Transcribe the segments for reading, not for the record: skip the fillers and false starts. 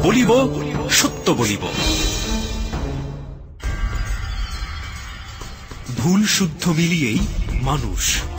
বলিব সত্য বলিব। ভুল শুদ্ধ মিলিয়েই মানুষ।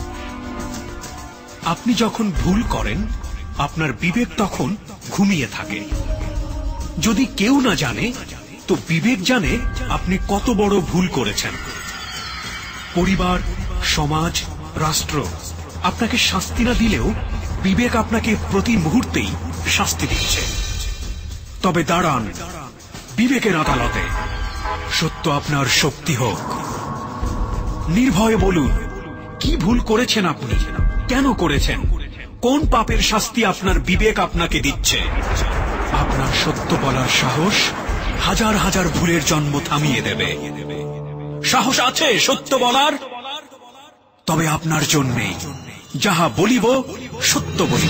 আপনি যখন ভুল করেন আপনার বিবেক তখন ঘুমিয়ে থাকে। যদি কেউ না জানে তো বিবেক জানে আপনি কত বড় ভুল করেছেন। পরিবার, সমাজ, রাষ্ট্র আপনাকে শাস্তি না দিলেও বিবেক আপনাকে প্রতি মুহূর্তেই শাস্তি দিচ্ছে। তবে দাঁড়ান বিবেকের আদালতে, সত্য আপনার শক্তি হোক। নির্ভয়ে বলুন কি ভুল করেছেন আপনি, কেন করেছেন, কোন পাপের শাস্তি আপনার বিবেক আপনাকে দিচ্ছে। আপনার সত্য বলার সাহস হাজার হাজার ভুলের জন্ম থামিয়ে দেবে। সাহস আছে সত্য বলার? তবে আপনার জন্যেই যাহা বলিব সত্য বলিব।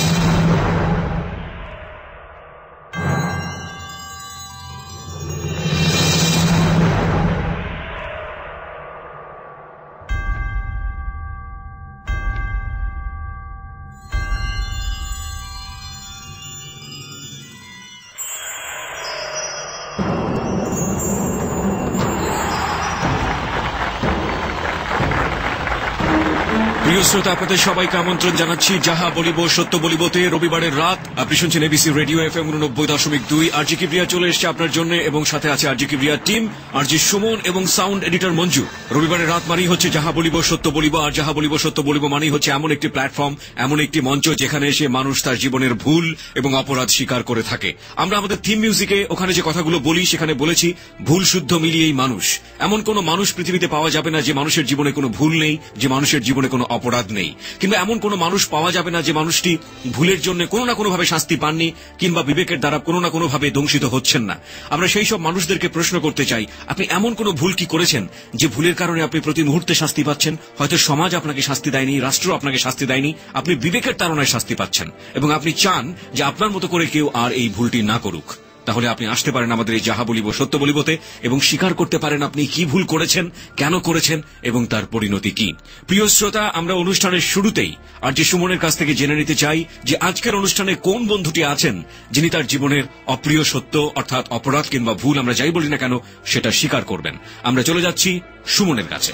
প্রিয় শ্রোতা, আপনাদের সবাইকে আমন্ত্রণ জানাচ্ছি যাহা বলিব সত্য বলিবতে। রবিবারের রাত আপনি শুনছেন ABC radio FM 89.2। RJ Kibria চলে এসছে আপনার জন্য এবং সাথে আছে আরজি কিবরিয়ার টিম, আরজি সুমন এবং সাউন্ড এডিটর মঞ্জু। রবিবারের রাত মানেই হচ্ছে যাহা বলিব সত্য বলিব, আর যাহা বলিব সত্য বলিব মানেই হচ্ছে এমন একটি প্ল্যাটফর্ম, এমন একটি মঞ্চ যেখানে এসে মানুষ তার জীবনের ভুল এবং অপরাধ স্বীকার করে থাকে। আমরা আমাদের থিম মিউজিকে ওখানে যে কথাগুলো বলি সেখানে বলেছি ভুল শুদ্ধ মিলিয়েই মানুষ। এমন কোন মানুষ পৃথিবীতে পাওয়া যাবে না যে মানুষের জীবনে কোনো ভুল নেই, যে মানুষের জীবনে কোনো অপরাধ নেই। কিন্তু এমন কোন মানুষ পাওয়া যাবে না যে মানুষটি ভুলের জন্য কোনো না কোনোভাবে শাস্তি পাননি কিংবা বিবেকের দ্বারা কোনো না কোনোভাবে দংশিত হচ্ছেন না। আমরা সেই সব মানুষদেরকে প্রশ্ন করতে চাই, আপনি এমন কোন ভুল কি করেছেন যে ভুলের কারণে আপনি প্রতি মুহূর্তে শাস্তি পাচ্ছেন? হয়তো সমাজ আপনাকে শাস্তি দেয়নি, রাষ্ট্র আপনাকে শাস্তি দেয়নি, আপনি বিবেকের তাড়নায় শাস্তি পাচ্ছেন এবং আপনি চান যে আপনার মতো করে কেউ আর এই ভুলটি না করুক। তাহলে আপনি আসতে পারেন আমাদের এই যাহা বলিব সত্য বলিবতে এবং স্বীকার করতে পারেন আপনি কি ভুল করেছেন, কেন করেছেন এবং তার পরিণতি কি। প্রিয় শ্রোতা, আমরা অনুষ্ঠানের শুরুতেই আরজি সুমনের কাছ থেকে জেনে নিতে চাই যে আজকের অনুষ্ঠানে কোন বন্ধুটি আছেন যিনি তার জীবনের অপ্রিয় সত্য অর্থাৎ অপরাধ কিংবা ভুল আমরা যাই বলি না কেন সেটা স্বীকার করবেন। আমরা চলে যাচ্ছি সুমনের কাছে।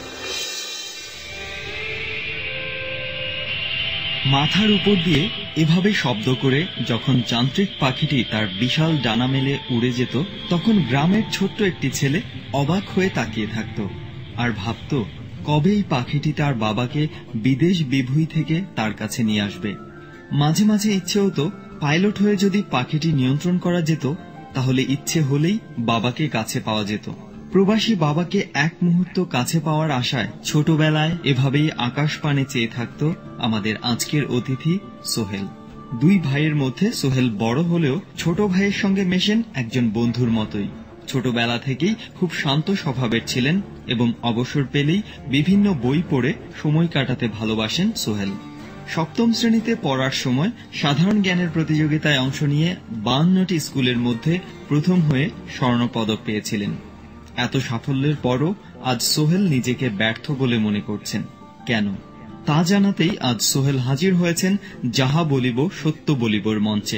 মাথার উপর দিয়ে এভাবে শব্দ করে যখন যান্ত্রিক পাখিটি তার বিশাল ডানা মেলে উড়ে যেত, তখন গ্রামের ছোট্ট একটি ছেলে অবাক হয়ে তাকিয়ে থাকত আর ভাবত কবে এই পাখিটি তার বাবাকে বিদেশ বিভূঁই থেকে তার কাছে নিয়ে আসবে। মাঝে মাঝে ইচ্ছে হতো পাইলট হয়ে যদি পাখিটি নিয়ন্ত্রণ করা যেত, তাহলে ইচ্ছে হলেই বাবাকে কাছে পাওয়া যেত। প্রবাসী বাবাকে এক মুহূর্ত কাছে পাওয়ার আশায় ছোটবেলায় এভাবেই আকাশ পানে চেয়ে থাকত আমাদের আজকের অতিথি সোহেল। দুই ভাইয়ের মধ্যে সোহেল বড় হলেও ছোট ভাইয়ের সঙ্গে মেশেন একজন বন্ধুর মতোই। ছোটবেলা থেকেই খুব শান্ত স্বভাবের ছিলেন এবং অবসর পেলেই বিভিন্ন বই পড়ে সময় কাটাতে ভালোবাসেন সোহেল। সপ্তম শ্রেণীতে পড়ার সময় সাধারণ জ্ঞানের প্রতিযোগিতায় অংশ নিয়ে 52টি স্কুলের মধ্যে প্রথম হয়ে স্বর্ণপদক পেয়েছিলেন। এত সাফল্যের পরও আজ সোহেল নিজেকে ব্যর্থ বলে মনে করছেন। কেন তা জানাতেই আজ সোহেল হাজির হয়েছেন যাহা বলিব সত্য বলিবর মঞ্চে।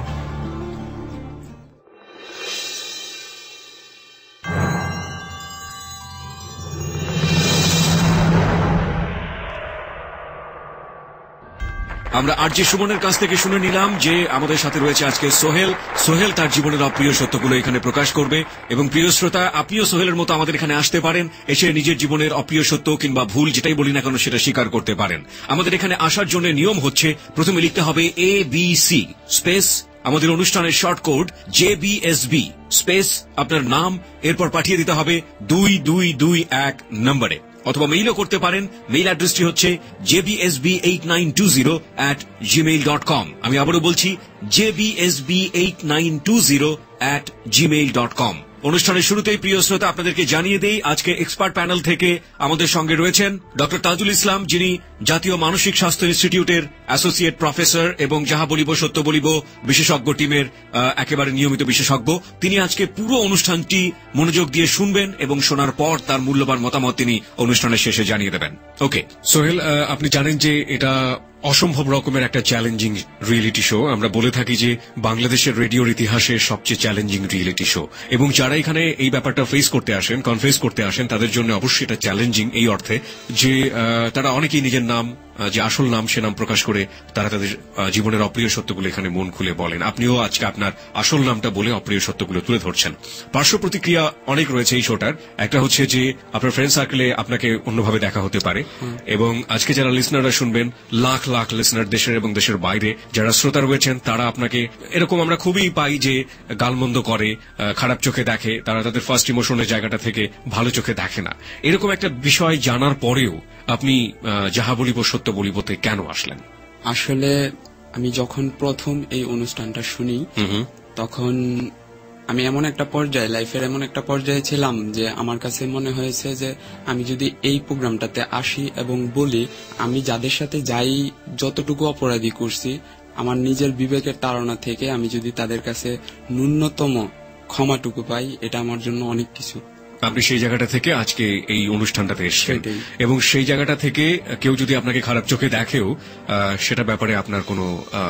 আমরা আরজি সুমনের কাছ থেকে শুনে নিলাম যে আমাদের সাথে রয়েছে আজকে সোহেল। সোহেল তার জীবনের অপ্রিয় সত্যগুলো এখানে প্রকাশ করবে এবং প্রিয় শ্রোতা, আপনিও সোহেলের মতো আমাদের এখানে আসতে পারেন, এসে নিজের জীবনের অপ্রিয় সত্য কিংবা ভুল যেটাই বলি না কেন সেটা স্বীকার করতে পারেন। আমাদের এখানে আসার জন্য নিয়ম হচ্ছে প্রথমে লিখতে হবে ABC স্পেস আমাদের অনুষ্ঠানের শর্ট কোড JBSB স্পেস আপনার নাম, এরপর পাঠিয়ে দিতে হবে 2221 নম্বরে, অথবা মেইলও করতে পারেন। মেইল অ্যাড্রেসটি হচ্ছে jbsb8920@gmail.com। আমি আবারও বলছি jbsb8920@gmail.com। অনুষ্ঠানের শুরুতেই প্রিয় শ্রোতা আপনাদেরকে জানিয়ে দেই আজকে এক্সপার্ট প্যানেল থেকে আমাদের সঙ্গে রয়েছেন ডক্টর তাজুল ইসলাম, যিনি জাতীয় মানসিক স্বাস্থ্য ইনস্টিটিউটের অ্যাসোসিয়েট প্রফেসর এবং যাহা বলিব সত্য বলিব বিশেষজ্ঞ টিমের একেবারে নিয়মিত বিশেষজ্ঞ। তিনি আজকে পুরো অনুষ্ঠানটি মনোযোগ দিয়ে শুনবেন এবং শোনার পর তার মূল্যবান মতামত তিনি অনুষ্ঠানের শেষে জানিয়ে দেবেন। ওকে সোহেল, আপনি জানেন যে এটা অসম্ভব রকমের একটা চ্যালেঞ্জিং রিয়েলিটি শো। আমরা বলে থাকি যে বাংলাদেশের রেডিওর ইতিহাসে সবচেয়ে চ্যালেঞ্জিং রিয়েলিটি শো, এবং যারা এখানে এই ব্যাপারটা ফেস করতে আসেন, কনফেস করতে আসেন, তাদের জন্য অবশ্যই এটা চ্যালেঞ্জিং এই অর্থে যে তারা অনেকেই নিজের নাম, যে আসল নাম, সে নাম প্রকাশ করে তারা তাদের জীবনের অপ্রিয় সত্যগুলো এখানে মন খুলে বলেন। আপনিও আজকে আপনার আসল নামটা বলে অপ্রিয় সত্যগুলো তুলে ধরছেন। পার্শ্ব প্রতিক্রিয়া অনেক রয়েছে এই শোটার। একটা হচ্ছে যে আপনার ফ্রেন্ড সার্কেলে আপনাকে অন্যভাবে দেখা হতে পারে, এবং আজকে যারা লিসনাররা শুনবেন, লাখ লাখ লিসনার দেশের এবং দেশের বাইরে যারা শ্রোতা রয়েছেন, তারা আপনাকে এরকম আমরা খুবই পাই যে গালমন্দ করে, খারাপ চোখে দেখে, তারা তাদের ফার্স্ট ইমোশনের জায়গাটা থেকে ভালো চোখে দেখে না। এরকম একটা বিষয় জানার পরেও আপনি যাহা বলিব সত্য বলিবতে কেন আসলেন? আসলে আমি যখন প্রথম এই অনুষ্ঠানটা শুনি, তখন আমি এমন একটা পর্যায়ে, লাইফের এমন একটা পর্যায়ে ছিলাম যে আমার কাছে মনে হয়েছে যে আমি যদি এই প্রোগ্রামটাতে আসি এবং বলি, আমি যাদের সাথে যাই, যতটুকু অপরাধী করছি, আমার নিজের বিবেকের তাড়না থেকে আমি যদি তাদের কাছে ন্যূনতম ক্ষমাটুকু পাই, এটা আমার জন্য অনেক কিছু। আপনি সেই জায়গাটা থেকে আজকে এই অনুষ্ঠানটাতে এসেছেন, এবং সেই জায়গাটা থেকে কেউ যদি আপনাকে খারাপ চোখে দেখেও সেটা ব্যাপারে আপনার কোনো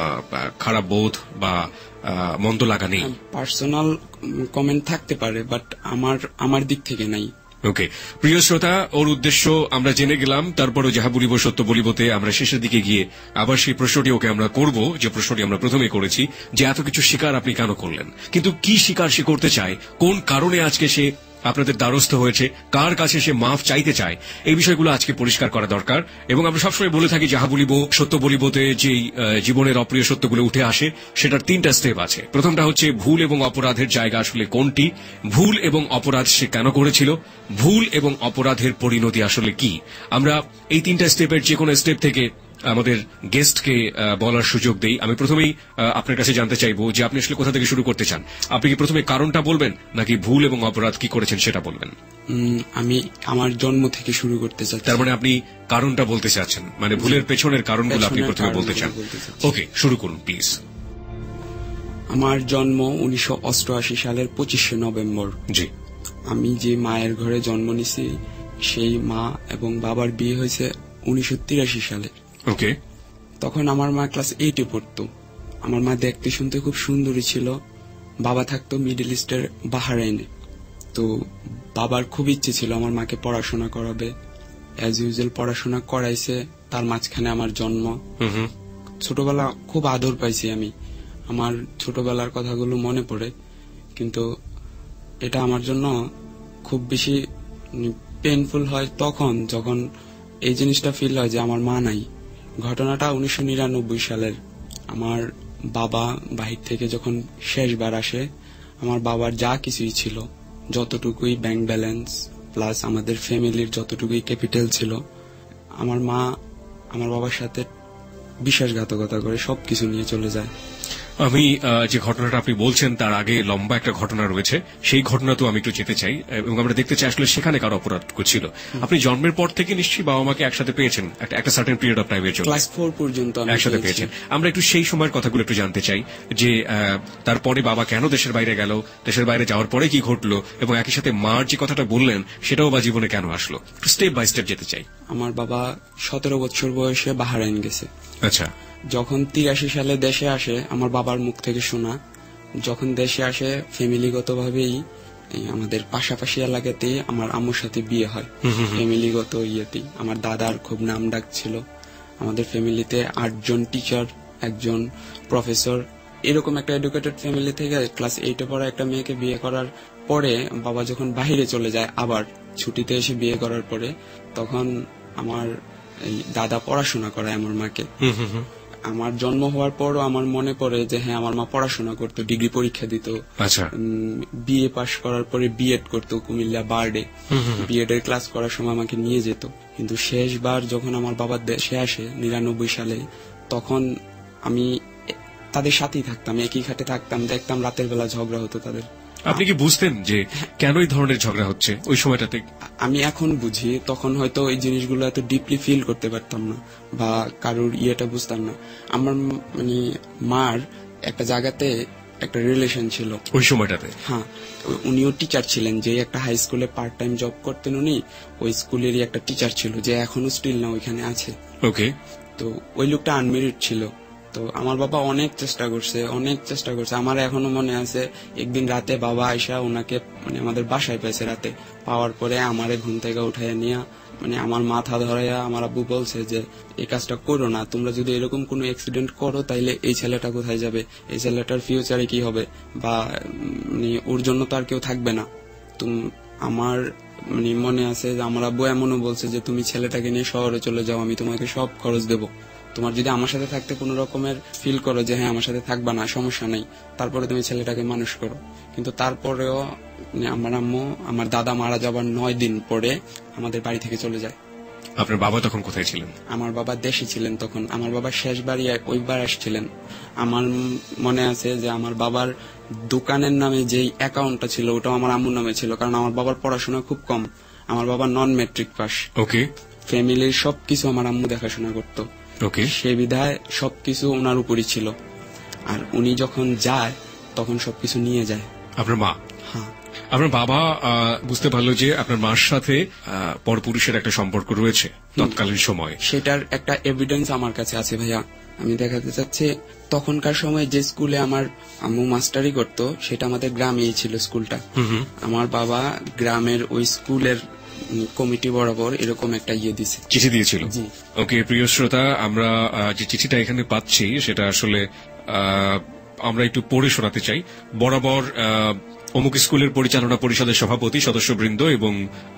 খারাপ বোধ বা মন্দ লাগা নেই? পার্সোনাল কমেন্ট থাকতে পারে, বাট আমার দিক থেকে নাই। ওকে, প্রিয় শ্রোতা, ওর উদ্দেশ্য আমরা জেনে গেলাম। তারপরও যাহা বলিব সত্য বলিবতে আমরা শেষের দিকে গিয়ে আবার সেই প্রশ্নটি ওকে আমরা করব, যে প্রশ্নটি আমরা প্রথমে করেছি, যে এত কিছু স্বীকার আপনি কেন করলেন, কিন্তু কি স্বীকার সে করতে চায়, কোন কারণে আজকে সে আপনাদের দ্বারস্থ হয়েছে, কার কাছে সে মাফ চাইতে চায়, এই বিষয়গুলো আজকে পরিষ্কার করা দরকার। এবং আমরা সবসময় বলে থাকি যাহা বলিব সত্য বলিবতে যেই জীবনের অপ্রিয় সত্যগুলো উঠে আসে, সেটার 3টা স্টেপ আছে। প্রথমটা হচ্ছে ভুল এবং অপরাধের জায়গা আসলে কোনটি, ভুল এবং অপরাধ সে কেন করেছিল, ভুল এবং অপরাধের পরিণতি আসলে কি। আমরা এই 3টা স্টেপের যে কোনো স্টেপ থেকে আমাদের গেস্টকে বলার সুযোগ দেই। আমি প্রথমেই আপনার কাছে জানতে চাইবো যে আপনি আসলে কোথা থেকে শুরু করতে চান। আপনি কি প্রথমে কারণটা বলবেন, নাকি ভুল এবং অপরাধ কি করেছেন সেটা বলবেন? আমি আমার জন্ম থেকে শুরু করতে চাচ্ছি। তার মানে আপনি কারণটা বলতে চাচ্ছেন, মানে ভুলের পেছনের কারণগুলো আপনি প্রথমে বলতে চান। ওকে, শুরু করুন প্লিজ। আমার জন্ম 1988 সালের 25শে নভেম্বর। জি। আমি যে মায়ের ঘরে জন্ম নিছি, সেই মা এবং বাবার বিয়ে হয়েছে 1983 সালে। ওকে। তখন আমার মা ক্লাস 8-এ পড়তো। আমার মা দেখতে শুনতে খুব সুন্দরী ছিল। বাবা থাকতো মিডল ইস্টের বাহরাইনে। তো বাবার খুব ইচ্ছে ছিল আমার মাকে পড়াশোনা করাবে। অ্যাজ ইউজুয়াল পড়াশোনা করাইছে, তার মাঝখানে আমার জন্ম। ছোটবেলা খুব আদর পাইছি আমি। আমার ছোটবেলার কথাগুলো মনে পড়ে, কিন্তু এটা আমার জন্য খুব বেশি পেইনফুল হয় তখন যখন এই জিনিসটা ফিল হয় যে আমার মা নাই। ঘটনাটা 1999 সালের। আমার বাবা বাহির থেকে যখন শেষবার আসে, আমার বাবার যা কিছুই ছিল, যতটুকুই ব্যাংক ব্যালেন্স প্লাস আমাদের ফ্যামিলির যতটুকুই ক্যাপিটাল ছিল, আমার মা আমার বাবার সাথে বিশ্বাসঘাতকতা করে সবকিছু নিয়ে চলে যায়। আমি যে ঘটনাটা আপনি বলছেন তার আগে লম্বা একটা ঘটনা রয়েছে, সেই ঘটনা তো আমি একটু যেতে চাই, এবং আমরা দেখতে চাই আসলে সেখানে কারো অপরাধ ছিল। আপনি জন্মের পর থেকে নিশ্চয়ই বাবা মাকে একসাথে পেয়েছেন, একটা সার্টেন পিরিয়ড অফ টাইমের জন্য ক্লাস 4 পর্যন্ত একসাথে পেয়েছেন। আমরা একটু সেই সময়ের কথাগুলো একটু জানতে চাই, যে তারপরে বাবা কেন দেশের বাইরে গেল, দেশের বাইরে যাওয়ার পরে কি ঘটলো, এবং একই সাথে মার যে কথাটা বললেন সেটাও বা জীবনে কেন আসলো। স্টেপ বাই স্টেপ যেতে চাই। আমার বাবা 17 বছর বয়সে বাহরাইন গেছে। আচ্ছা। যখন 83 সালে দেশে আসে, আমার বাবার মুখ থেকে শোনা, যখন দেশে আসে ফ্যামিলিগতভাবেই আমাদের পাশাপাশি এলাকাতেই আমার আম্মুর সাথে বিয়ে হয়। ফ্যামিলিগত ইয়েতেই আমার দাদার খুব নাম ডাক ছিল। আমাদের ফ্যামিলিতে 8 জন টিচার, একজন প্রফেসর, এরকম একটা এডুকেটেড ফ্যামিলি থেকে ক্লাস 8-এ পড়া একটা মেয়েকে বিয়ে করার পরে বাবা যখন বাহিরে চলে যায়, আবার ছুটিতে এসে বিয়ে করার পরে, তখন আমার দাদা পড়াশোনা করায় আমার মাকে। আমার জন্ম হওয়ার পরও আমার মনে পড়ে যে হ্যাঁ, আমার মা পড়াশোনা করতো, ডিগ্রি পরীক্ষা দিত। আচ্ছা। বিএ পাশ করার পরে বিএড করতো কুমিল্লা বার্ডে। বিএড এর ক্লাস করার সময় আমাকে নিয়ে যেত। কিন্তু শেষবার যখন আমার বাবা দেশে আসে 99 সালে, তখন আমি তাদের সাথেই থাকতাম, একই খাটে থাকতাম, দেখতাম রাতের বেলা ঝগড়া হতো তাদের। আপনি কি বুঝতেন যে কেন এই ধরনের ঝগড়া হচ্ছে ওই সময়টাতে? আমি এখন বুঝি, তখন হয়তো এই জিনিসগুলো এত ডিপলি ফিল করতে পারতাম না, বা কারোর ইয়েটা বুঝতাম না। আমার মানে মার একটা জায়গাতে একটা রিলেশন ছিল ওই সময়টাতে। হ্যাঁ, উনিও টিচার ছিলেন, যে একটা হাই স্কুলে পার্ট টাইম জব করতেন উনি, ওই স্কুলেরই একটা টিচার ছিল, যে এখনো স্টিল না ওইখানে আছে। ওকে। তো ওই লোকটা আনমেরিড ছিল। তো আমার বাবা অনেক চেষ্টা করছে। আমার এখনো মনে আছে একদিন রাতে বাবা আয়সা ওনাকে মানে আমাদের বাসায় পেয়েছে রাতে, পাওয়ার পরে আমারে ঘুম থেকে উঠাইয়া নিয়ে মানে আমার মাথা ধরাইয়া আমার আব্বু বলছে যে এই কাজটা করো না, তোমরা যদি এরকম কোনো অ্যাক্সিডেন্ট করো তাইলে এই ছেলেটা কোথায় যাবে, এই ছেলেটার ফিউচারে কি হবে, বা মানে ওর জন্য তো আর কেউ থাকবে না। আমার মানে মনে আছে যে আমার আব্বু এমনও বলছে যে তুমি ছেলেটাকে নিয়ে শহরে চলে যাও, আমি তোমাকে সব খরচ দেবো, তোমার যদি আমার সাথে থাকতে কোনো রকমের ফিল করো যে হ্যাঁ আমার সাথে থাকবা না, সমস্যা নেই, তারপরে তুমি ছেলেটাকে মানুষ করো। কিন্তু তারপরেও আমার আম্মু আমার দাদা মারা যাবার 9 দিন পরে আমাদের বাড়ি থেকে চলে যায়। আপনার বাবা তখন কোথায় ছিলেন? আমার বাবা দেশে ছিলেন তখন। আমার বাবা শেষবারই ওইবার আসছিলেন। আমার মনে আছে যে আমার বাবার দোকানের নামে যেই অ্যাকাউন্টটা ছিল ওটাও আমার আম্মুর নামে ছিল, কারণ আমার বাবার পড়াশোনা খুব কম। আমার বাবা নন ম্যাট্রিক পাস। ওকে। ফ্যামিলির সবকিছু আমার আম্মু দেখাশোনা করতো। ওকে। সে বিধায় সবকিছু ওনার উপরই ছিল, আর উনি যখন যায় তখন সবকিছু নিয়ে যায়। আপনার মা? হ্যাঁ। আপনার বাবা বুঝতে পারলো যে আপনার মার সাথে পরপুরুষের একটা সম্পর্ক রয়েছে তৎকালীন সময়ে। সেটার একটা এভিডেন্স আমার কাছে আছে ভাইয়া, আমি দেখাতে চাচ্ছি। তখনকার সময় যে স্কুলে আমার আম্মু মাস্টারি করতো সেটা আমাদের গ্রামেই ছিল স্কুলটা। আমার বাবা গ্রামের ওই স্কুলের কমিটি বরাবর এরকম একটা দিছে, চিঠি দিয়েছিল। ওকে প্রিয় শ্রোতা, আমরা যে চিঠিটা এখানে পাচ্ছি সেটা আসলে আমরা একটু পড়ে শোনাতে চাই। বরাবর অমুক স্কুলের পরিচালনা পরিষদের সভাপতি সদস্যবৃন্দ এবং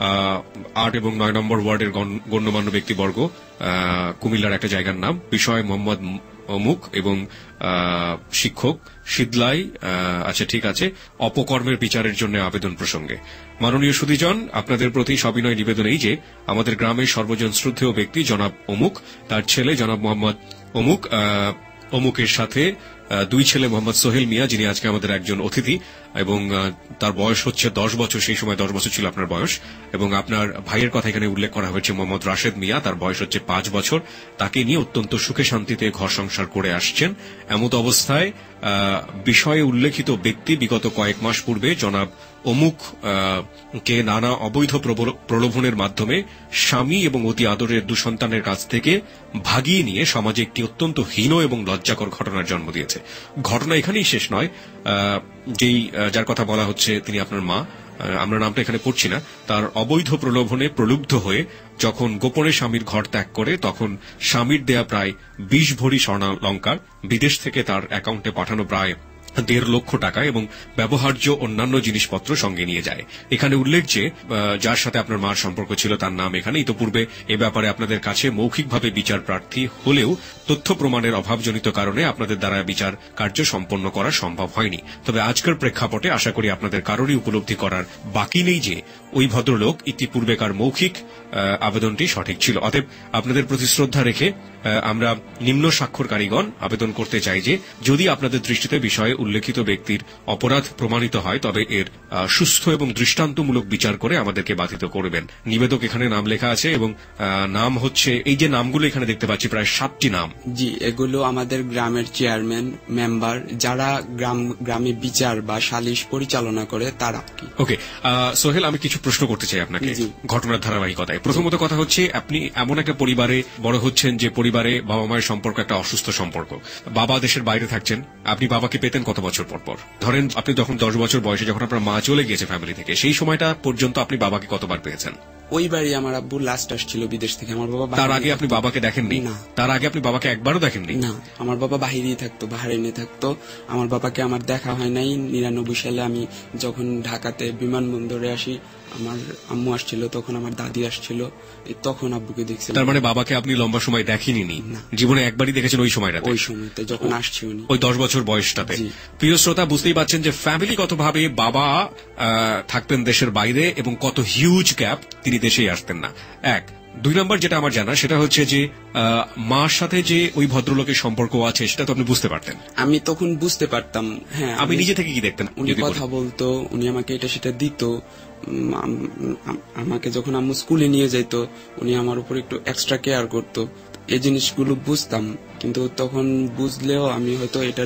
8 এবং 9 নম্বর ওয়ার্ডের গণ্যমান্য ব্যক্তিবর্গ, কুমিল্লার একটা জায়গার নাম, বিষয় মোহাম্মদ অমুক এবং শিক্ষক শীতলাই, আচ্ছা ঠিক আছে, অপকর্মের বিচারের জন্য আবেদন প্রসঙ্গে। মাননীয় সুধীজন, আপনাদের প্রতি সবিনয় নিবেদন এই যে আমাদের গ্রামের সর্বজন শ্রদ্ধেয় ব্যক্তি জনাব অমুক, তার ছেলে জনাব মোহাম্মদ অমুক, অমুকের সাথে 2 ছেলে মোহাম্মদ সোহেল মিয়া, যিনি আজকে আমাদের একজন অতিথি, এবং তার বয়স হচ্ছে 10 বছর, সেই সময় 10 বছর ছিল আপনার বয়স, এবং আপনার ভাইয়ের কথা এখানে উল্লেখ করা হয়েছে মোহাম্মদ রাশেদ মিয়া, তার বয়স হচ্ছে 5 বছর। তাকে নিয়ে অত্যন্ত সুখে শান্তিতে ঘর সংসার করে আসছেন। এমত অবস্থায় বিষয়ে উল্লেখিত ব্যক্তি বিগত কয়েক মাস পূর্বে জনাব অমুক কে নানা অবৈধ প্রলোভনের মাধ্যমে স্বামী এবং অতি আদরের 2 সন্তানের কাছ থেকে ভাগিয়ে নিয়ে সমাজে একটি অত্যন্ত হীন এবং লজ্জাকর ঘটনার জন্ম দিয়েছে। ঘটনা এখানেই শেষ নয়, যার কথা বলা হচ্ছে তিনি আপনার মা, আমরা নামটা এখানে পড়ছি না, তার অবৈধ প্রলোভনে প্রলুব্ধ হয়ে যখন গোপনে স্বামীর ঘর ত্যাগ করে তখন স্বামীর দেয়া প্রায় 20 ভরি স্বর্ণালংকার, বিদেশ থেকে তার অ্যাকাউন্টে পাঠানো প্রায় 1.5 লক্ষ টাকা এবং ব্যবহার্য অন্যান্য জিনিসপত্র সঙ্গে নিয়ে যায়। এখানে উল্লেখ যে যার সাথে আপনার মার সম্পর্ক ছিল তার নাম এখানে ইতোপূর্বে এ ব্যাপারে আপনাদের কাছে মৌখিকভাবে বিচার প্রার্থী হলেও তথ্য প্রমাণের অভাবজনিত কারণে আপনাদের দ্বারা বিচার কার্য সম্পন্ন করা সম্ভব হয়নি। তবে আজকের প্রেক্ষাপটে আশা করি আপনাদের কারোরই উপলব্ধি করার বাকি নেই যে ওই ভদ্রলোক ইতিপূর্বেকার মৌখিক আবেদনটি সঠিক ছিল। অতএব আপনাদের প্রতি শ্রদ্ধা রেখে আমরা নিম্ন স্বাক্ষরকারীগণ আবেদন করতে চাই যে যদি আপনাদের দৃষ্টিতে বিষয়ে উল্লেখিত ব্যক্তির অপরাধ প্রমাণিত হয় তবে এর সুস্থ এবং দৃষ্টান্তমূলক বিচার করে আমাদেরকে বাধিত করবেন। নিবেদক এখানে নাম লেখা আছে এবং নাম হচ্ছে, এই যে নামগুলো এখানে দেখতে পাচ্ছি প্রায় 7টি নাম। জি, এগুলো আমাদের গ্রামের চেয়ারম্যান, মেম্বার, যারা গ্রামে বিচার বা সালিশ পরিচালনা করে তারা। ওকে সোহেল, আমি কিছু প্রশ্ন করতে চাই আপনাকে ঘটনার ধারাবাহিকতায়। প্রথমত কথা হচ্ছে, আপনি এমন একটা পরিবারে বড় হচ্ছেন যে পরিবারে বাবা মায়ের সম্পর্ক একটা অসুস্থ সম্পর্ক। বাবা দেশের বাইরে থাকছেন, আপনি বাবাকে পেতেন কত বছর পর পর? ধরেন আপনি যখন 10 বছর বয়সে যখন আপনার মা চলে গিয়েছে ফ্যামিলি থেকে, সেই সময়টা পর্যন্ত আপনি বাবাকে কতবার পেয়েছেন? ওই বাড়ি আমার আব্বু লাস্ট আসছিল বিদেশ থেকে। আমার বাবা তার আগে আপনি বাবাকে দেখেননি? না। তার আগে আপনি বাবাকে একবারও দেখেননি? না, আমার বাবা বাহিরেই থাকতো, বাহারাইনে থাকতো। আমার বাবাকে আমার দেখা হয় নাই। 99 সালে আমি যখন ঢাকাতে বিমানবন্দরে আসি, আমার আম্মু আসছিল, তখন আমার দাদি আসছিল, তখন আব্বুকে দেখছি। তার মানে বাবাকে আপনি লম্বা সময় দেখেননি? জীবনে একবারই দেখেছেন ওই সময়টাতে? ওই সময়তে যখন আসছি উনি, ওই 10 বছর বয়সটাতে। প্রিয় শ্রোতা, বুঝতেই পারছেন যে ফ্যামিলিগতভাবে বাবা থাকতেন দেশের বাইরে এবং কত হিউজ গ্যাপ, তিনি দেশেই আসতেন না। 1 2 নম্বর যেটা আমার জানা সেটা হচ্ছে যে মার সাথে যে ওই ভদ্রলোকের সম্পর্ক আছে সেটা তো আপনি বুঝতে পারতেন? আমি তখন বুঝতে পারতাম, হ্যাঁ। আমি নিজে থেকে কি দেখতেন? উনি কথা বলতো, উনি আমাকে এটা সেটা দিত। আমাকে যখন আম্মু স্কুলে নিয়ে যেত উনি আমার উপর একটু এক্সট্রা কেয়ার করতো। এই জিনিসগুলো বুঝতাম, কিন্তু তখন বুঝলেও আমি হয়তো এটার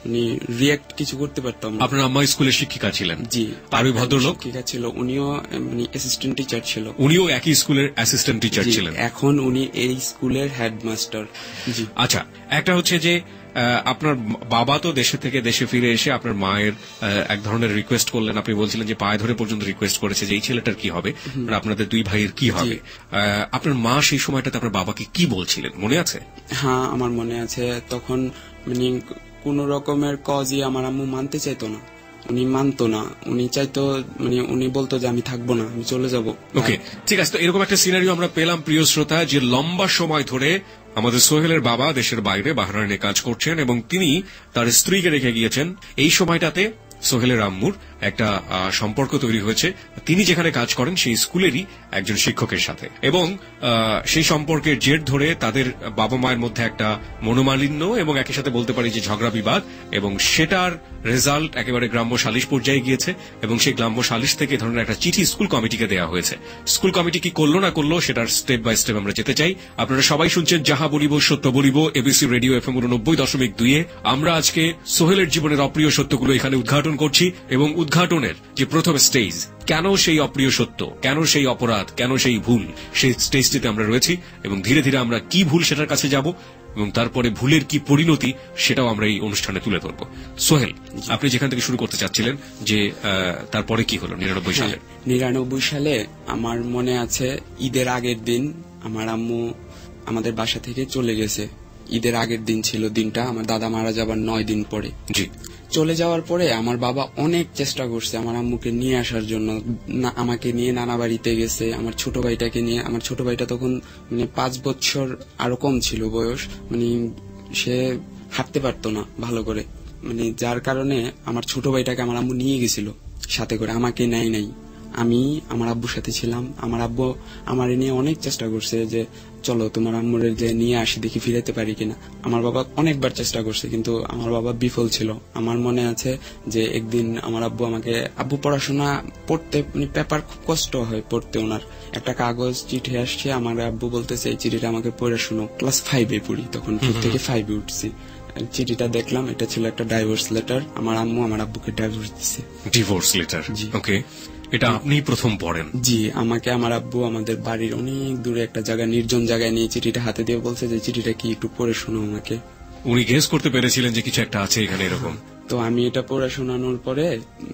উনি রিয়েক্ট কিছু করতে পারতাম না। আপনার আম্মা স্কুলের শিক্ষিকা ছিলেন? জি। আর ওই ভদ্রলোক? শিক্ষিকা ছিল, উনিও মানে অ্যাসিস্ট্যান্ট টিচার ছিল। উনিও একই স্কুলের অ্যাসিস্ট্যান্ট টিচার জি, ছিলেন? এখন উনি এই স্কুলের হেডমাস্টার। জি। আচ্ছা, একটা হচ্ছে যে আপনার বাবা তো দেশে থেকে দেশে ফিরে এসে আপনার মায়ের এক ধরনের রিকোয়েস্ট করলেন, আপনি বলছিলেন যে পায়ে ধরে পর্যন্ত রিকোয়েস্ট করেছে যে এই ছেলেটার কি হবে, আর আপনাদের দুই ভাইয়ের কি হবে। আপনার মা সেই সময়টাতে আপনার বাবাকে কি বলছিলেন মনে আছে? হ্যাঁ, আমার মনে আছে। তখন মানে কোন রকমের কজই আমার আম্মু মানতে চাইতো না, উনি মানতো না। উনি চাইতো মানে উনি বলতো যে আমি থাকবো না, আমি চলে যাব। ওকে, ঠিক আছে। তো এরকম একটা সিনারিও আমরা পেলাম প্রিয় শ্রোতা, যে লম্বা সময় ধরে আমাদের সোহেলের বাবা দেশের বাইরে বাহরাইনে কাজ করছেন এবং তিনি তার স্ত্রীকে রেখে গিয়েছেন। এই সময়টাতে সোহেলের আম্মুর একটা সম্পর্ক তৈরি হয়েছে তিনি যেখানে কাজ করেন সেই স্কুলেরই একজন শিক্ষকের সাথে, এবং সেই সম্পর্কের জের ধরে তাদের বাবা মায়ের মধ্যে একটা মনোমালিন্য এবং একই সাথে বলতে পারি যে ঝগড়া বিবাদ, এবং সেটার রেজাল্ট একেবারে গ্রাম্য সালিশ পর্যায়ে গিয়েছে, এবং সেই গ্রাম্য সালিশ থেকে ধরনের একটা চিঠি স্কুল কমিটিকে দেওয়া হয়েছে। স্কুল কমিটি কি করলো না করলো সেটার স্টেপ বাই স্টেপ আমরা যেতে চাই। আপনারা সবাই শুনছেন যাহা বলিব সত্য বলিব, এবিসি রেডিও FM 90.2। আমরা আজকে সোহেলের জীবনের অপ্রিয় সত্যগুলো এখানে উদ্ঘাটন করছি, এবং উদ্ঘাটনের যে প্রথম স্টেজ, কেন সেই অপ্রিয় সত্য, কেন সেই অপরাধ, কেন সেই ভুল, সেই স্টেজটিতে আমরা রয়েছি, এবং ধীরে ধীরে আমরা কি ভুল সেটার কাছে যাব, এবং তারপরে ভুলের কি পরিণতি সেটাও আমরা এই অনুষ্ঠানে তুলে ধরব। সোহেল, আপনি যেখান থেকে শুরু করতে চাচ্ছিলেন যে তারপরে কি হলো 99 সালে? 99 সালে আমার মনে আছে ঈদের আগের দিন আমার আম্মু আমাদের বাসা থেকে চলে গেছে। ঈদের আগের দিন ছিল দিনটা, আমার দাদা মারা যাবার 9 দিন পরে। জি। চলে যাওয়ার পরে আমার বাবা অনেক চেষ্টা করছে আমার আম্মুকে নিয়ে আসার জন্য। আমাকে নিয়ে নানা বাড়িতে গেছে, আমার ছোট ভাইটাকে নিয়ে। আমার ছোট ভাইটা তখন মানে 5 বছর আরো কম ছিল বয়স, মানে সে হাঁটতে পারতো না ভালো করে, মানে যার কারণে আমার ছোট ভাইটাকে আমার আম্মু নিয়ে গেছিল সাথে করে, আমাকে নেয় নাই। আমি আমার আব্বুর সাথে ছিলাম। আমার আব্বু আমার নিয়ে অনেক চেষ্টা করছে যে চলো তোমার আম্মুর যে নিয়ে আসি, দেখি ফিরাতে পারি কিনা। আমার বাবা অনেকবার চেষ্টা করছে, কিন্তু আমার বাবা বিফল ছিল। আমার মনে আছে যে একদিন আমার আব্বু আমাকে, আব্বু পড়াশোনা পড়তে মানে পেপার খুব কষ্ট হয় পড়তে, ওনার একটা কাগজ চিঠি আসছে, আমার আব্বু বলতেছে এই চিঠিটা আমাকে পড়ে শোনো। ক্লাস 5-এ পড়ি তখন, 2 থেকে 5-এ উঠছি। চিঠিটা দেখলাম, এটা ছিল একটা ডাইভোর্স লেটার। আমার আম্মু আমার আব্বুকে ডাইভোর্স দিচ্ছে। Divorce letter? ওকে, এটা আপনি প্রথম পড়েন? জি, আমাকে আমার আব্বু আমাদের বাড়ির অনেক দূরে একটা জায়গা, নির্জন জায়গায় নিয়ে চিঠিটা হাতে দিয়ে বলছে যে চিঠিটা কি একটু পড়ে শোনো আমাকে। উনি গেস করতে পেরেছিলেন যে কিছু একটা আছে এখানে এরকম? তো আমি এটা পড়ে শোনানোর পরে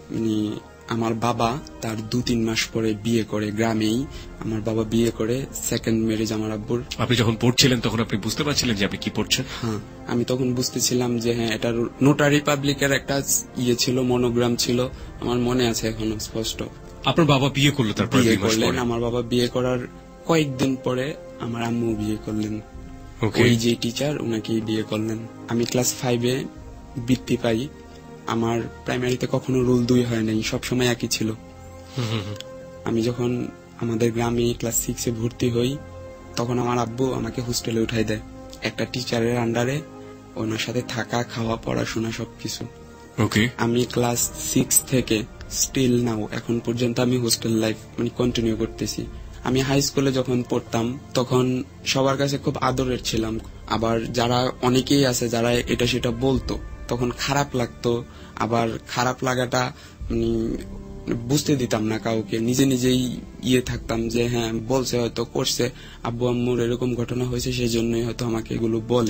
আমার বাবা তার 2-3 মাস পরে বিয়ে করে, গ্রামেই আমার বাবা বিয়ে করে, সেকেন্ড ম্যারেজ আমার আব্বুর। আপনি যখন পড়ছিলেন তখন আপনি বুঝতে পারছিলেন যে আপনি কি পড়ছেন? হ্যাঁ, আমি তখন বুঝতেছিলাম যে হ্যাঁ, এটা নোটারি পাবলিকের একটা ইয়ে ছিল, মনোগ্রাম ছিল। আমার মনে আছে এখনো স্পষ্ট। আপনার বাবা বিয়ে করলো তারপরে? বিয়ে করলেন। আমার বাবা বিয়ে করার কয়েকদিন পরে আমার আম্মু বিয়ে করলেন। ওই যে টিচার উনাকে বিয়ে করলেন। আমি ক্লাস 5-এ বৃত্তি পাই। আমার প্রাইমারিতে কখনো রুল 2 হয় নাই, সবসময় একই ছিল। আমি যখন আমাদের গ্রামে ক্লাস 6-এ ভর্তি হই, তখন আমার আব্বু আমাকে হোস্টেলে উঠাই দেয় একটা টিচারের আন্ডারে, ওনার সাথে থাকা, খাওয়া, পড়াশোনা সবকিছু। আমি ক্লাস 6 থেকে স্টিল নাও এখন পর্যন্ত আমি হোস্টেল লাইফ মানে কন্টিনিউ করতেছি। আমি হাই স্কুলে যখন পড়তাম তখন সবার কাছে খুব আদরের ছিলাম। আবার যারা অনেকেই আছে যারা এটা সেটা বলতো, তখন খারাপ লাগতো। আবার খারাপ লাগাটা বুঝতে দিতাম না কাউকে, নিজে নিজেই থাকতাম যে হ্যাঁ বলছে, হয়তো করছে, আব্বু আম্মুর এরকম ঘটনা হয়েছে, সেই জন্যই হয়তো আমাকে এগুলো বলে।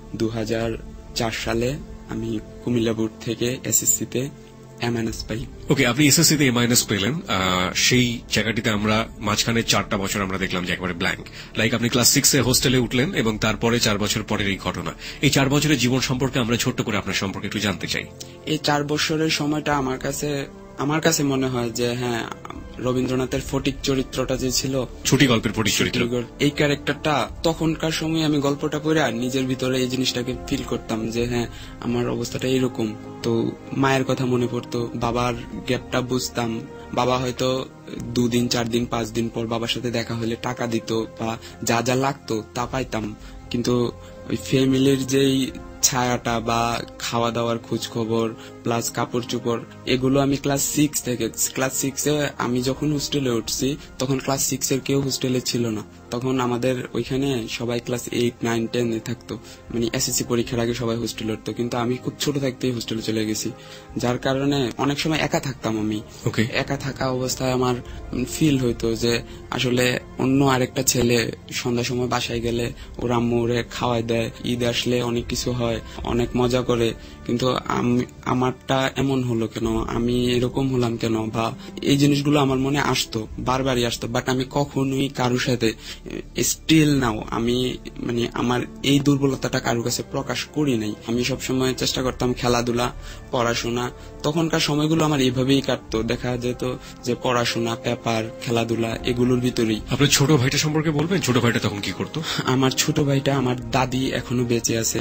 2004 সালে আমি কুমিল্লা বোর্ড থেকে এসএসসিতে এমআইএস পাই। ওকে, আপনি এসএসসিতে এমআইএস পেলেন। সেই জায়গাটিতে আমরা মাঝখানে 4টা বছর আমরা দেখলাম যে একেবারে ব্ল্যাঙ্ক। লাইক আপনি ক্লাস 6-এ হোস্টেলে উঠলেন এবং তারপরে 4 বছর পরের এই ঘটনা। এই 4 বছরের জীবন সম্পর্কে আমরা ছোট্ট করে আপনার সম্পর্কে একটু জানতে চাই। এই 4 বছরের সময়টা আমার কাছে মনে হয় যে হ্যাঁ, রবীন্দ্রনাথের ফটিক চরিত্রটা যে ছিল, ছুটি গল্পের ফটিক চরিত্র, এই ক্যারেক্টারটা তখনকার সময় আমি গল্পটা পড়ে আর নিজের ভিতরে এই জিনিসটাকে ফিল করতাম যে হ্যাঁ, আমার অবস্থাটা এরকম। তো মায়ের কথা মনে পড়তো, বাবার গ্যাপটা বুঝতাম। বাবা হয়তো 2 দিন 4 দিন 5 দিন পর বাবার সাথে দেখা হলে টাকা দিত বা যা যা লাগতো তা পাইতাম, কিন্তু ওই ফ্যামিলির যেই ছায়াটা বা খাওয়া দাওয়ার খোঁজ খবর প্লাস কাপড় চোপড় এগুলো আমি ক্লাস 6 থেকে ক্লাস 6-এ আমি যখন হোস্টেলে উঠছি তখন ক্লাস 6-এর কেউ হোস্টেলে ছিল না। তখন আমাদের ওইখানে সবাই ক্লাস 8, 9, 10-এ থাকতো, মানে এসএসসি পরীক্ষার আগে সবাই হোস্টেলে উঠতো, কিন্তু আমি খুব ছোট থাকতেই হোস্টেলে চলে গেছি, যার কারণে অনেক সময় একা থাকতাম আমি। একা থাকা অবস্থায় আমার ফিল হইতো যে আসলে অন্য আরেকটা ছেলে সন্ধ্যার সময় বাসায় গেলে ওর আম্মু ওরে খাওয়াই দেয়, ঈদ আসলে অনেক কিছু হয়, অনেক মজা করে, কিন্তু আমারটা এমন হলো কেন, আমি এরকম হলাম কেন, বা এই জিনিসগুলো আমার মনে আসতো, বারবারই আসতো, বাট আমি কখনোই কারোর সাথে স্টিল নাও আমি মানে আমার এই দুর্বলতাটা কারোর কাছে প্রকাশ করি নাই। আমি সবসময় চেষ্টা করতাম খেলাধুলা, পড়াশোনা। তখনকার সময়গুলো আমার এইভাবেই কাটতো, দেখা যেত যে পড়াশোনা, পেপার, খেলাধুলা এগুলোর ভিতরেই। আপনার ছোট ভাইটা সম্পর্কে বলবেন? ছোট ভাইটা তখন কি করতো? আমার ছোট ভাইটা, আমার দাদি এখনো বেঁচে আছে।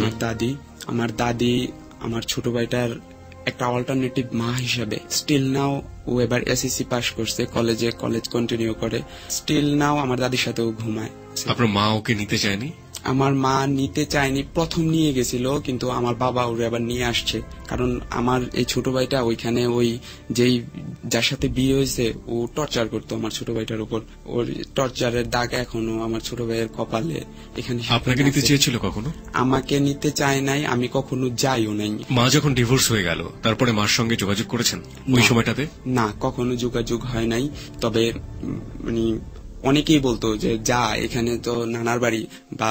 আমার দাদি আমার ছোট ভাইটার একটা অল্টারনেটিভ মা হিসাবে। স্টিল নাও ও এবার এসএসসি পাস করছে, কলেজ কন্টিনিউ করে। স্টিল নাও আমার দাদির সাথেও ঘুমায়। আপনার মা ওকে নিতে চায়নি? আমার মা নিতে চায়নি, প্রথম নিয়ে গেছিল, কিন্তু আমার বাবা ওরে আবার নিয়ে আসছে, কারণ আমার এই ছোট ভাইটা ওইখানে ওই যার সাথে বিয়ে হয়েছে ও টর্চার করতো আমার ছোট ভাইটার উপর। ওর টর্চারের দাগ এখনো আমার ছোট ভাইয়ের কপালে। এখানে আপনাকে নিতে চেয়েছিল কখনো? আমাকে নিতে চায় নাই, আমি কখনো যাইও নাই। মা যখন ডিভোর্স হয়ে গেল তারপরে মার সঙ্গে যোগাযোগ করেছেন ওই সময়টাতে? না, কখনো যোগাযোগ হয় নাই। তবে মানে অনেকেই বলতো যে যা, এখানে তো নানার বাড়ি, বা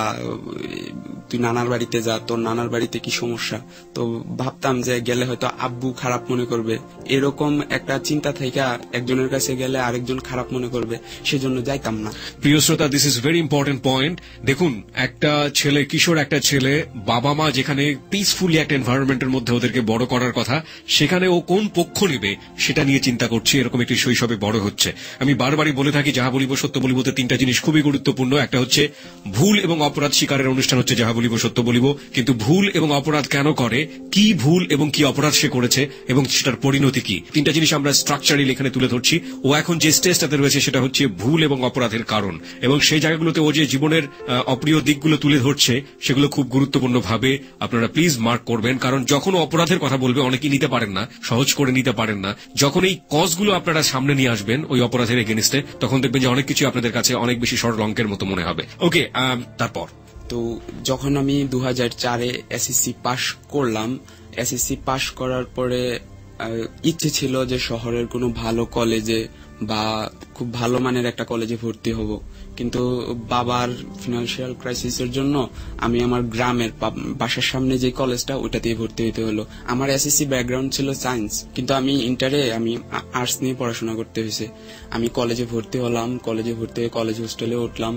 তুই নানার বাড়িতে যা, তোর নানার বাড়িতে কি সমস্যা। তো ভাবতাম যে গেলে হয়তো আব্বু খারাপ মনে করবে, এরকম একটা চিন্তা থেকে একজনের কাছে গেলে আরেকজন খারাপ মনে করবে, সেজন্য যাইতাম না। প্রিয় শ্রোতা, this is very important point. দেখুন, একটা ছেলে, কিশোর একটা ছেলে, বাবা মা যেখানে পিসফুলি একটা এনভায়রনমেন্টের মধ্যে ওদেরকে বড় করার কথা, সেখানে ও কোন পক্ষ নেবে সেটা নিয়ে চিন্তা করছে, এরকম একটি শৈশবে বড় হচ্ছে। আমি বারবারই বলে থাকি, যাহা বলিব সত্য বলিবতে তিনটা জিনিস খুবই গুরুত্বপূর্ণ। একটা হচ্ছে ভুল এবং অপরাধ স্বীকারের অনুষ্ঠান হচ্ছে যাহা বলিব সত্য বলিব, কিন্তু ভুল এবং অপরাধ কেন করে, কি ভুল এবং কি অপরাধ সে করেছে এবং সেটার পরিণতি কি, তিনটা জিনিস আমরা স্ট্রাকচারালি এখানে তুলে ধরছি। ও এখন যে স্টেজটাতে রয়েছে সেটা হচ্ছে ভুল এবং অপরাধের কারণ, এবং সেই জায়গাগুলোতে ও যে জীবনের অপ্রিয় দিকগুলো তুলে ধরছে সেগুলো খুব গুরুত্বপূর্ণ ভাবে আপনারা প্লিজ মার্ক করবেন। কারণ যখন অপরাধের কথা বলবে অনেকেই নিতে পারেন না, সহজ করে নিতে পারেন না। যখন এই কজগুলো আপনারা সামনে নিয়ে আসবেন ওই অপরাধের এগেইনস্টে, তখন দেখবেন যে অনেক কিছু আপনাদের কাছে অনেক বেশি সরল অঙ্কের মতো মনে হবে। ওকে, তারপর তো যখন আমি 2004-এ এসএসসি পাশ করলাম, এসএসসি পাশ করার পরে ইচ্ছে ছিল যে শহরের কোনো ভালো কলেজে বা খুব ভালো মানের একটা কলেজে ভর্তি হব, কিন্তু বাবার ফিনান্সিয়াল ক্রাইসিসের জন্য আমি আমার গ্রামের বাসার সামনে যে কলেজটা ওটাতেই ভর্তি হতে হলো। আমার এসএসসি ব্যাকগ্রাউন্ড ছিল সায়েন্স, কিন্তু আমি ইন্টারে আমি আর্টস নিয়ে পড়াশোনা করতে হয়েছে। আমি কলেজে ভর্তি হলাম, কলেজে ভর্তি হয়ে কলেজ হোস্টেলে উঠলাম।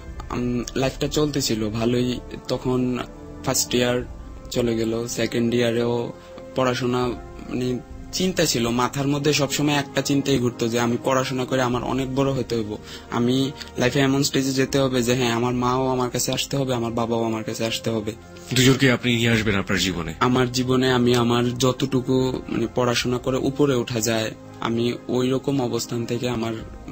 লাইফটা চলতেছিল ভালোই। তখন ফার্স্ট ইয়ার চলে গেল, সেকেন্ড ইয়ারেও পড়াশোনা, মানে চিন্তা ছিল মাথার মধ্যে, সবসময় একটা চিন্তাই ঘুরতো যে আমি পড়াশোনা করে আমার অনেক বড় হতে হইব, আমি লাইফে এমন স্টেজে যেতে হবে যে হ্যাঁ, আমার মাও আমার কাছে আসতে হবে, আমার বাবাও আমার কাছে আসতে হবে। দুজনকে আপনি নিয়ে আসবেন আপনার জীবনে? আমার জীবনে আমি আমার যতটুকু মানে পড়াশোনা করে উপরে ওঠা যায়, আমি ওই রকম অবস্থান থেকে আমার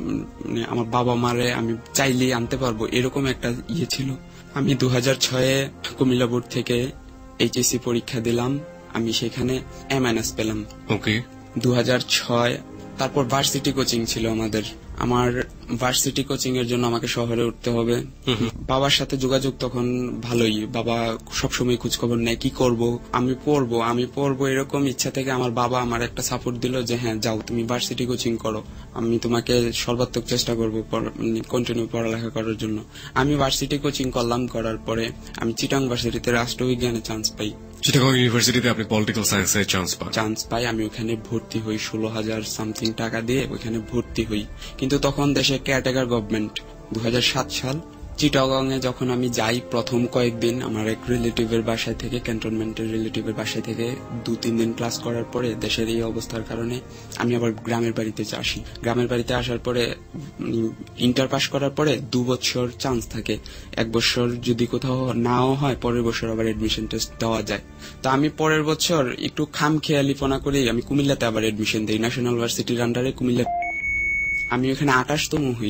বাবা মারে আমি চাইলেই আনতে পারবো, এরকম একটা ইয়ে ছিল। আমি 2006-এ কুমিল্লা বোর্ড থেকে এইচএসসি পরীক্ষা দিলাম, আমি সেখানে এমএনএস পেলাম। ওকে, 2006। তারপর ভার্সিটি কোচিং ছিল আমাদের। আমার ভার্সিটি কোচিং এর জন্য আমাকে শহরে উঠতে হবে। বাবার সাথে যোগাযোগ তখন ভালোই, বাবা সবসময় খোঁজ খবর নেয় কি করব, আমি পড়বো এরকম ইচ্ছা থেকে আমার বাবা আমার একটা সাপোর্ট দিল যে হ্যাঁ যাও, তুমি ভার্সিটি কোচিং করো, আমি তোমাকে সর্বাত্মক চেষ্টা করবো কন্টিনিউ পড়ালেখা করার জন্য। আমি ভার্সিটি কোচিং করলাম, করার পরে আমি চিটাং ভার্সিটিতে রাষ্ট্রবিজ্ঞানে চান্স পাই। চিটাগং ইউনিভার্সিটিতে আপনি পলিটিক্যাল সায়েন্সে চান্স পাই। আমি ওখানে ভর্তি হই 16,000 সামথিং টাকা দিয়ে ওখানে ভর্তি হই, কিন্তু তখন দেশে কেয়ারটেকার গভর্নমেন্ট। 2007 সাল। চিটাগং এ যখন আমি যাই, প্রথম কয়েকদিন আমার এক রিলেটিভের বাসায় থেকে, ক্যান্টনমেন্টের রিলেটিভের বাসায় থেকে 2-3 দিন ক্লাস করার পরে দেশের এই অবস্থার কারণে আমি আবার গ্রামের বাড়িতে আসি। গ্রামের বাড়িতে আসার পরে ইন্টার পাস করার পরে 2 বছর চান্স থাকে, 1 বছর যদি কোথাও নাও হয় পরের বছর আবার এডমিশন টেস্ট দেওয়া যায়। তো আমি পরের বছর একটু খামখেয়ালিপনা করে আমি কুমিল্লাতে আবার এডমিশন দিই, ন্যাশনাল ভার্সিটির আন্ডারে কুমিল্লা। আমি ওখানে 28তম হই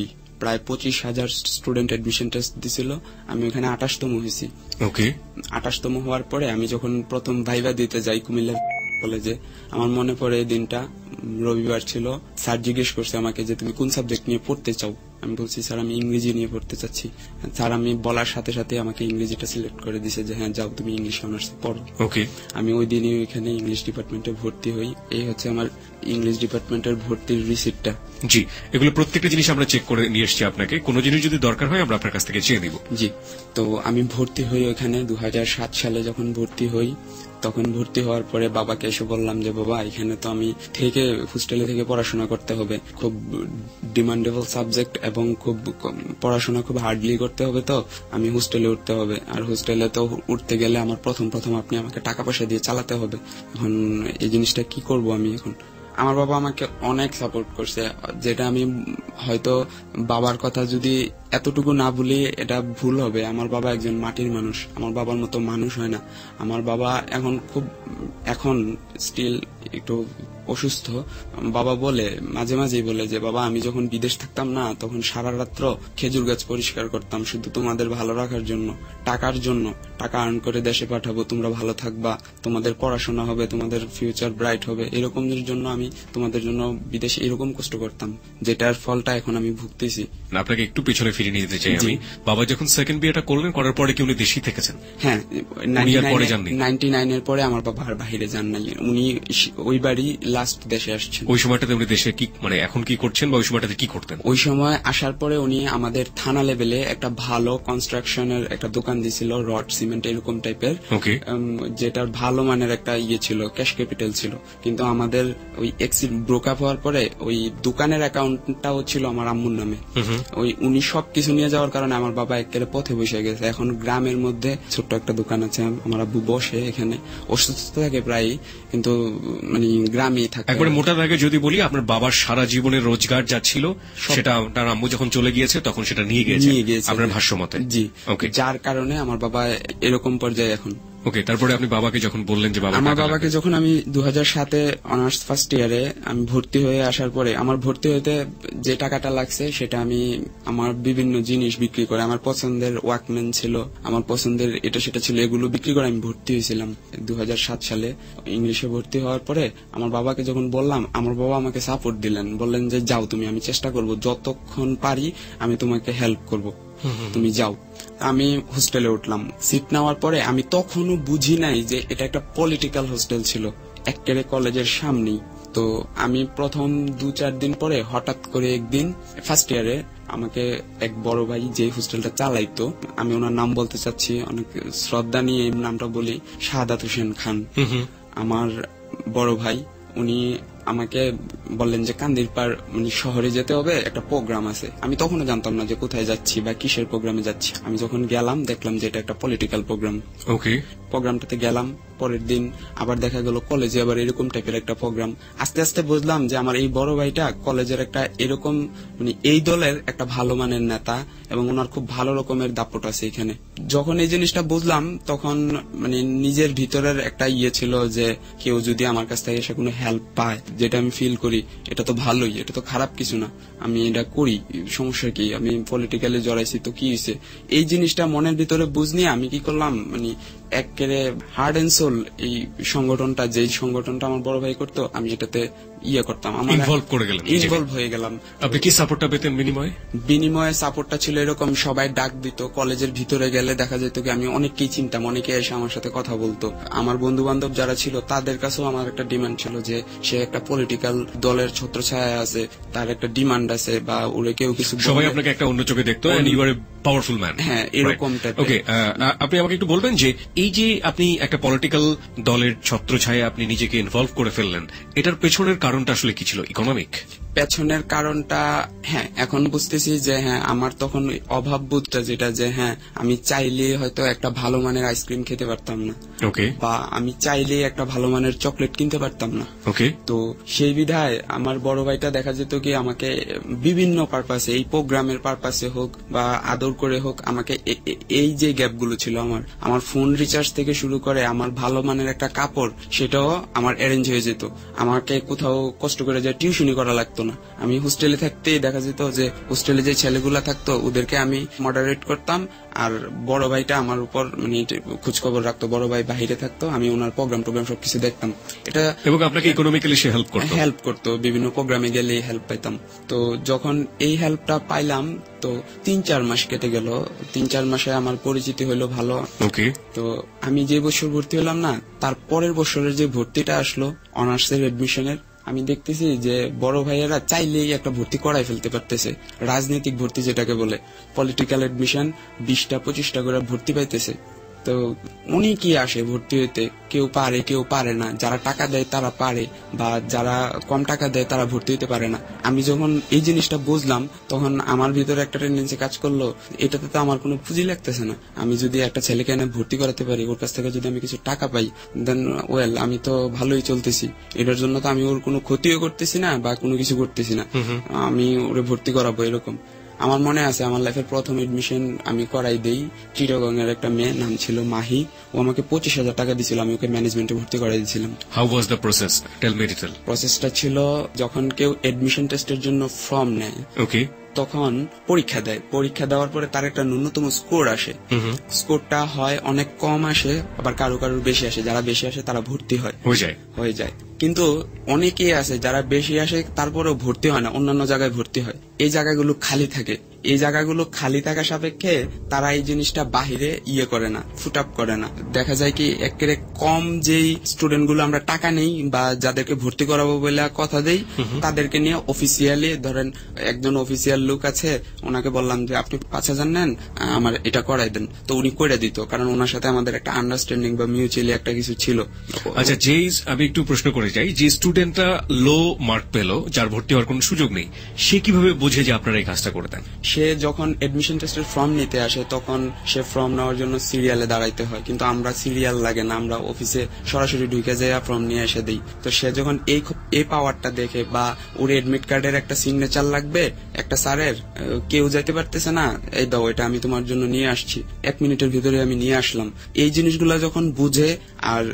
প্রায় 25,000 স্টুডেন্ট অ্যাডমিশন টেস্ট দিছিল, আমি ওখানে 28তম হয়েছি। ওকে। 28তম হওয়ার পরে আমি যখন প্রথম ভাইভা দিতে যাই কুমিল্লা কলেজে, আমার মনে পড়ে এই দিনটা, রবিবার ছিল। স্যার জিজ্ঞেস করছে আমাকে যে তুমি কোন সাবজেক্ট নিয়ে পড়তে চাও। আমি বলছি স্যার আমি ইংরেজি নিয়ে পড়তে চাচ্ছি। স্যার আমি বলার সাথে সাথে আমাকে ইংরেজিটা সিলেক্ট করে দিছে যে হ্যাঁ যাও তুমি ইংলিশ অনার্সে পড়ো। ওকে। আমি ওই দিনই ওইখানে ইংলিশ ডিপার্টমেন্টে ভর্তি হই। এই হচ্ছে আমার ইংলিশ ডিপার্টমেন্টের ভর্তির রিসিপ্টটা। জি, এগুলো প্রত্যেকটা জিনিস আমরা চেক করে নিয়ে এসেছি আপনাকে, কোনো জিনিস যদি দরকার হয় আমরা আপনার কাছ থেকে চেয়ে নিব। জি, তো আমি ভর্তি হই ওইখানে 2007 সালে যখন ভর্তি হই, তখন ভর্তি হওয়ার পরে বাবাকে এসে বললাম যে বাবা এখানে তো আমি থেকে হোস্টেলে থেকে পড়াশোনা করতে হবে, খুব ডিমান্ডেবল সাবজেক্ট এবং খুব পড়াশোনা খুব হার্ডলি করতে হবে, তো আমি হোস্টেলে উঠতে হবে। আর হোস্টেলে তো উঠতে গেলে আমার প্রথম আপনি আমাকে টাকা পয়সা দিয়ে চালাতে হবে। এখন এই জিনিসটা কি করব আমি এখন? আমার বাবা আমাকে অনেক সাপোর্ট করছে, যেটা আমি হয়তো বাবার কথা যদি এতটুকু না বলি এটা ভুল হবে। আমার বাবা একজন মাটির মানুষ, আমার বাবার মতো মানুষ হয় না। আমার বাবা এখন স্টিল একটু অসুস্থ। বাবা বলে মাঝে মাঝেই বলে যে বাবা আমি যখন বিদেশ থাকতাম না তখন সারা রাত্র খেজুর গাছ পরিষ্কার করতাম শুধু তোমাদের ভালো রাখার জন্য, টাকার জন্য। টাকা আর্ন করে দেশে পাঠাবো, তোমরা ভালো থাকবা, তোমাদের পড়াশোনা হবে, তোমাদের ফিউচার ব্রাইট হবে, এরকমের জন্য আমি তোমাদের জন্য বিদেশে এরকম কষ্ট করতাম, যেটার ফলটা এখন আমি ভুগতেছি। আপনাকে একটু পিছনে ফিরে নিয়ে যেতে চাই আমি। বাবা যখন সেকেন্ড বিয়েটা করলেন, করার পরে কি উনি দেশেই থেকেছেন? হ্যাঁ, 99 এর পরে আমার বাবা আর বাইরে যান নাই, উনি ওই বাড়ি লাস্ট দেশে আসছেন। ওই সময়টাতে উনি দেশে কি মানে এখন কি করছেন বা ওই সময়টাতে কি করতেন? ওই সময় আসার পরে উনি আমাদের থানা লেভেলে একটা ভালো কনস্ট্রাকশনের একটা দোকান দিছিল, রড সিমেন্ট এরকম টাইপের, যেটার ভালো মানের একটা ইয়ে ছিল, ক্যাশ ক্যাপিটাল ছিল। কিন্তু আমাদের ওই এক্সিট ব্রোকআপ হওয়ার পরে ওই দোকানের অ্যাকাউন্টটাও ছিল আমার আম্মুর নামে। ওই উনি সবকিছু নিয়ে যাওয়ার কারণে আমার বাবা একেবারে পথে বসে গেছে। এখন গ্রামের মধ্যে ছোট্ট একটা দোকান আছে, আমার আব্বু বসে এখানে, অসুস্থ থাকে প্রায়, কিন্তু মানে গ্রামেই থাকে। একবারে মোটা দাগে যদি বলি, আপনার বাবার সারা জীবনের রোজগার যা ছিল সেটা তার আম্মু যখন চলে গিয়েছে তখন সেটা নিয়ে গিয়েছে আপনার ভাষ্য মতে। জি, যার কারণে আমার বাবা এরকম পর্যায়ে এখন। ওকে, তারপরে আপনি বাবাকে যখন বললেন যে বাবা, আমার বাবাকে যখন আমি 2007-এ অনার্স ফার্স্ট ইয়ারে আমি ভর্তি হয়ে আসার পরে আমার ভর্তি হতে যে টাকাটা লাগছে সেটা আমি আমার বিভিন্ন জিনিস বিক্রি করে, আমার পছন্দের ওয়াকম্যান ছিল, আমার পছন্দের এটা সেটা ছিল, এগুলো বিক্রি করে আমি ভর্তি হয়েছিলাম 2007 সালে। ইংলিশে ভর্তি হওয়ার পরে আমার বাবাকে যখন বললাম, আমার বাবা আমাকে সাপোর্ট দিলেন, বললেন যে যাও তুমি, আমি চেষ্টা করব যতক্ষণ পারি আমি তোমাকে হেল্প করব, তুমি যাও। আমি হোস্টেলে উঠলাম। সিট নেওয়ার পরে আমি তখনও বুঝি নাই যে এটা একটা পলিটিক্যাল হোস্টেল ছিল, একেবারে কলেজের সামনেই। তো আমি প্রথম 2-4 দিন পরে হঠাৎ করে একদিন ফার্স্ট ইয়ারে আমাকে এক বড় ভাই যে হোস্টেলটা চালাইতো, আমি ওনার নাম বলতে চাচ্ছি, অনেক শ্রদ্ধা নিয়ে এই নামটা বলি, শাহাদাত হোসেন খান, আমার বড় ভাই, উনি আমাকে বললেন যে কান্দিরপাড় মানে শহরে যেতে হবে, একটা প্রোগ্রাম আছে। আমি তখনও জানতাম না যে কোথায় যাচ্ছি বা কিসের প্রোগ্রামে যাচ্ছি। আমি যখন গেলাম দেখলাম যে এটা একটা পলিটিক্যাল প্রোগ্রাম। ওকে, প্রোগ্রামটাতে গেলাম, পরের দিন আবার দেখা গেল কলেজে আবার এরকম টাইপের একটা প্রোগ্রাম। আস্তে আস্তে বুঝলাম যে আমার এই বড় ভাইটা কলেজের একটা এরকম মানে এই দলের একটা ভালো মানের নেতা এবং ওনার খুব ভালো রকমের দাপট আছে এখানে। যখন এই জিনিসটা বুঝলাম তখন মানে নিজের ভিতরের একটা ইয়ে ছিল যে কেউ যদি আমার কাছ থেকে এসে কোনো হেল্প পায়, যেটা আমি ফিল করি এটা তো ভালোই, এটা তো খারাপ কিছু না, আমি এটা করি, সমস্যা কি, আমি পলিটিক্যালি জড়াইছি তো কি হয়েছে। এই জিনিসটা মনের ভিতরে বুঝনি আমি কি করলাম, মানে একেবারে হার্ড এন্ড সোল এই সংগঠনটা, যেই সংগঠনটা আমার বড় ভাই করতো, আমি এটাতে ইয়ে করতাম, ইনভলভ হয়ে গেলাম। আপনি কি সাপোর্টটা পেতেন বিনিময়ে? সাপোর্টটা ছিল এরকম, সবাই ডাক দিত, কলেজের ভিতরে গেলে দেখা যেত কি আমি অনেককেই চিনতাম, অনেকে এসে আমার সাথে কথা বলতো। আমার বন্ধু বান্ধব যারা ছিল তাদের কাছেও আমার একটা ডিমান্ড ছিল যে সে একটা পলিটিক্যাল দলের ছত্রছায়া আছে, তার একটা ডিমান্ড আছে, বা ওরে কেউ কিছু, সবাই আপনাকে একটা অন্য চোখে দেখতো, and you are a powerful man. হ্যাঁ, এরকম টাইপের। ওকে, আপনি আমাকে একটু বলবেন যে এই যে আপনি একটা পলিটিক্যাল দলের ছত্রছায়া আপনি নিজেকে ইনভলভ করে ফেললেন, এটার পেছনের কারণটা আসলে কি ছিল? ইকোনমিক পেছনের কারণটা, হ্যাঁ এখন বুঝতেছি যে হ্যাঁ আমার তখন অভাব বোধটা যেটা, যে হ্যাঁ আমি চাইলে হয়তো একটা ভালো মানের আইসক্রিম খেতে পারতাম না, ওকে, বা আমি চাইলে একটা ভালো মানের চকলেট কিনতে পারতাম না, ওকে। তো সেই বিধায় আমার বড় ভাইটা দেখা যেত কি আমাকে বিভিন্ন পারপাসে, এই প্রোগ্রামের পারপাসে হোক বা আদর করে হোক, আমাকে এই যে গ্যাপগুলো ছিল আমার ফোন রিচার্জ থেকে শুরু করে আমার ভালো মানের একটা কাপড়, সেটাও আমার অ্যারেঞ্জ হয়ে যেত। আমাকে কোথাও কষ্ট করে যে টিউশনি করা লাগতো না। আমি হোস্টেলে থাকতেই দেখা যেত যে হোস্টেলে যে ছেলেগুলা থাকতো ওদেরকে আমি মডারেট করতাম, আর বড় ভাইটা আমার উপর মানে খোঁজখবর রাখতো। বড় ভাই বাহিরে থাকতো, আমি ওনার প্রোগ্রাম সবকিছু দেখতাম। এটা এবং আপনাকে ইকোনমিক্যালি সে হেল্প করতো। বিভিন্ন প্রোগ্রামে গেলে হেল্প পাইতাম। তো যখন এই হেল্পটা পাইলাম তো 3-4 মাস কেটে গেল। 3-4 মাসে আমার পরিচিতি হলো ভালো। ওকে। তো আমি যে বছর ভর্তি হলাম না, তার পরের বছরের যে ভর্তিটা আসলো অনার্সের এডমিশনের, আমি দেখতেছি যে বড় ভাইয়েরা চাইলেই একটা ভর্তি করাই ফেলতে পারতেছে। রাজনৈতিক ভর্তি যেটাকে বলে, পলিটিক্যাল এডমিশন 20টা-25টা করে ভর্তি পাইতেছে। তো অনেকেই আসে ভর্তি হইতে, কেউ পারে কেউ পারে না। যারা টাকা দেয় তারা পারে, বা যারা কম টাকা দেয় তারা ভর্তি হইতে পারে না। আমি যখন এই জিনিসটা বুঝলাম তখন আমার ভিতরে একটা টেন্ডেন্সি কাজ করলো, এটাতে তো আমার কোনো পুঁজি লাগতেছে না। আমি যদি একটা ছেলেকে এনে ভর্তি করাতে পারি, ওর কাছ থেকে যদি আমি কিছু টাকা পাই, দেন ওয়েল আমি তো ভালোই চলতেছি। এটার জন্য তো আমি ওর কোনো ক্ষতিও করতেছি না বা কোনো কিছু করতেছি না, আমি ওরে ভর্তি করাবো এরকম। আমার মনে আছে আমার লাইফের প্রথম এডমিশন আমি করাই দেই। চিটাগং এর একটা মেয়ে, নাম ছিল মাহি, ও আমাকে 25,000 টাকা দিছিল, আমি ওকে ম্যানেজমেন্টে ভর্তি করাই দিয়েছিলাম। How was the process? Tell me detail. প্রসেসটা ছিল যখন কেউ এডমিশন টেস্টের জন্য ফর্ম নেয়, ওকে, তখন পরীক্ষা দেয়। পরীক্ষা দেওয়ার পরে তার একটা ন্যূনতম স্কোর আসে। স্কোরটা হয় অনেক কম আসে, আবার কারো কারোর বেশি আসে। যারা বেশি আসে তারা ভর্তি হয়ে যায়। কিন্তু অনেকেই আছে যারা বেশি আসে তারপরেও ভর্তি হয় না, অন্যান্য জায়গায় ভর্তি হয়। এই জায়গাগুলো খালি থাকে। এই জায়গাগুলো খালি থাকা সাপেক্ষে তারা এই জিনিসটা বাহিরে করে না, ফুট আপ করে না। দেখা যায় কি একেবারে কম যেই স্টুডেন্ট গুলো আমরা টাকা নেই বা যাদেরকে ভর্তি করাবো বলে কথা দেই, তাদেরকে নিয়ে অফিসিয়ালি, ধরেন একজন অফিসিয়াল লোক আছে, ওনাকে বললাম যে আপনি 5,000 নেন, আমার এটা করাই দেন, তো উনি করে দিত, কারণ ওনার সাথে আমাদের একটা আন্ডারস্ট্যান্ডিং বা মিউচুয়ালি একটা কিছু ছিল। আচ্ছা, আমি একটু প্রশ্ন করে যাই, যে স্টুডেন্টরা লো মার্ক পেলো, যার ভর্তি হওয়ার কোনো সুযোগ নেই, সে কিভাবে বুঝে যে আপনারা এই কাজটা করে দেন? সে যখন এডমিশন টেস্টের ফর্ম নিতে আসে তখন সে ফর্ম নেওয়ার জন্য সিরিয়ালে দাঁড়াইতে হয়, কিন্তু আমরা সিরিয়াল লাগে না, আমরা অফিসে সরাসরি ঢুকে যাই ফর্ম নিয়ে এসে দিই। তো সে যখন এই পাওয়ারটা দেখে, বা ওর এডমিট কার্ডের একটা সিগনেচার লাগবে একটা স্যারের, কেউ যাইতে পারতেছে না, এই দাও এটা আমি তোমার জন্য নিয়ে আসছি, 1 মিনিটের ভিতরে আমি নিয়ে আসলাম, এই জিনিসগুলা যখন বুঝে, আর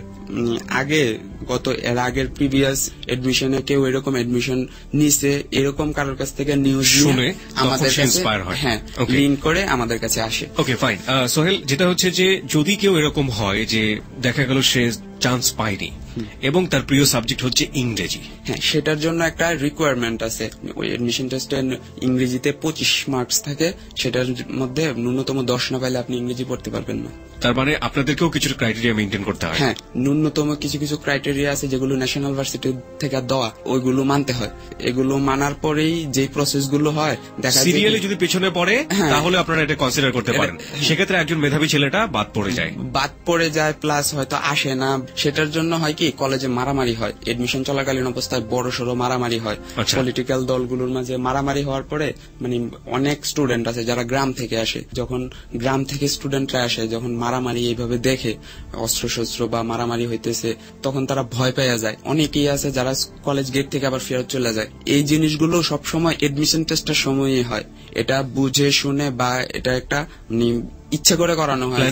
এর আগের প্রিভিয়াস এডমিশনে কেউ এরকম এডমিশন নিছে, এরকম কারোর কাছ থেকে নিউজ শুনে আমাদের কাছে, হ্যাঁ, লিঙ্ক করে আমাদের কাছে আসে। ওকে, ফাইন। সোহেল, যেটা হচ্ছে যে যদি কেউ এরকম হয় যে দেখা গেল সে চান্স পায়নি এবং তার প্রিয় সাবজেক্ট হচ্ছে ইংরেজি, হ্যাঁ, সেটার জন্য একটা রিকোয়ারমেন্ট আছে। ওই এডমিশন টেস্টে ইংরেজিতে 25 মার্কস থাকে, সেটার মধ্যে ন্যূনতম 10 না পাইলে আপনি ইংরেজি পড়তে পারবেন না। তার মানে আপনাদেরকেও কিছু ক্রাইটেরিয়া মেনটেন করতে হয়? হ্যাঁ, ন্যূনতম কিছু ক্রাইটেরিয়া আছে যেগুলো ন্যাশনাল ভার্সিটি থেকে দেওয়া, ওইগুলো মানতে হয়। এগুলো মানার পরেই যে প্রসেস গুলো হয়, দেখা যায় সিরিয়ালি যদি পেছনে পড়ে তাহলে আপনারা এটা কনসিডার করতে পারেন। সেক্ষেত্রে একজন মেধাবী ছেলেটা বাদ পড়ে যায়, প্লাস হয়তো আসে না। সেটার জন্য হয় কি, কলেজে মারামারি হয়, এডমিশন চলাকালীন অবস্থায় বড় সড়ো মারামারি হয়। পলিটিক্যাল দলগুলোর মাঝে মারামারি হওয়ার পরে মানে অনেক স্টুডেন্ট আছে যারা গ্রাম থেকে আসে, যখন গ্রাম থেকে স্টুডেন্টরা আসে, যখন মারামারি এইভাবে দেখে, অস্ত্রশস্ত্র বা মারামারি হইতেছে, তখন তারা ভয় পেয়ে যায়। অনেকেই আছে যারা কলেজ গেট থেকে আবার ফেরত চলে যায়। এই জিনিসগুলো সবসময় এডমিশন টেস্টের সময়ই হয়। এটা বুঝে শুনে বা এটা একটা ইচ্ছা করে করানো হয়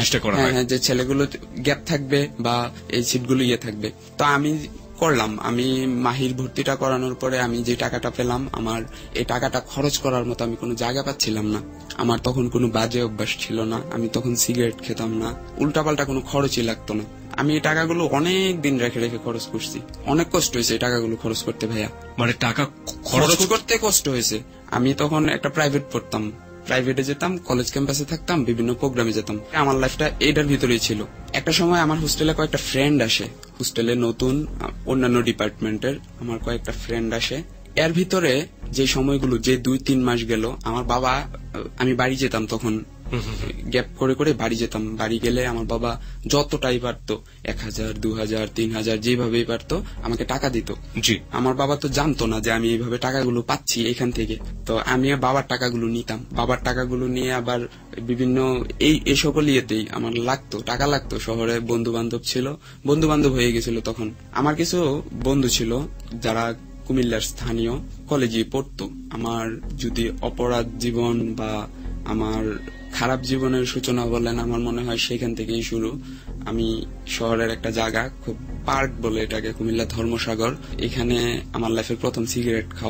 যে ছেলেগুলো গ্যাপ থাকবে বা এই সিটগুলো থাকবে। তো আমি করলাম, আমি মাহির ভর্তিটা করানোর পরে আমি যে টাকাটা পেলাম, আমার এই টাকাটা খরচ করার মতো আমি কোনো জায়গা পাচ্ছিলাম না। আমার তখন কোনো বাজে অভ্যাস ছিল না, আমি তখন সিগারেট খেতাম না, উল্টাপাল্টা কোনো খরচই লাগতো না। আমি এই টাকাগুলো অনেক দিন রেখে খরচ করছি। অনেক কষ্ট হয়েছে এই টাকাগুলো খরচ করতে ভাইয়া, মানে টাকা খরচ করতে কষ্ট হয়েছে। আমি তখন একটা প্রাইভেট পড়তাম, প্রাইভেটে যেতাম, কলেজ ক্যাম্পাসে থাকতাম, বিভিন্ন প্রোগ্রামে যেতাম। আমার লাইফটা এটার ভিতরেই ছিল। একটা সময় আমার হোস্টেলে কয়েকটা ফ্রেন্ড আসে, হোস্টেলে নতুন অন্যান্য ডিপার্টমেন্টের আমার কয়েকটা ফ্রেন্ড আসে। এর ভিতরে যে সময়গুলো, যে 2-3 মাস গেল, আমার বাবা, আমি বাড়ি যেতাম তখন, গ্যাপ করে বাড়ি যেতাম। বাড়ি গেলে আমার বাবা যতটাই পারতো, 1,000, 2,000, 3,000 যেভাবেই পারতো আমাকে টাকা দিত। আমার বাবা তো জানতো না যে আমি এইভাবে টাকাগুলো পাচ্ছি এখান থেকে। তো আমি বাবার টাকাগুলো নিতাম, বাবার টাকাগুলো নিয়ে আবার বিভিন্ন এই সকল ইয়েতেই আমার টাকা লাগতো। শহরে বন্ধু বান্ধব ছিল, বন্ধু বান্ধব হয়ে গেছিল তখন। আমার কিছু বন্ধু ছিল যারা কুমিল্লার স্থানীয় কলেজে পড়তো। আমার যদি অপরাধ জীবন বা আমার খারাপ জীবনের সূচনা বলেন, আমার মনে হয় সেখান থেকেই শুরু। আমি শহরের একটা জায়গা, খুব পার্ক বলে এটাকে, কুমিল্লা ধর্মসাগর, এখানে আমার লাইফের প্রথম সিগারেট খাওয়া।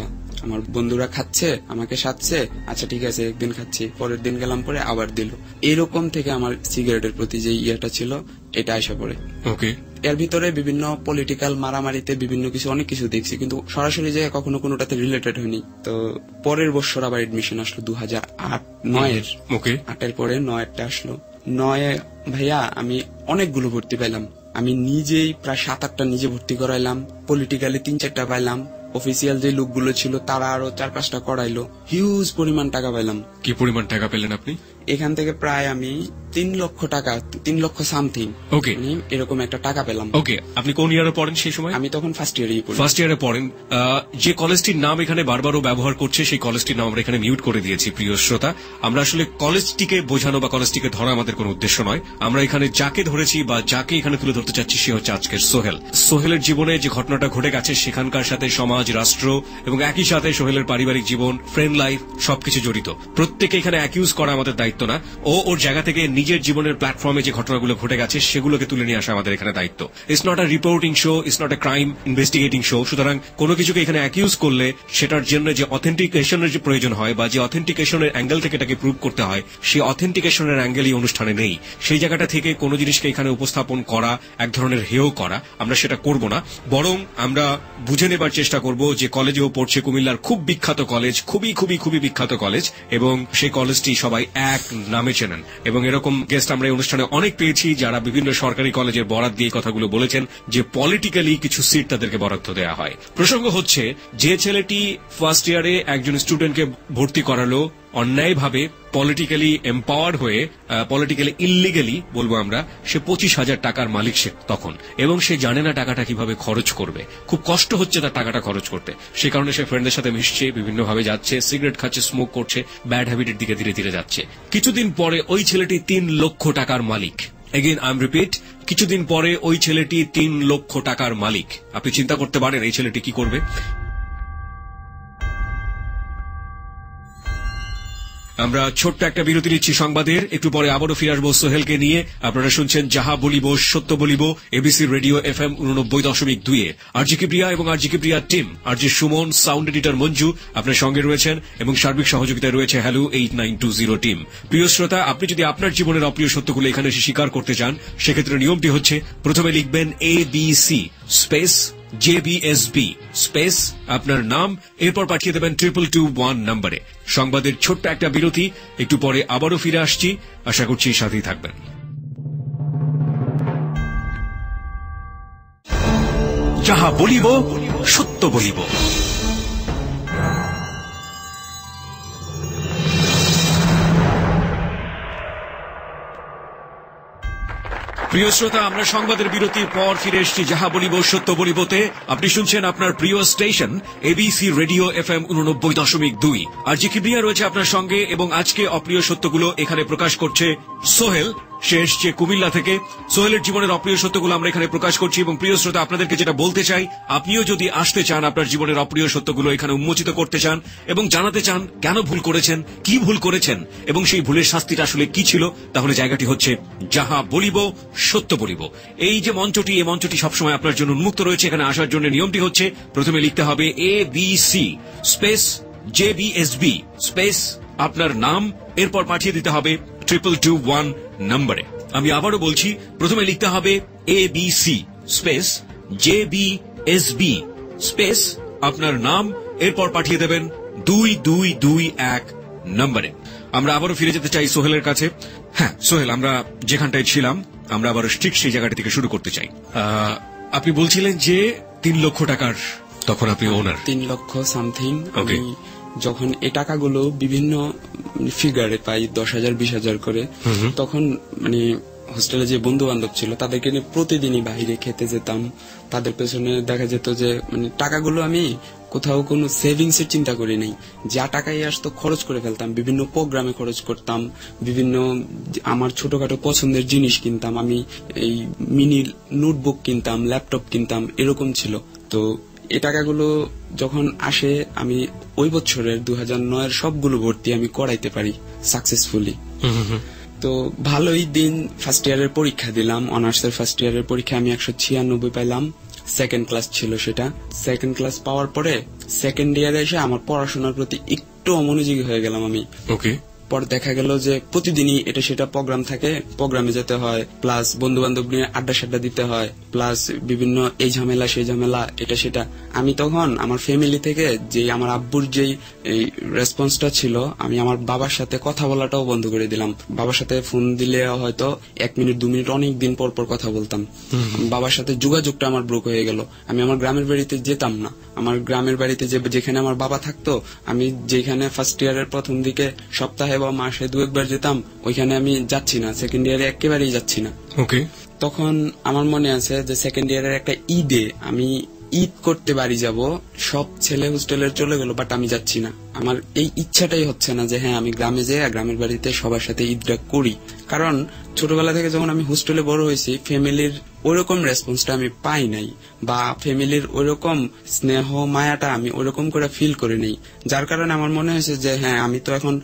আমার বন্ধুরা খাচ্ছে, আমাকে সাথছে, আচ্ছা ঠিক আছে একদিন খাচ্ছি, পরের দিন গেলাম পরে আবার দিল। এরকম থেকে আমার সিগারেটের প্রতি যে ইয়েটা ছিল এটা আসা পড়ে। ওকে। এর ভিতরে বিভিন্ন পলিটিক্যাল মারামারিতে বিভিন্ন কিছু অনেক কিছু দেখছি, কিন্তু সরাসরি যে কখনো কোনোটাতে রিলেটেড হয়নি। তো পরের বছর আবার এডমিশন আসলো 2008-9-এর। ওকে। 8-এর পরে 9-এরটা আসলো। 9-এ ভাইয়া আমি অনেকগুলো ভর্তি পাইলাম। আমি নিজেই প্রায় 7-8টা নিজে ভর্তি করাইলাম, পলিটিক্যালি 3-4টা পাইলাম, অফিসিয়াল যে লোকগুলো ছিল তারা আরো 4-5টা করাইলো। হিউজ পরিমাণ টাকা পাইলাম। কি পরিমাণ টাকা পেলেন আপনি? এখান থেকে প্রায় আমি 3 লক্ষ টাকা, 3 লক্ষ সামথিং ওকে এরকম একটা টাকা পেলাম। ওকে। আপনি কোন ইয়ারে পড়েন সেই সময়? আমি তখন ফার্স্ট ইয়ারেই পড়ি। ফার্স্ট ইয়ারে পড়েন। যে কলেজটির নাম এখানে বারবারও ব্যবহার করছে সেই কলেজটির নাম আমরা এখানে মিউট করে দিয়েছি। প্রিয় শ্রোতা, আমরা আসলে কলেজটিকে বোঝানো বা কলেজটিকে ধরা আমাদের কোনো উদ্দেশ্য নয়। আমরা এখানে যাকে ধরেছি বা যাকে এখানে তুলে ধরতে চাচ্ছি সে হচ্ছে আজকের সোহেল। সোহেলের জীবনে যে ঘটনাটা ঘটে গেছে সেখানকার সাথে সমাজ, রাষ্ট্র এবং একই সাথে সোহেলের পারিবারিক জীবন, ফ্রেন্ড লাইফ সবকিছু জড়িত। প্রত্যেকে এখানে অ্যাকিউজ করা আমাদের দায়িত্ব না। ওর জায়গা থেকে নিজের জীবনের প্ল্যাটফর্মে যে ঘটনাগুলো ঘটে গেছে সেগুলোকে তুলে নিয়ে আসা আমাদের এখানে দায়িত্ব। It's not a reporting show, it's not a crime investigating show. সুতরাং কোনো কিছুকে এখানে অ্যাকিউজ করলে সেটার জন্য যে অথেন্টিকেশনের যে প্রয়োজন হয় বা যে অথেন্টিকেশনের অ্যাঙ্গেল থেকে এটাকে প্রুভ করতে হয়, সেই অথেন্টিকেশনের অ্যাঙ্গেল এই অনুষ্ঠানে নেই। সেই জায়গাটা থেকে কোনো জিনিসকে এখানে উপস্থাপন করা, এক ধরনের হেয় করা, আমরা সেটা করব না। বরং আমরা বুঝে নেবার চেষ্টা করব যে কলেজেও পড়ছে, কুমিল্লার খুব বিখ্যাত কলেজ, খুবই খুবই খুবই বিখ্যাত কলেজ, এবং সেই কলেজটি সবাই এক নামে চেনেন। এবং এরকম গেস্ট আমরা এই অনুষ্ঠানে অনেক পেয়েছি যারা বিভিন্ন সরকারি কলেজের বরাত দিয়ে কথাগুলো বলেছেন যে পলিটিক্যালি কিছু সিট তাদেরকে বরাদ্দ দেওয়া হয়। প্রসঙ্গ হচ্ছে যে ছেলেটি ফার্স্ট ইয়ারে একজন স্টুডেন্টকে ভর্তি করালো অন্যায়ভাবে, পলিটিক্যালি এম্পাওয়ার্ড হয়ে, পলিটিক্যালি ইললিগালি বলবো আমরা, সে 25,000 টাকার মালিক সে তখন, এবং সে জানে না টাকাটা কিভাবে খরচ করবে। খুব কষ্ট হচ্ছে তার টাকাটা খরচ করতে। সে কারণে সে ফ্রেন্ডদের সাথে মিশছে, বিভিন্নভাবে যাচ্ছে, সিগারেট খাচ্ছে, স্মোক করছে, ব্যাড হ্যাবিটের দিকে ধীরে ধীরে যাচ্ছে। কিছুদিন পরে ওই ছেলেটি 3 লক্ষ টাকার মালিক। এগেইন আই এম রিপিট, কিছুদিন পরে ওই ছেলেটি 3 লক্ষ টাকার মালিক। আপনি চিন্তা করতে পারেন এই ছেলেটি কি করবে? আমরা ছোট্ট একটা বিরতি নিচ্ছি সংবাদের, একটু পরে আবারও ফিরে আসবো সোহেলকে নিয়ে। আপনারা শুনছেন যাহা বলিব সত্য বলিব, ABC radio FM 89.2 RJ Kibria এবং RJ Kibria team, RJ Sumon, sound editor Manju আপনার সঙ্গে রয়েছেন এবং সার্বিক সহযোগিতায় রয়েছে হ্যালো 8920 টিম। প্রিয় শ্রোতা, আপনি যদি আপনার জীবনের অপ্রিয় সত্যগুলো এখানে এসে স্বীকার করতে চান, সেক্ষেত্রে নিয়মটি হচ্ছে প্রথমে লিখবেন ABC স্পেস JBSB স্পেস আপনার নাম, এরপর পাঠিয়ে দেবেন 2221 নম্বরে। সংবাদের ছোট্ট একটা বিরতি, একটু পরে আবারও ফিরে আসছি, আশা করছি সাথেই থাকবেন। যাহা বলিব সত্য বলিব। প্রিয় শ্রোতা, আমরা সংবাদের বিরতির পর ফিরে এসেছি যাহা বলিব সত্য বলিবতে। আপনি শুনছেন আপনার প্রিয় station ABC radio FM 89.2। RJ Kibria রয়েছে আপনার সঙ্গে এবং আজকে অপ্রিয় সত্যগুলো এখানে প্রকাশ করছে সোহেল। সে এসছে কুমিল্লা থেকে। সোহেলের জীবনের অপ্রিয় সত্যগুলো আমরা এখানে প্রকাশ করছি এবং প্রিয় শ্রোতা, আপনাদেরকে যেটা বলতে চাই, আপনিও যদি আসতে চান, আপনার জীবনের অপ্রিয় সত্যগুলো এখানে উন্মোচিত করতে চান এবং জানাতে চান কেন ভুল করেছেন, কি ভুল করেছেন এবং সেই ভুলের শাস্তিটা আসলে কি ছিল, তাহলে জায়গাটি হচ্ছে যাহা বলিব সত্য বলিব। এই যে মঞ্চটি, এই মঞ্চটি সবসময় আপনার জন্য উন্মুক্ত রয়েছে। এখানে আসার জন্য নিয়মটি হচ্ছে প্রথমে লিখতে হবে ABC স্পেস JBSB স্পেস আপনার নাম, এরপর পাঠিয়ে দিতে হবে 2221 নম্বরে। আমি আবারও বলছি, প্রথমে লিখতে হবে ABC স্পেস JBSB স্পেস আপনার নাম, এরপর পাঠিয়ে দেবেন 2221 নম্বরে। আমরা আবারও ফিরে যেতে চাই সোহেলের কাছে। হ্যাঁ সোহেল, আমরা যেখানটায় ছিলাম আমরা আবারও ঠিক সেই জায়গাটা থেকে শুরু করতে চাই। আপনি বলছিলেন যে 3 লক্ষ টাকার তখন আপনি ওনার। 3 লক্ষ সামথিং। আমি যখন এই টাকাগুলো বিভিন্ন ফিগারে পাই, 10,000 20,000 করে, তখন মানে হোস্টেলে যে বন্ধু বান্ধব ছিল তাদেরকে নিয়ে প্রতিদিনই বাইরে খেতে যেতাম। তাদের পেছনে দেখা যেত যে মানে টাকাগুলো আমি কোথাও কোনো সেভিংস এর চিন্তা করি নাই, যা টাকাই আসতো খরচ করে ফেলতাম, বিভিন্ন প্রোগ্রামে খরচ করতাম, বিভিন্ন আমার ছোটখাটো পছন্দের জিনিস কিনতাম, আমি এই মিনি নোটবুক কিনতাম, ল্যাপটপ কিনতাম, এরকম ছিল। তো এই টাকাগুলো যখন আসে আমি ওই বছরের 2009-এর সবগুলো ভর্তি আমি করাইতে পারি সাকসেসফুলি। তো ভালোই দিন, ফার্স্ট ইয়ারের পরীক্ষা দিলাম, অনার্সের ফার্স্ট ইয়ারের পরীক্ষা আমি 196 পাইলাম। সেকেন্ড ক্লাস ছিল সেটা। সেকেন্ড ক্লাস পাওয়ার পরে সেকেন্ড ইয়ারে এসে আমার পড়াশোনার প্রতি একটু অমনোযোগী হয়ে গেলাম আমি। ওকে। পর দেখা গেল যে প্রতিদিনই এটা সেটা প্রোগ্রাম থাকে, প্রোগ্রামে যেতে হয়, প্লাস বন্ধু বান্ধব নিয়ে আড্ডা সাড্ডা দিতে হয়, প্লাস বিভিন্ন এই ঝামেলা সেই ঝামেলা এটা সেটা। আমি তখন আমার ফ্যামিলি থেকে যে আমার আব্বুর যেই রেসপন্সটা ছিল, আমি আমার বাবার সাথে কথা বলাটাও বন্ধ করে দিলাম। বাবার সাথে ফোন দিলে হয়তো 1 মিনিট 2 মিনিট অনেক দিন পর পর কথা বলতাম। বাবার সাথে যোগাযোগটা আমার ব্রোক হয়ে গেল। আমি আমার গ্রামের বাড়িতে যেতাম না। আমার গ্রামের বাড়িতে যেখানে আমার বাবা থাকতো, আমি যেখানে ফার্স্ট ইয়ারের প্রথম দিকে সপ্তাহে বা মাসে 2 একবার যেতাম, ওইখানে আমি যাচ্ছি না। সেকেন্ড ইয়ারে একেবারেই যাচ্ছি না। ওকে। তখন আমার মনে আছে যে সেকেন্ড ইয়ারের একটা ঈদে আমি ঈদ করতে বাড়ি যাব, সব ছেলে হোস্টেলের চলে গেল, বাট আমি যাচ্ছি না। আমার এই ইচ্ছাটাই হচ্ছে না যে হ্যাঁ আমি গ্রামে যাই, গ্রামের বাড়িতে সবার সাথে ঈদটা করি। কারণ ছোটবেলা থেকে যখন আমি হোস্টেলে বড় হয়েছি, ফ্যামিলির ওইরকম রেসপন্সটা আমি পাই নাই, বা ফ্যামিলির ওইরকম স্নেহ মায়াটা আমি ওইরকম করে ফিল করে নেই। যার কারণে আমার মনে হয়েছে যে হ্যাঁ আমি তো এখন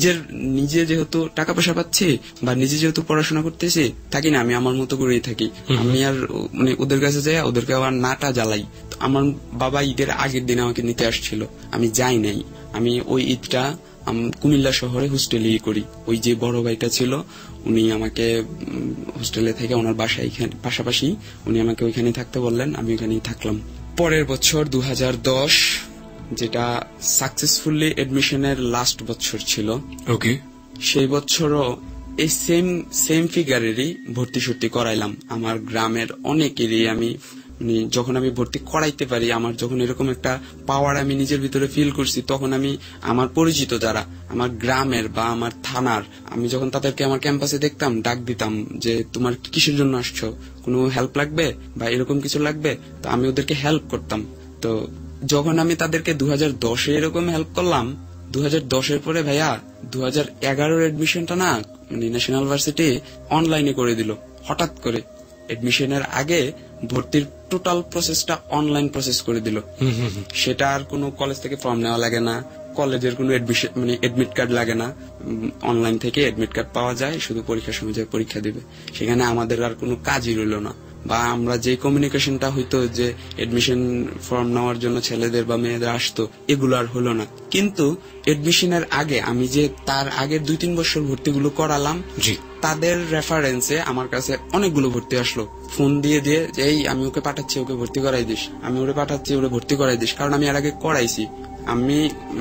নিজে যেহেতু টাকা পয়সা পাচ্ছি বা নিজে যেহেতু পড়াশোনা করতেছি, থাকি না আমি আমার মতো করেই থাকি। আমি আর মানে ওদের কাছে যাই, ওদেরকে আবার নাটা জ্বালাই। আমার বাবা ঈদের আগের দিন আমাকে নিতে আসছিল, আমি যাই নাই। আমি ওই ঈদটা কুমিল্লা শহরে হোস্টেলে করি। ওই যে বড় ভাইটা ছিল, উনি আমাকে হোস্টেলে থেকে ওনার বাসায় পাশাপাশি উনি আমাকে ওইখানে থাকতে বললেন, আমি ওইখানেই থাকলাম। পরের বছর 2010, যেটা সাকসেসফুলি এডমিশনের লাস্ট বছর ছিল, ওকে, সেই বছরও এই সেম ফিগারেরই ভর্তি সর্তি করাইলাম। আমার গ্রামের অনেকেরই আমি যখন আমি ভর্তি করাইতে পারি, আমার যখন এরকম একটা পাওয়ার আমি নিজের ভিতরে ফিল করছি, তখন আমি আমার পরিচিত যারা আমার গ্রামের বা আমার থানার, আমি যখন তাদেরকে আমার ক্যাম্পাসে দেখতাম, ডাক দিতাম যে তোমার কিসের জন্য আসছো, কোনো হেল্প লাগবে বা এরকম কিছু লাগবে, তো আমি ওদেরকে হেল্প করতাম। তো যখন আমি তাদেরকে 2010-এ এরকম হেল্প করলাম, 2010-এর পরে ভাইয়া 2011-এর এডমিশনটা না ন্যাশনাল ভার্সিটি অনলাইনে করে দিল হঠাৎ করে। এডমিশনের আগে ভর্তির টোটাল প্রসেসটা অনলাইন প্রসেস করে দিল। সেটা আর কোনো কলেজ থেকে ফর্ম নেওয়া লাগে না, কলেজের কোনো এডমিশন এডমিট কার্ড লাগে না, অনলাইন থেকে এডমিট কার্ড পাওয়া যায়, শুধু পরীক্ষার সময় যায় পরীক্ষা দিবে। সেখানে আমাদের আর কোনো কাজই রইল না, বা আমরা যে কমিউনিকেশনটা হইতো যে এডমিশন ফর্ম নেওয়ার জন্য ছেলেদের বা মেয়েদের আসতো, এগুলো আর হলো না। কিন্তু এডমিশনের আগে আমি যে তার আগের 2-3 বছর ভর্তিগুলো করালাম, তাদের রেফারেন্সে আমার কাছে অনেকগুলো ভর্তি আসলো, ফোন দিয়ে যে এই আমি ওকে পাঠাচ্ছি, ওকে ভর্তি করাই দিস, আমি ওরে পাঠাচ্ছি, ওরে ভর্তি করাই দিস। কারণ আমি এর আগে করাইছি। আমি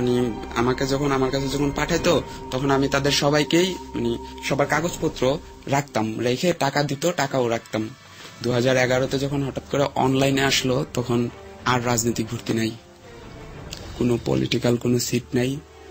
আমার কাছে যখন পাঠাইতো, তখন আমি তাদের সবাইকেই সবার কাগজপত্র রাখতাম, রেখে টাকা দিত, টাকাও রাখতাম। 2011-তে যখন হঠাৎ করে অনলাইনে আসলো, তখন আর রাজনৈতিক ভর্তি নাই, কোনো পলিটিক্যাল কোনো সিট নাই,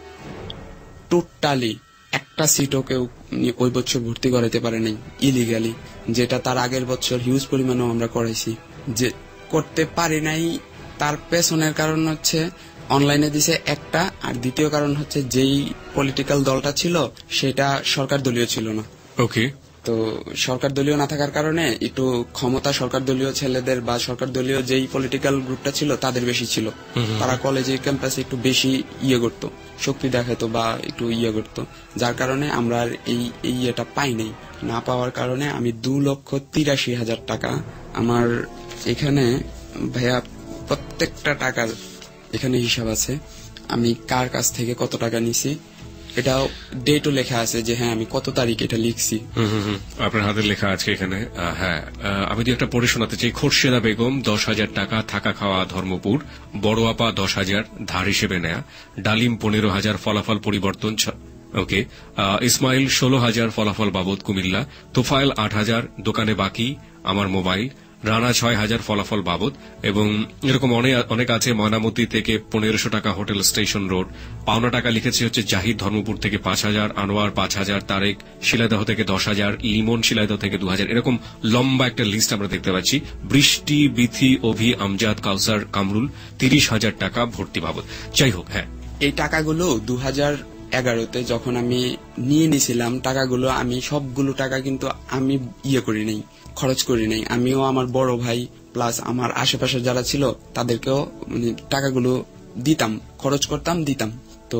টোটালি একটা সিটও কেউ ওই বছর ভর্তি করাইতে পারে নাই ইলিগালি, যেটা তার আগের বছর হিউজ পরিমাণেও আমরা করাইছি। যে করতে পারি নাই তার পেছনের কারণ হচ্ছে অনলাইনে দিছে একটা, আর দ্বিতীয় কারণ হচ্ছে যেই পলিটিক্যাল দলটা ছিল সেটা সরকার দলীয় ছিল না। ওকে। তো সরকার দলীয় না থাকার কারণে একটু ক্ষমতা সরকার দলীয় ছেলেদের বা সরকার দলীয় যেই পলিটিক্যাল গ্রুপটা ছিল তাদের বেশি ছিল। তারা কলেজে ক্যাম্পাসে একটু বেশি করতো, শক্তি দেখাতো বা একটু করতো, যার কারণে আমরা আর এই ইয়েটা পাই নাই। না পাওয়ার কারণে আমি 2,83,000 টাকা আমার এখানে ভাইয়া প্রত্যেকটা টাকার এখানে হিসাব আছে, আমি কার কাছ থেকে কত টাকা নিছি, এটাও ডেটও লেখা আছে যে হ্যাঁ আমি কত তারিখ এটা লিখছি। আপনার হাতে লেখা আছে এখানে। হ্যাঁ, আমি যদি একটা পড়ে শোনাতে চাই। খোরশেদা বেগম 10,000 টাকা, থাকা খাওয়া ধর্মপুর। বড় আপা 10,000 ধার হিসেবে নেয়া। ডালিম 15,000 ফলাফল পরিবর্তন। ওকে। ইসমাইল 16,000 ফলাফল বাবদ কুমিল্লা। তোফায়েল 8,000 দোকানে বাকি আমার মোবাইল। রানা 6,000 ফলাফল বাবদ। এবং এরকম অনেক আছে। ময়নামতি থেকে 1,500 টাকা হোটেল স্টেশন রোড। পাওনা টাকা লিখেছে হচ্ছে জাহিদ ধর্মপুর থেকে 5,000, আনোয়ার 5,000, তারেক শিলাইদহ থেকে 10,000, লিমন শিলাইদহ থেকে 2,000। এরকম লম্বা একটা লিস্ট আমরা দেখতে পাচ্ছি। বৃষ্টি, বিথি, অভি, আমজাদ, কাউসার, কামরুল 30,000 টাকা ভর্তি বাবদ। যাই হোক, হ্যাঁ এই টাকাগুলো 2011-তে যখন আমি নিয়ে নিছিলাম টাকাগুলো, আমি সবগুলো টাকা কিন্তু আমি করি নাই, খরচ করি নাই। আমিও আমার বড় ভাই প্লাস আমার আশেপাশে যারা ছিল তাদেরকেও টাকাগুলো দিতাম, খরচ করতাম, দিতাম। তো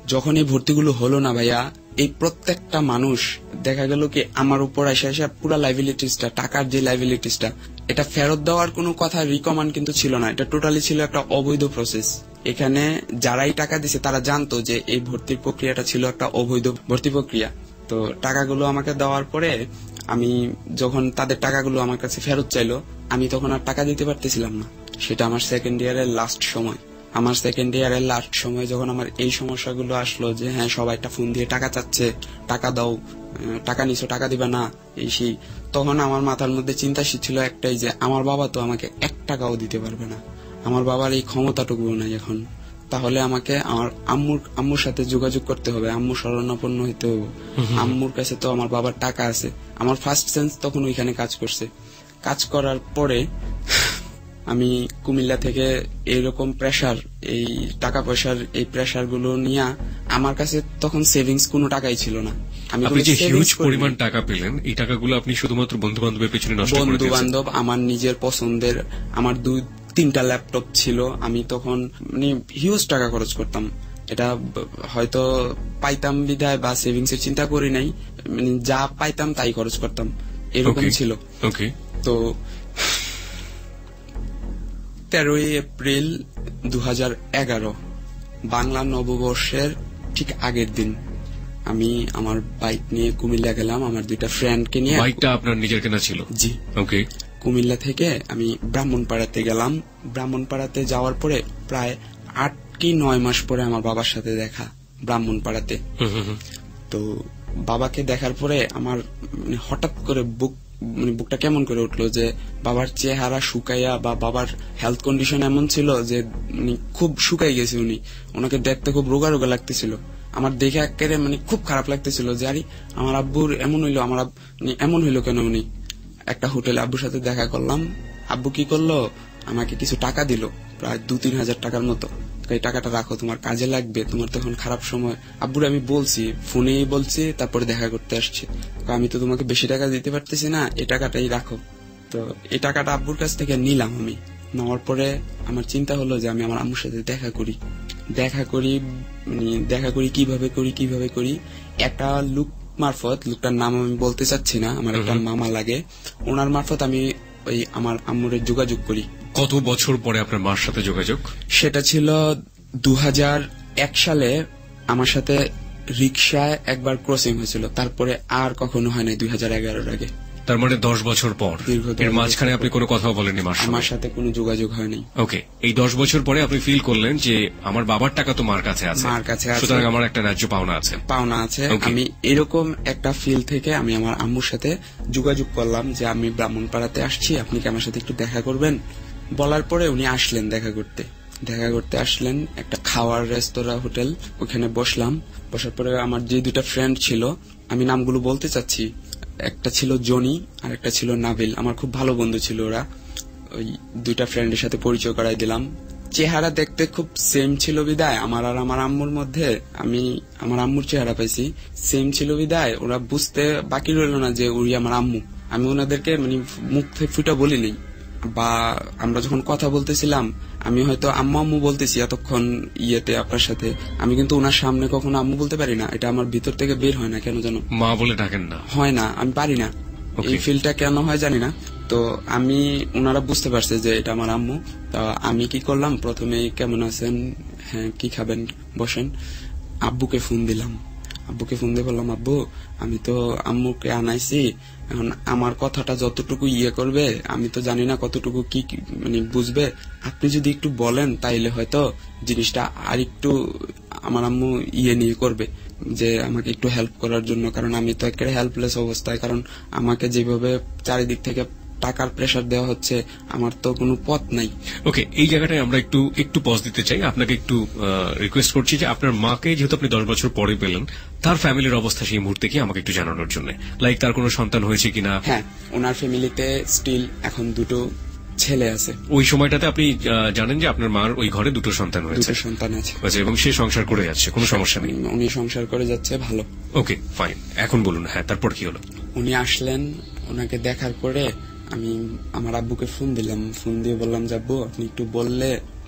যখন এই ভর্তিগুলো হলো না ভাইয়া, এই প্রত্যেকটা মানুষ দেখা গেল কি আমার উপর এসে এসে পুরো লাইবিলিটিসটা, টাকার যে লাইবিলিটিসটা, এটা ফেরত দেওয়ার কোনো কথা রিকমান্ড কিন্তু ছিল না, এটা টোটালি ছিল একটা অবৈধ প্রসেস। এখানে যারাই টাকা দিছে তারা জানতো যে এই ভর্তির প্রক্রিয়াটা ছিল একটা অবৈধ ভর্তি প্রক্রিয়া। তো টাকাগুলো আমাকে দেওয়ার পরে আমি যখন তাদের টাকাগুলো আমার কাছে ফেরত চাইলো, আমি তখন আর টাকা দিতে পারতেছিলাম না। সেটা আমার সেকেন্ড ইয়ারের লাস্ট সময়। আমার সেকেন্ড ইয়ারের লাস্ট সময় যখন আমার এই সমস্যাগুলো আসলো যে হ্যাঁ সবাই একটা ফোন দিয়ে টাকা চাচ্ছে, টাকা দাও, টাকা নিছো, টাকা দিবা না, এই সেই, তখন আমার মাথার মধ্যে চিন্তা ছিল একটাই যে আমার বাবা তো আমাকে 1 টাকাও দিতে পারবে না, আমার বাবার এই ক্ষমতাটুকু নাই এখন, তাহলে আমাকে আমার আম্মুর সাথে যোগাযোগ করতে হবে, আম্মু শরণাপন্ন হইতে হবে, আম্মুর কাছে তো আমার বাবার টাকা আছে। আমার ফার্স্ট সেন্স তখন ওইখানে কাজ করছে। কাজ করার পরে আমি কুমিল্লা থেকে এইরকম প্রেসার, এই টাকা পয়সার এই প্রেসার গুলো নিয়ে আমার কাছে তখন সেভিংস কোনো টাকাই ছিল না। আপনি যে হিউজ পরিমাণ টাকা পেলেন, এই টাকাগুলো আপনি শুধুমাত্র বন্ধু বান্ধবের পেছনে নষ্ট করে দিয়েছেন? বন্ধু বান্ধব, আমার নিজের পছন্দের, আমার 2-3টা ল্যাপটপ ছিল, আমি তখন মানে হিউজ টাকা খরচ করতাম। এটা হয়তো পাইতাম বিধায় বা সেভিংস এর চিন্তা করি নাই, মানে যা পাইতাম তাই খরচ করতাম, এরকম ছিল। তো 13 এপ্রিল 2011 বাংলা নববর্ষের ঠিক আগের দিন আমি আমার বাইক নিয়ে কুমিল্লা গেলাম, আমার 2টা ফ্রেন্ডকে নিয়ে। বাইকটা আপনার নিজের কেনা ছিল? জি। ওকে। কুমিল্লা থেকে আমি ব্রাহ্মণপাড়াতে গেলাম। ব্রাহ্মণপাড়াতে যাওয়ার পরে প্রায় 8 কি 9 মাস পরে আমার বাবার সাথে দেখা ব্রাহ্মণপাড়াতে। তো বাবাকে দেখার পরে আমার হঠাৎ করে বুকটা কেমন করে উঠলো যে বাবার চেহারা শুকাইয়া, বা বাবার হেলথ কন্ডিশন এমন ছিল যে খুব শুকাই গেছে উনি, ওনাকে দেখতে খুব রোগা রোগা লাগতেছিল। আমার দেখে একেবারে মানে খুব খারাপ লাগতেছিল যে আরে আমার আব্বুর এমন হইলো, আমার এমন হইলো কেন। উনি একটা হোটেলে আব্বুর সাথে দেখা করলাম। আব্বু কি করলো, আমাকে কিছু টাকা দিল, প্রায় 2-3 হাজার টাকার মতো। এই টাকাটা রাখো, তোমার কাজে লাগবে, তোমার তখন খারাপ সময়। আব্বুর আমি বলছি, ফোনেই বলছি, তারপরে দেখা করতে আসছে, আমি তো তোমাকে বেশি টাকা দিতে পারতেছি না, এই টাকাটাই রাখো। তো এই টাকাটা আব্বুর কাছ থেকে নিলাম। আমি নেওয়ার পরে আমার চিন্তা হলো যে আমি আমার আম্মুর সাথে দেখা করি কিভাবে করি একটা লোক মারফত, লোকটার নাম আমি বলতে চাচ্ছি না, আমার একটা মামা লাগে, ওনার মারফত আমি ওই আমার আম্মুরে যোগাযোগ করি। কত বছর পরে আপনার মার সাথে যোগাযোগ? সেটা ছিল 2001 সালে আমার সাথে রিক্সায় একবার ক্রসিং হয়েছিল, তারপরে আর কখনো হয় নাই 2011-এর আগে। তার মানে 10 বছর পর। এর মাঝখানে আপনি কোনো কথা বলেননি মার সাথে? আমার সাথে কোনো যোগাযোগ হয়নি। ওকে। এই 10 বছর পরে আপনি ফিল করলেন যে আমার বাবার টাকা তো মার কাছে আছে, সুতরাং আমার একটা ন্যায্য পাওনা আছে। আমি এরকম একটা ফিল থেকে আমি আমার আম্মুর সাথে যোগাযোগ করলাম যে আমি ব্রাহ্মণপাড়াতে আসছি, আপনি কি আমার সাথে একটু দেখা করবেন। বলার পরে উনি আসলেন দেখা করতে আসলেন একটা খাওয়ার রেস্তোরাঁ হোটেল, ওখানে বসলাম। বসার পরে আমার যে 2টা ফ্রেন্ড ছিল, আমি নামগুলো বলতে চাচ্ছি, একটা ছিল জনি আর একটা ছিল নাবিল, আমার খুব ভালো বন্ধু ছিল ওরা। ওই 2টা ফ্রেন্ডের সাথে পরিচয় করাই দিলাম। চেহারা দেখতে খুব সেম ছিল বিদায় আমার আর আমার আম্মুর মধ্যে, আমি আমার আম্মুর চেহারা পাইছি, সেম ছিল বিদায় ওরা বুঝতে বাকি রইল না যে ওই আমার আম্মু। আমি ওনাদেরকে মানে মুখ থেকে ফুটা বলিনি, বা আমরা যখন কথা বলতেছিলাম আমি হয়তো আম্মু বলতেছি এতক্ষণ ইয়েতে আপনার সাথে, আমি কিন্তু ওনার সামনে কখনো আম্মু বলতে পারি না, এটা আমার ভিতর থেকে বের হয় না, কেন জানো, মা বলে ডাকেন না, হয় না, আমি পারি না, এই ফিলটা কেন হয় জানি না। তো আমি ওনারা বুঝতে পারছে যে এটা আমার আম্মু। তা আমি কি করলাম, প্রথমে কেমন আছেন, হ্যাঁ কি খাবেন, বসেন। আব্বুকে ফোন দিলাম, আব্বুকে ফোন দিয়ে বললাম আব্বু আমি তো আম্মুকে আনাইছি, এখন আমার কথাটা যতটুকু ইয়ে করবে আমি তো জানি না কতটুকু কি মানে বুঝবে, আপনি যদি একটু বলেন তাইলে হয়তো জিনিসটা আর একটু আমার আম্মু ইয়ে নিয়ে করবে, যে আমাকে একটু হেল্প করার জন্য, কারণ আমি তো একেবারে হেল্পলেস অবস্থায়, কারণ আমাকে যেভাবে চারিদিক থেকে টাকার প্রেসার দেওয়া হচ্ছে, আমার তো কোনো পথ নাই। ওকে, এই জায়গাটায় আমরা একটু পজ দিতে চাই, আপনাকে একটু রিকোয়েস্ট করছি যে আপনার মাকে যেহেতু আপনি 10 বছর পরে পেলেন, তার ফ্যামিলির অবস্থা সেই মুহূর্তে কি আমাকে একটু জানানোর জন্য, লাইক তার কোনো সন্তান হয়েছে কিনা? হ্যাঁ, ওনার ফ্যামিলিতে স্টিল এখন 2টো ছেলে আছে। ওই সময়টাতে আপনি জানেন যে আপনার মার ওই ঘরে 2টো সন্তান হয়েছে? 2টো সন্তান আছে, এবং সে সংসার করে যাচ্ছে, কোনো সমস্যা নেই? উনি সংসার করে যাচ্ছে, ভালো। ওকে ফাইন, এখন বলুন, হ্যাঁ তারপর কি হলো? উনি আসলেন, ওনাকে দেখার পরে আমি আমার আব্বুকে ফোন দিলাম, ফোন দিয়ে বললাম যে আব্বু আপনি একটু বললে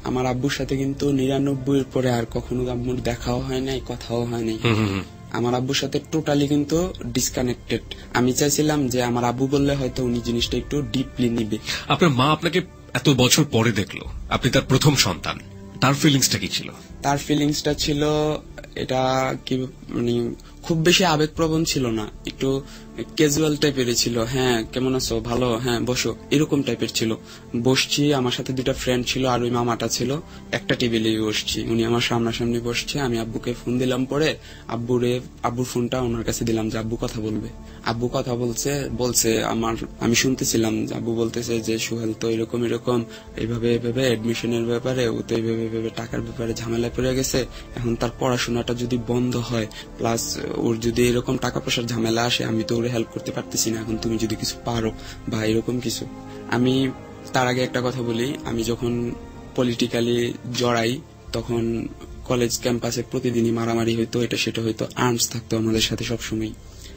আমার আব্বুর সাথে কিন্তু 99 এর পরে আর কখনো আব্বুর দেখাও হয় নাই, কথাও হয় নাই। আমার আব্বুর সাথে টোটালি কিন্তু ডিসকানেক্টেড। আমি চাইছিলাম যে আমার আব্বু বললে হয়তো উনি জিনিসটা একটু ডিপলি নিবে। আপনার মা আপনাকে এত বছর পরে দেখলো, আপনি তার প্রথম সন্তান, তার ফিলিংসটা কি ছিল? তার ফিলিংসটা ছিল এটা কি মানে খুব বেশি আবেগপ্রবণ ছিল না, একটু ক্যাজুয়াল টাইপের ছিল। হ্যাঁ কেমন আছো, ভালো, হ্যাঁ বসো, এরকম টাইপের ছিল। বসছি, আমার সাথে 2টা ফ্রেন্ড ছিল আর ওই মামাটা ছিল, একটা টেবিলেই বসছি। উনি আমার সামনাসামনি বসছে। আমি আব্বুকে ফোন দিলাম, পরে আব্বুর ফোনটা ওনার কাছে দিলাম যে আব্বু কথা বলবে। আব্বু কথা বলছে আমি শুনতেছিলাম। আব্বু বলতেছে যে সোহেল তো এরকম এইভাবে এডমিশনের ব্যাপারে, ও তো এইভাবে টাকার ব্যাপারে ঝামেলা পড়ে গেছে। এখন তার পড়াশোনাটা যদি বন্ধ হয়, প্লাস ওর যদি এরকম টাকা পয়সার ঝামেলা আসে, আমি তো ওরে হেল্প করতে পারতেছি না। এখন তুমি যদি কিছু পারো বা এরকম কিছু। আমি তার আগে একটা কথা বলি, আমি যখন পলিটিক্যালি জড়াই তখন কলেজ ক্যাম্পাসে প্রতিদিনই মারামারি হইতো, এটা সেটা হইতো। আর্মস থাকতো আমাদের সাথে সবসময়,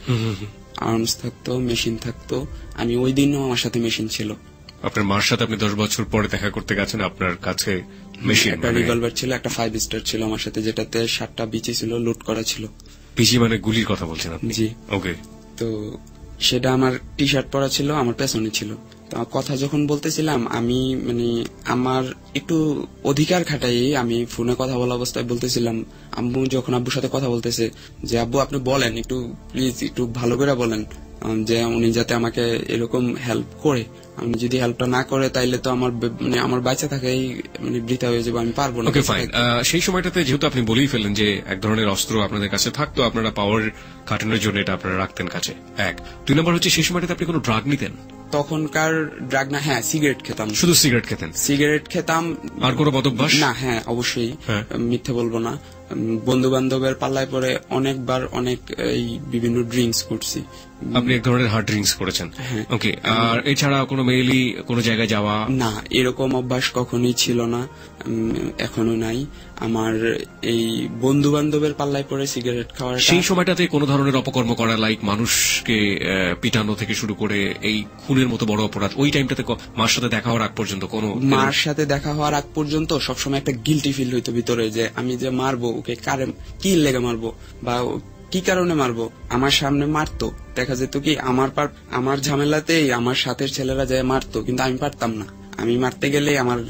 আর্মস থাকতো, মেশিন থাকতো। আমি ওই দিনও আমার সাথে মেশিন ছিল। আপনার মার সাথে আপনি 10 বছর পরে দেখা করতে গেছেন, আপনার কাছে মেশিন, একটা রিভলভার ছিল, একটা 5 স্টার ছিল আমার সাথে, যেটাতে 7টা বিচি ছিল, লুট করা ছিল। পিসি মানে গুলির কথা বলছেন আপনি? জি। ওকে। তো সেটা আমার টি শার্ট পরা ছিল, আমার পেছনে ছিল। তো কথা যখন বলতেছিলাম, আমি মানে আমার একটু অধিকার খাটাই আমি ফোনে কথা বলা অবস্থায় বলতেছিলাম। আম্মু যখন আব্বুর সাথে কথা বলতেছে যে আব্বু আপনি বলেন একটু, প্লিজ একটু ভালো করে বলেন যে উনি যাতে আমাকে এরকম হেল্প করে। উনি যদি হেল্পটা না করে তাইলে তো আমার বাচ্চা থাকাই বৃথা হয়ে যাবে, আমি পারবো না। Okay fine. সেই সময়টাতে যেহেতু আপনি বলেই ফেলেন যে এক ধরনের অস্ত্র আপনাদের কাছে থাকতো, আপনারা পাওয়ার খাটানোর জন্য এটা আপনারা রাখতেন কাছে। 1 2 নম্বর হচ্ছে সেই সময়টাতে আপনি কোনো ড্রাগ নিতেন? তখনকার ড্রাগ না, হ্যাঁ সিগারেট খেতাম। শুধু সিগারেট খেতেন? সিগারেট খেতাম। আর কোনো বদভ্যাস? না। হ্যাঁ অবশ্যই, মিথ্যে বলবো না। বন্ধু বান্ধবের পাল্লায় পরে অনেকবার এই বিভিন্ন ড্রিঙ্কস করছি। আপনি এক ধরনের হার্ড ড্রিঙ্কস করেছেন? হ্যাঁ। ওকে। আর এছাড়া কোনো মেইলি কোনো জায়গায় যাওয়া? না, এরকম অভ্যাস কখনোই ছিল না, এখনো নাই আমার। এই বন্ধু বান্ধবের পাল্লায় পরে সিগারেট খাওয়ার। সেই সময়টাতে কোনো ধরনের অপকর্ম করা, লাইক মানুষকে পিটানো থেকে শুরু করে এই খুনের মতো বড় অপরাধ, ওই টাইমটাতে মার সাথে দেখা হওয়ার আগ পর্যন্ত কোনো? মার সাথে দেখা হওয়ার আগ পর্যন্ত সবসময় একটা গিল্টি ফিল হইতো ভিতরে, যে আমি যে মারবো ওকে, কি লেগে মারবো বা কি কারণে মারবো। আমার সামনে মারতো, দেখা যেত কি আমার ঝামেলাতেই আমার সাথের ছেলেরা যায় মারতো, কিন্তু আমি পারতাম না। আমি মারতে গেলে আমার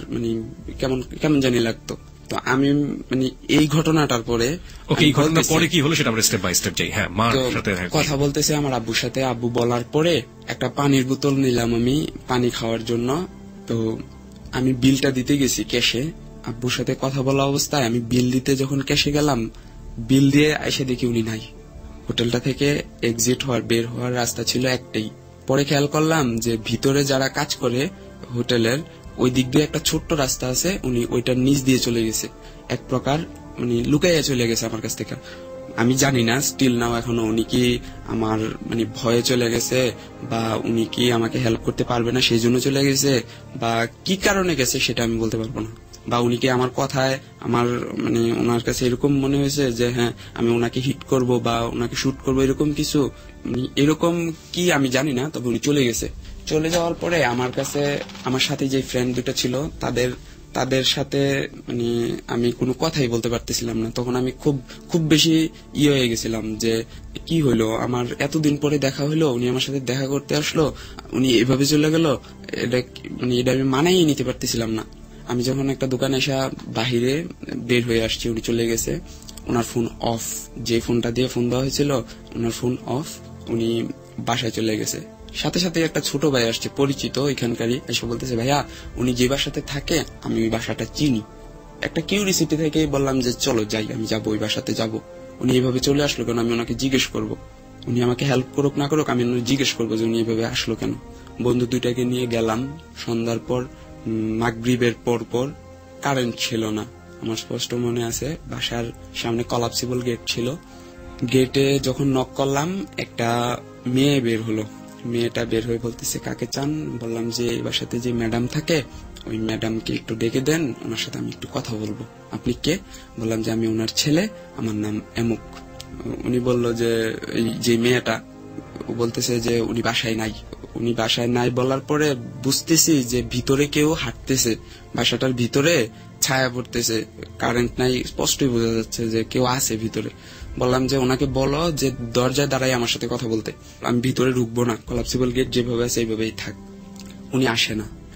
কেমন জানি লাগতো। তো আমি এই ঘটনাটার পরে, এই ঘটনার পরে কি হলো সেটা আমরা স্টেপ বাই স্টেপ যাই। হ্যাঁ, মার সাথে কথা বলতেছে আমার আব্বুর সাথে। আব্বু বলার পরে একটা পানির বোতল নিলাম আমি পানি খাওয়ার জন্য। তো আমি বিলটা দিতে গেছি ক্যাশে। আব্বুর সাথে কথা বলা অবস্থায় আমি বিল দিতে যখন ক্যাশে গেলাম, বিল দিয়ে এসে দেখি উনি নাই। হোটেলটা থেকে বের হওয়ার রাস্তা ছিল একটাই। পরে খেয়াল করলাম যে ভিতরে যারা কাজ করে হোটেলের, ওই দিক দিয়ে একটা ছোট্ট রাস্তা আছে, উনি ওইটার নিচ দিয়ে চলে গেছে। এক প্রকার লুকাইয়া চলে গেছে আমার কাছ থেকে। আমি জানি না স্টিল নাও এখনো উনি কি আমার ভয়ে চলে গেছে, বা উনি কি আমাকে হেল্প করতে পারবে না সেই জন্য চলে গেছে, বা কি কারণে গেছে সেটা আমি বলতে পারবো না। বা উনি কি আমার কথায় ওনার কাছে এরকম মনে হয়েছে যে হ্যাঁ আমি ওনাকে হিট করব বা ওনাকে শুট করবো, এরকম কিছু, এরকম কি আমি জানি না। তবে উনি চলে গেছে। চলে যাওয়ার পরে আমার কাছে আমার সাথে যে ফ্রেন্ড 2টা ছিল, তাদের সাথে আমি কোনো কথাই বলতে পারতেছিলাম না। তখন আমি খুব বেশি হয়ে গেছিলাম যে কি হইলো, আমার এতদিন পরে দেখা হইলো, উনি আমার সাথে দেখা করতে আসলো, উনি এভাবে চলে গেল। এটা আমি মানাই নিতে পারতেছিলাম না। আমি যখন একটা দোকানে এসে বাহিরে বের হয়ে আসছি, উনি চলে গেছে। ওনার ফোন অফ, যে ফোনটা দিয়ে ফোন দেওয়া হয়েছিল ওনার ফোন অফ, উনি বাসায় চলে গেছে। সাথে সাথে একটা ছোট ভাই আসছে পরিচিত এখানকারই, এসে বলতেছে ভাইয়া উনি যে বাসাতে থাকে আমি ওই বাসাটা চিনি। একটা কিউরিসিটি থেকে বললাম যে চলো যাই, আমি যাবো, ওই বাসাতে যাবো। উনি এইভাবে চলে আসলো কেন, আমি ওনাকে জিজ্ঞেস করবো। উনি আমাকে হেল্প করুক না করুক, আমি জিজ্ঞেস করবো যে উনি এইভাবে আসলো কেন। বন্ধু 2টাকে নিয়ে গেলাম। সন্ধ্যার পর মাগরিবের পর কারেন্ট ছিল না, আমার স্পষ্ট মনে আছে। বাসার সামনে কলাপসিবল গেট ছিল। গেটে যখন নক করলাম, একটা মেয়ে বের হলো। মেয়েটা বের হয়ে বলতেছে কাকে চান। বললাম যে এই বাসাতে যে ম্যাডাম থাকে ওই ম্যাডামকে একটু ডেকে দেন, ওনার সাথে আমি একটু কথা বলবো। আপনি কে? বললাম যে আমি ওনার ছেলে, আমার নাম এমুক। উনি বলল যে যে মেয়েটা, বলতেছে যে উনি বাসায় নাই। উনি বাসায় নাই বলার পরে বুঝতেছি যে ভিতরে কেউ হাঁটতেছে, বাসাটার ভিতরে ছায়া পড়তেছে, কারেন্ট নাই, স্পষ্টই বোঝা যাচ্ছে যে কেউ আছে ভিতরে। বললাম যে ওনাকে বলো যে দরজায় দাঁড়াই আমার সাথে কথা বলতে, আমি ভিতরে ঢুকবো না, কলাপসিবল গেট যেভাবে আছে এইভাবেই থাক। উনি আসে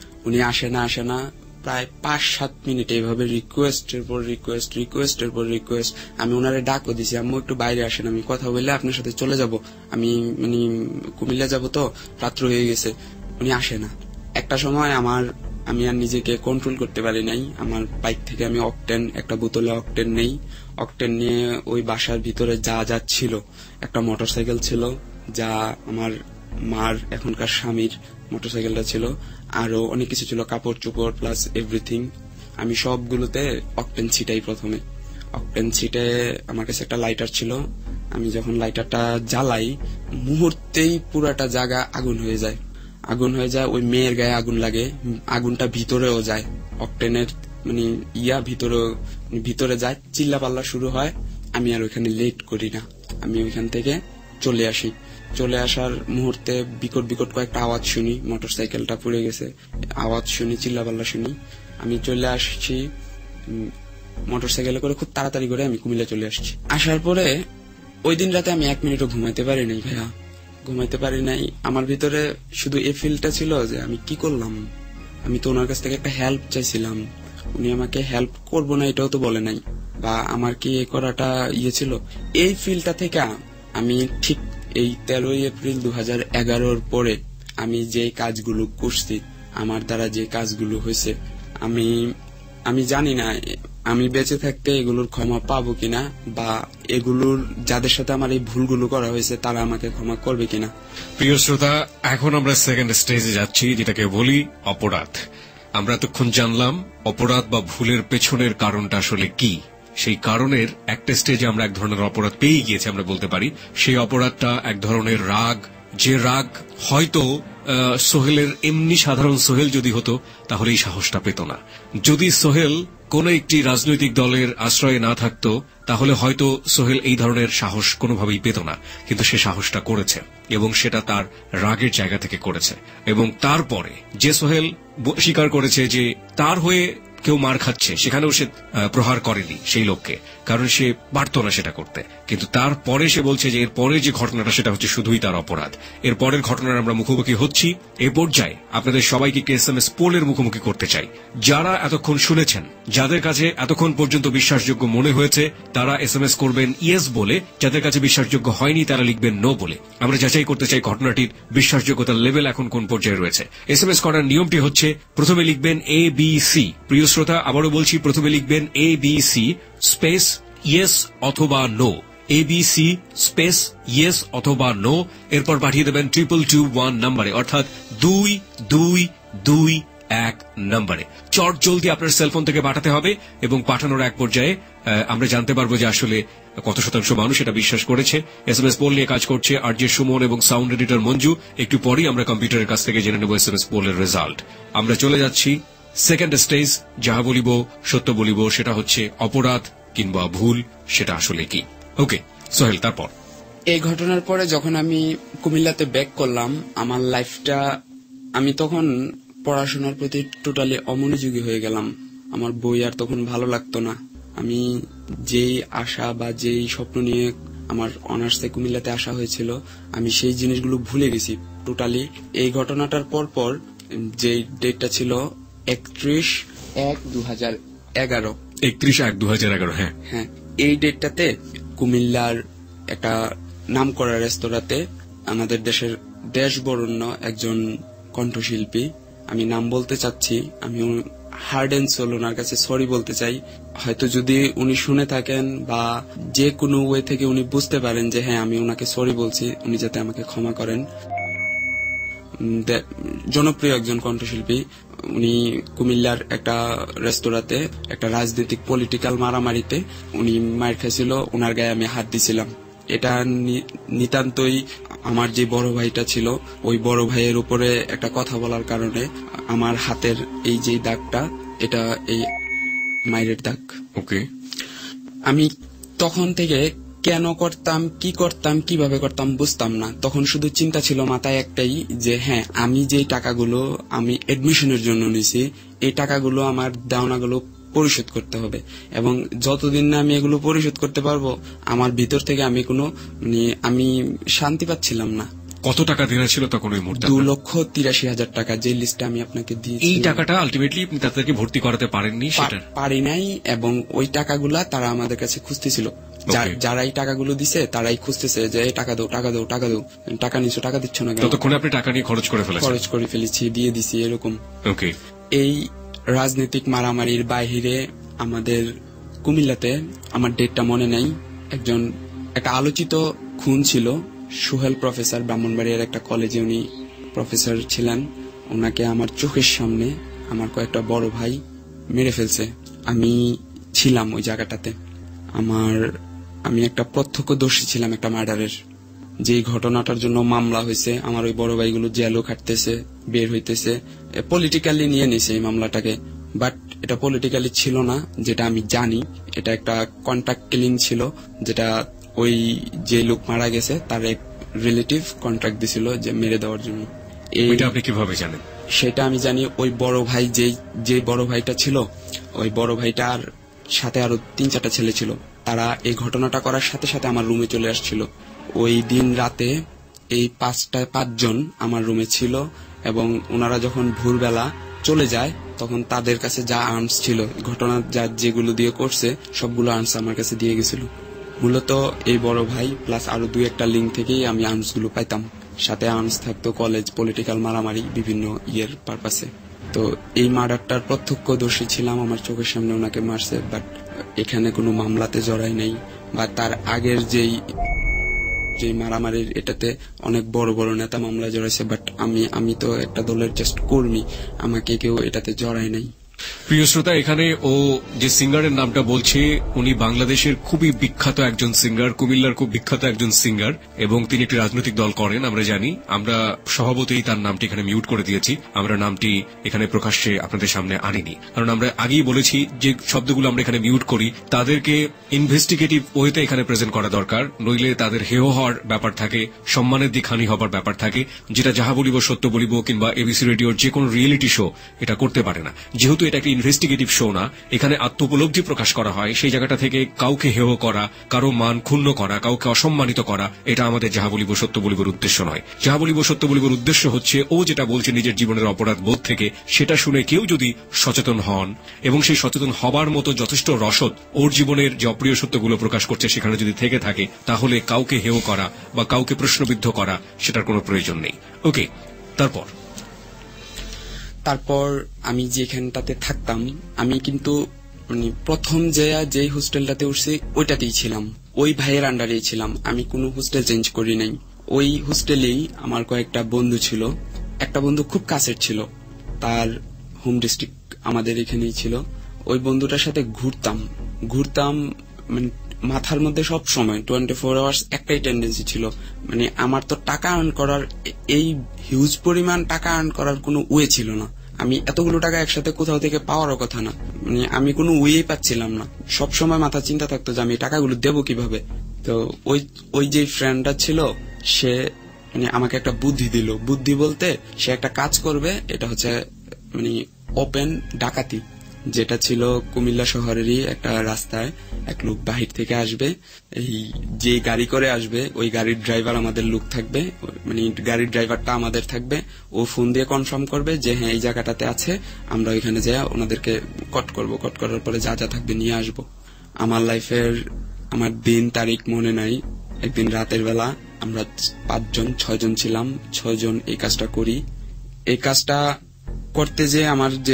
না প্রায় 5-7 মিনিট এইভাবে রিকোয়েস্টের পর রিকোয়েস্ট। আমি ওনারে ডাকও দিছি, আম্মু একটু বাইরে আসেন, আমি কথা বললে আপনার সাথে চলে যাব, আমি মানে কুমিল্লা যাব, তো রাত্র হয়ে গেছে। উনি আসে না। একটা সময় আমি আর নিজেকে কন্ট্রোল করতে পারি নাই, আমার বাইক থেকে আমি একটা বোতলে অকটেন নেই। অকটেন নিয়ে ওই বাসার ভিতরে যা ছিল, একটা মোটরসাইকেল ছিল, যা আমার মার এখনকার স্বামীর মোটরসাইকেলটা ছিল, আরো অনেক কিছু ছিল, কাপড় চোপড় প্লাস এভরিথিং। আমি সবগুলোতে অকটেন ছিটাই। প্রথমে অকটেন ছিটে আমার কাছে একটা লাইটার ছিল, আমি যখন লাইটারটা জ্বালাই মুহূর্তেই পুরাটা জায়গা আগুন হয়ে যায়। ওই মেয়ের গায়ে আগুন লাগে, আগুনটা ভিতরেও যায়, অকটেনের মানে ভিতরে যায়, চিল্লাপাল্লা শুরু হয়। আমি আর ওইখানে লেট করি না, আমি ওইখান থেকে চলে আসি। চলে আসার মুহূর্তে বিকট কয়েকটা আওয়াজ শুনি, মোটরসাইকেলটা পুড়ে গেছে, আওয়াজ শুনি, চিল্লাপাল্লা শুনি। আমি চলে আসছি মোটরসাইকেলে করে, খুব তাড়াতাড়ি করে আমি কুমিল্লা চলে আসছি। আসার পরে ওই দিন রাতে আমি 1 মিনিটও ঘুমাইতে পারি নাই ভাইয়া, ঘুমাইতে পারি নাই। আমার ভিতরে শুধু এই ফিলটা ছিল যে আমি কি করলাম। আমি তো ওনার কাছ থেকে একটা হেল্প চাইছিলাম, উনি আমাকে হেল্প করবো না এটাও তো বলে নাই, বা আমার কি এই করাটা ছিল। এই ফিলটা থেকে আমি ঠিক এই 13 এপ্রিল 2011 পরে আমি যে কাজগুলো করছি, আমার দ্বারা যে কাজগুলো হয়েছে, আমি জানি না আমি বেঁচে থাকতে এগুলোর ক্ষমা পাবো কিনা, বা এগুলোর যাদের সাথে আমার এই ভুলগুলো করা হয়েছে তারা আমাকে ক্ষমা করবে কিনা। প্রিয় শ্রোতা, এখন আমরা সেকেন্ড স্টেজে যাচ্ছি, যেটাকে বলি অপরাধ। আমরা এতক্ষণ জানলাম অপরাধ বা ভুলের পেছনের কারণটা আসলে কি। সেই কারণের একটা স্টেজে আমরা এক ধরনের অপরাধ পেয়ে গিয়েছি, আমরা বলতে পারি। সেই অপরাধটা এক ধরনের রাগ, যে রাগ হয়তো সোহেলের এমনি সাধারণ সোহেল যদি হতো তাহলে এই সাহসটা পেত না। যদি সোহেল কোন একটি রাজনৈতিক দলের আশ্রয়ে না থাকতো তাহলে হয়তো সোহেল এই ধরনের সাহস কোনোভাবেই পেত না, কিন্তু সে সাহসটা করেছে এবং সেটা তার রাগের জায়গা থেকে করেছে। এবং তারপরে যে সোহেল স্বীকার করেছে যে তার হয়ে কেউ মার খাচ্ছে, সেখানেও সে প্রহার করেনি সেই লোককে, কারণ সে পারত না সেটা করতে। কিন্তু তারপরে সে বলছে যে এর পরে যে ঘটনাটা সেটা হচ্ছে শুধুই তার অপরাধ। এর পরের ঘটনার আমরা মুখোমুখি হচ্ছি। এ পর্যায়ে আপনাদের সবাইকে এসএমএস পোলের মুখোমুখি করতে চাই। যারা এতক্ষণ শুনেছেন, যাদের কাছে এতক্ষণ পর্যন্ত বিশ্বাসযোগ্য মনে হয়েছে, তারা এসএমএস করবেন ইয়েস বলে, যাদের কাছে বিশ্বাসযোগ্য হয়নি তারা লিখবেন নো বলে। আমরা যাচাই করতে চাই ঘটনাটির বিশ্বাসযোগ্যতার লেভেল এখন কোন পর্যায়ে রয়েছে। এসএমএস করার নিয়মটি হচ্ছে, প্রথমে লিখবেন ABC। প্রিয় শ্রোতা, আবারও বলছি, প্রথমে লিখবেন ABC স্পেস ইয়েস অথবা নো, ABC স্পেস ইয়েস অথবা নো। এরপর পাঠিয়ে দেবেন 2221 নম্বরে, অর্থাৎ 2221 নম্বরে। চট জলদি আপনার সেলফোন থেকে পাঠাতে হবে এবং পাঠানোর এক পর্যায়ে আমরা জানতে পারবো যে আসলে কত শতাংশ মানুষ এটা বিশ্বাস করেছে। এসএমএস পোল নিয়ে কাজ করছে আরজে সুমন এবং সাউন্ড এডিটর মঞ্জু। একটু পরেই আমরা কম্পিউটারের কাছ থেকে জেনে নেব এসএমএস পোলের রেজাল্ট। আমরা চলে যাচ্ছি সেকেন্ড স্টেজ, যাহা বলিব সত্য বলিব, সেটা হচ্ছে অপরাধ কিংবা ভুল, সেটা আসলে কি। ওকে সোহেল, তারপর? এই ঘটনার পরে যখন আমি কুমিল্লাতে ব্যাক করলাম, আমার লাইফটা, আমি তখন পড়াশোনার প্রতি টোটালি অমনোযোগী হয়ে গেলাম। আমার বই আর তখন ভালো লাগতো না। আমি যেই আশা বা যেই স্বপ্ন নিয়ে আমার অনার্সে কুমিল্লাতে আসা হয়েছিল, আমি সেই জিনিসগুলো ভুলে গেছি টোটালি। এই ঘটনাটার পর যে ডেটটা ছিল 31/1/2011। 31/1/2011, হ্যাঁ হ্যাঁ, এই ডেটটাতে কুমিল্লার একটা নামকরা রেস্তোরাঁতে আমাদের দেশের দেশবরণ্য একজন কণ্ঠশিল্পী, আমি নাম বলতে চাচ্ছি, আমি হার্ড এন্ড সোল ওনার কাছে সরি বলতে চাই। হয়তো যদি উনি শুনে থাকেন বা যে কোনো ওয়ে থেকে উনি বুঝতে পারেন যে হ্যাঁ আমি ওনাকে সরি বলছি, উনি যাতে আমাকে ক্ষমা করেন। জনপ্রিয় একজন কণ্ঠশিল্পী, উনি কুমিল্লার একটা রেস্তোরাঁতে একটা রাজনৈতিক পলিটিক্যাল মারামারিতে উনি মার খেয়েছিল, ওনার গায়ে আমি হাত দিছিলাম। এটা নিতান্তই আমার যে বড় ভাইটা ছিল, ওই বড় ভাইয়ের উপরে একটা কথা বলার কারণে আমার হাতের এই যে দাগটা, এটা এই মায়ের দাগ। ওকে, আমি তখন থেকে কেন করতাম, কি করতাম, কিভাবে করতাম বুঝতাম না। তখন শুধু চিন্তা ছিল মাথায় একটাই, যে হ্যাঁ আমি যে টাকাগুলো আমি এডমিশনের জন্য নিছি, এই টাকাগুলো আমার দেওনাগুলো পরিশোধ করতে হবে, এবং যতদিন না আমি এগুলো পরিশোধ করতে পারবো আমার ভিতর থেকে আমি শান্তি পাচ্ছিলাম না। কত টাকা দেনা ছিল তখন ওই মুহূর্তে? 2,83,000 টাকা, যে লিস্টে আমি আপনাকে দিয়েছি। এই টাকাটা আলটিমেটলি আপনি তাদেরকে ভর্তি করাতে পারেননি? সেটা পারি নাই, এবং ওই টাকাগুলা তারা আমাদের কাছে খুঁজতেছিল। যারা এই টাকাগুলো দিছে তারাই খুঁজতেছে যে টাকা দাও, টাকা দাও, টাকা দাও, টাকা নিচ্ছ, টাকা দিচ্ছ না কেন? ততক্ষণে আপনি টাকা নিয়ে খরচ করে ফেলেছি, দিয়ে দিছি, এরকম। ওকে। এই রাজনৈতিক মারামারির বাহিরে আমাদের কুমিল্লাতে, আমার ডেটটা মনে নাই, একটা আলোচিত খুন ছিল। সোহেল প্রফেসর, ব্রাহ্মণবাড়িয়ার একটা কলেজে উনি প্রফেসর ছিলেন। ওনাকে আমার চোখের সামনে আমার কয়েকটা বড় ভাই মেরে ফেলছে। আমি ছিলাম ওই জায়গাটাতে। আমি একটা প্রত্যক্ষদর্শী ছিলাম একটা মার্ডারের। যেই ঘটনাটার জন্য মামলা হয়েছে, আমার ওই বড় ভাইগুলো জেলও খাটতেছে, বের হইতেছে। পলিটিক্যালি নিয়ে নিছে এই মামলাটাকে, বাট এটা পলিটিক্যালি ছিল না, যেটা আমি জানি। এটা একটা কন্ট্রাক্ট কিলিং ছিল, যেটা ওই যে লোক মারা গেছে তার এক রিলেটিভ কন্ট্রাক্ট দিছিল যে মেরে দেওয়ার জন্য। এটা আপনি কিভাবে জানেন? সেটা আমি জানি, ওই বড় ভাই যে বড় ভাইটা ছিল, ওই বড় ভাইটার সাথে আরো 3-4টা ছেলে ছিল। তারা এই ঘটনাটা করার সাথে সাথে আমার রুমে চলে আসছিল। ওই দিন রাতে এই 5জন আমার রুমে ছিল, এবং ওনারা যখন ভোরবেলা চলে যায় তখন তাদের কাছে যা আর্মস ছিল, ঘটনা যেগুলো দিয়ে করছে সবগুলো আর্মস আমার কাছে দিয়ে গেছিল। মূলত এই বড় ভাই প্লাস আরো 2-1টা লিঙ্ক থেকেই আমি আর্মস গুলো পাইতাম। সাথে আর্মস থাকতো কলেজ, পলিটিক্যাল মারামারি, বিভিন্ন পারপাসে। তো এই মার্ডারটার প্রত্যক্ষদর্শী ছিলাম, আমার চোখের সামনে ওনাকে মারছে, বাট এখানে কোনো মামলাতে জড়াই নাই। বা তার আগের যেই মারামারির, এটাতে অনেক বড় বড় নেতা মামলা জড়াইছে, বাট আমি তো একটা দলের জাস্ট কর্মী, আমাকে কেউ এটাতে জড়াই নাই। প্রিয় শ্রোতা, এখানে ও যে সিঙ্গারের নামটা বলছে উনি বাংলাদেশের খুবই বিখ্যাত একজন সিঙ্গার, কুমিল্লার খুব বিখ্যাত একজন সিঙ্গার, এবং তিনি একটি রাজনৈতিক দল করেন। আমরা জানি, আমরা স্বভাবতই তার নামটি এখানে মিউট করে দিয়েছি। আমরা নামটি এখানে প্রকাশ্যে আপনাদের সামনে আনিনি, কারণ আমরা আগেই বলেছি যে শব্দগুলো আমরা এখানে মিউট করি তাদেরকে ইনভেস্টিগেটিভ ওয়েতে এখানে প্রেজেন্ট করা দরকার, নইলে তাদের হেয় হওয়ার ব্যাপার থাকে, সম্মানের দিক হানি হবার ব্যাপার থাকে, যেটা যাহা বলিব সত্য বলিব কিংবা এবিসি রেডিওর যে কোনো রিয়েলিটি শো এটা করতে পারে না। যেহেতু এটা একটা ইনভেস্টিগেটিভ শো না, এখানে আত্মোপলব্ধি প্রকাশ করা হয়, সেই জায়গাটা থেকে কাউকে হেয় করা, কারো মান ক্ষুণ্ণ করা, কাউকে অসম্মানিত করা, এটা আমাদের যাহা বলিব সত্য বলিবর উদ্দেশ্য নয়। যাহা বলিব সত্য বলিবর উদ্দেশ্য হচ্ছে ও যেটা বলছে নিজের জীবনের অপরাধ বোধ থেকে, সেটা শুনে কেউ যদি সচেতন হন এবং সেই সচেতন হবার মতো যথেষ্ট রসদ ওর জীবনের যে অপ্রিয় সত্যগুলো প্রকাশ করছে সেখানে যদি থেকে থাকে, তাহলে কাউকে হেয় করা বা কাউকে প্রশ্নবিদ্ধ করা সেটার কোনো প্রয়োজন নেই। ওকে, তারপর আমি যেখানটাতে থাকতাম, আমি কিন্তু প্রথম যেই হোস্টেলটাতে উঠছি ওইটাতেই ছিলাম, ওই ভাইয়ের আন্ডারেই ছিলাম। আমি কোনো হোস্টেল চেঞ্জ করি নাই। ওই হোস্টেলেই আমার কয়েকটা বন্ধু ছিল। একটা বন্ধু খুব কাছের ছিল, তার হোম ডিস্ট্রিক্ট আমাদের এখানেই ছিল। ওই বন্ধুটার সাথে ঘুরতাম মাথার মধ্যে সব সময় 24 আওয়ার্স একটাই টেন্ডেন্সি ছিল, আমার তো টাকা আর্ন করার, এই হিউজ পরিমাণ টাকা আর্ন করার কোনো ওয়ে ছিল না। আমি এতগুলো টাকা একসাথে কোথাও থেকে পাওয়ারও কথা না, আমি কোনো ওয়ে পাচ্ছিলাম না। সব সময় মাথা চিন্তা থাকতো যে আমি টাকাগুলো দেবো কিভাবে। তো ওই যে ফ্রেন্ডটা ছিল, সে আমাকে একটা বুদ্ধি দিল। বুদ্ধি বলতে, সে একটা কাজ করবে, এটা হচ্ছে ওপেন ডাকাতি, যেটা ছিল কুমিল্লা শহরেরই একটা রাস্তায় এক লোক বাহির থেকে আসবে, এই যে গাড়ি করে আসবে ওই গাড়ির ড্রাইভার আমাদের লোক থাকবে, গাড়ির ড্রাইভারটা আমাদের থাকবে। ও ফোন দিয়ে কনফার্ম করবে যে হ্যাঁ এই জায়গাটাতে আছে, আমরা ওইখানে যাই ওনাদেরকে কট করার পরে যা যা থাকবে নিয়ে আসবো। আমার লাইফের আমার দিন তারিখ মনে নাই। একদিন রাতের বেলা আমরা 5-6 জন ছিলাম, 6 জন এই কাজটা করি। এই কাজটা করতে যে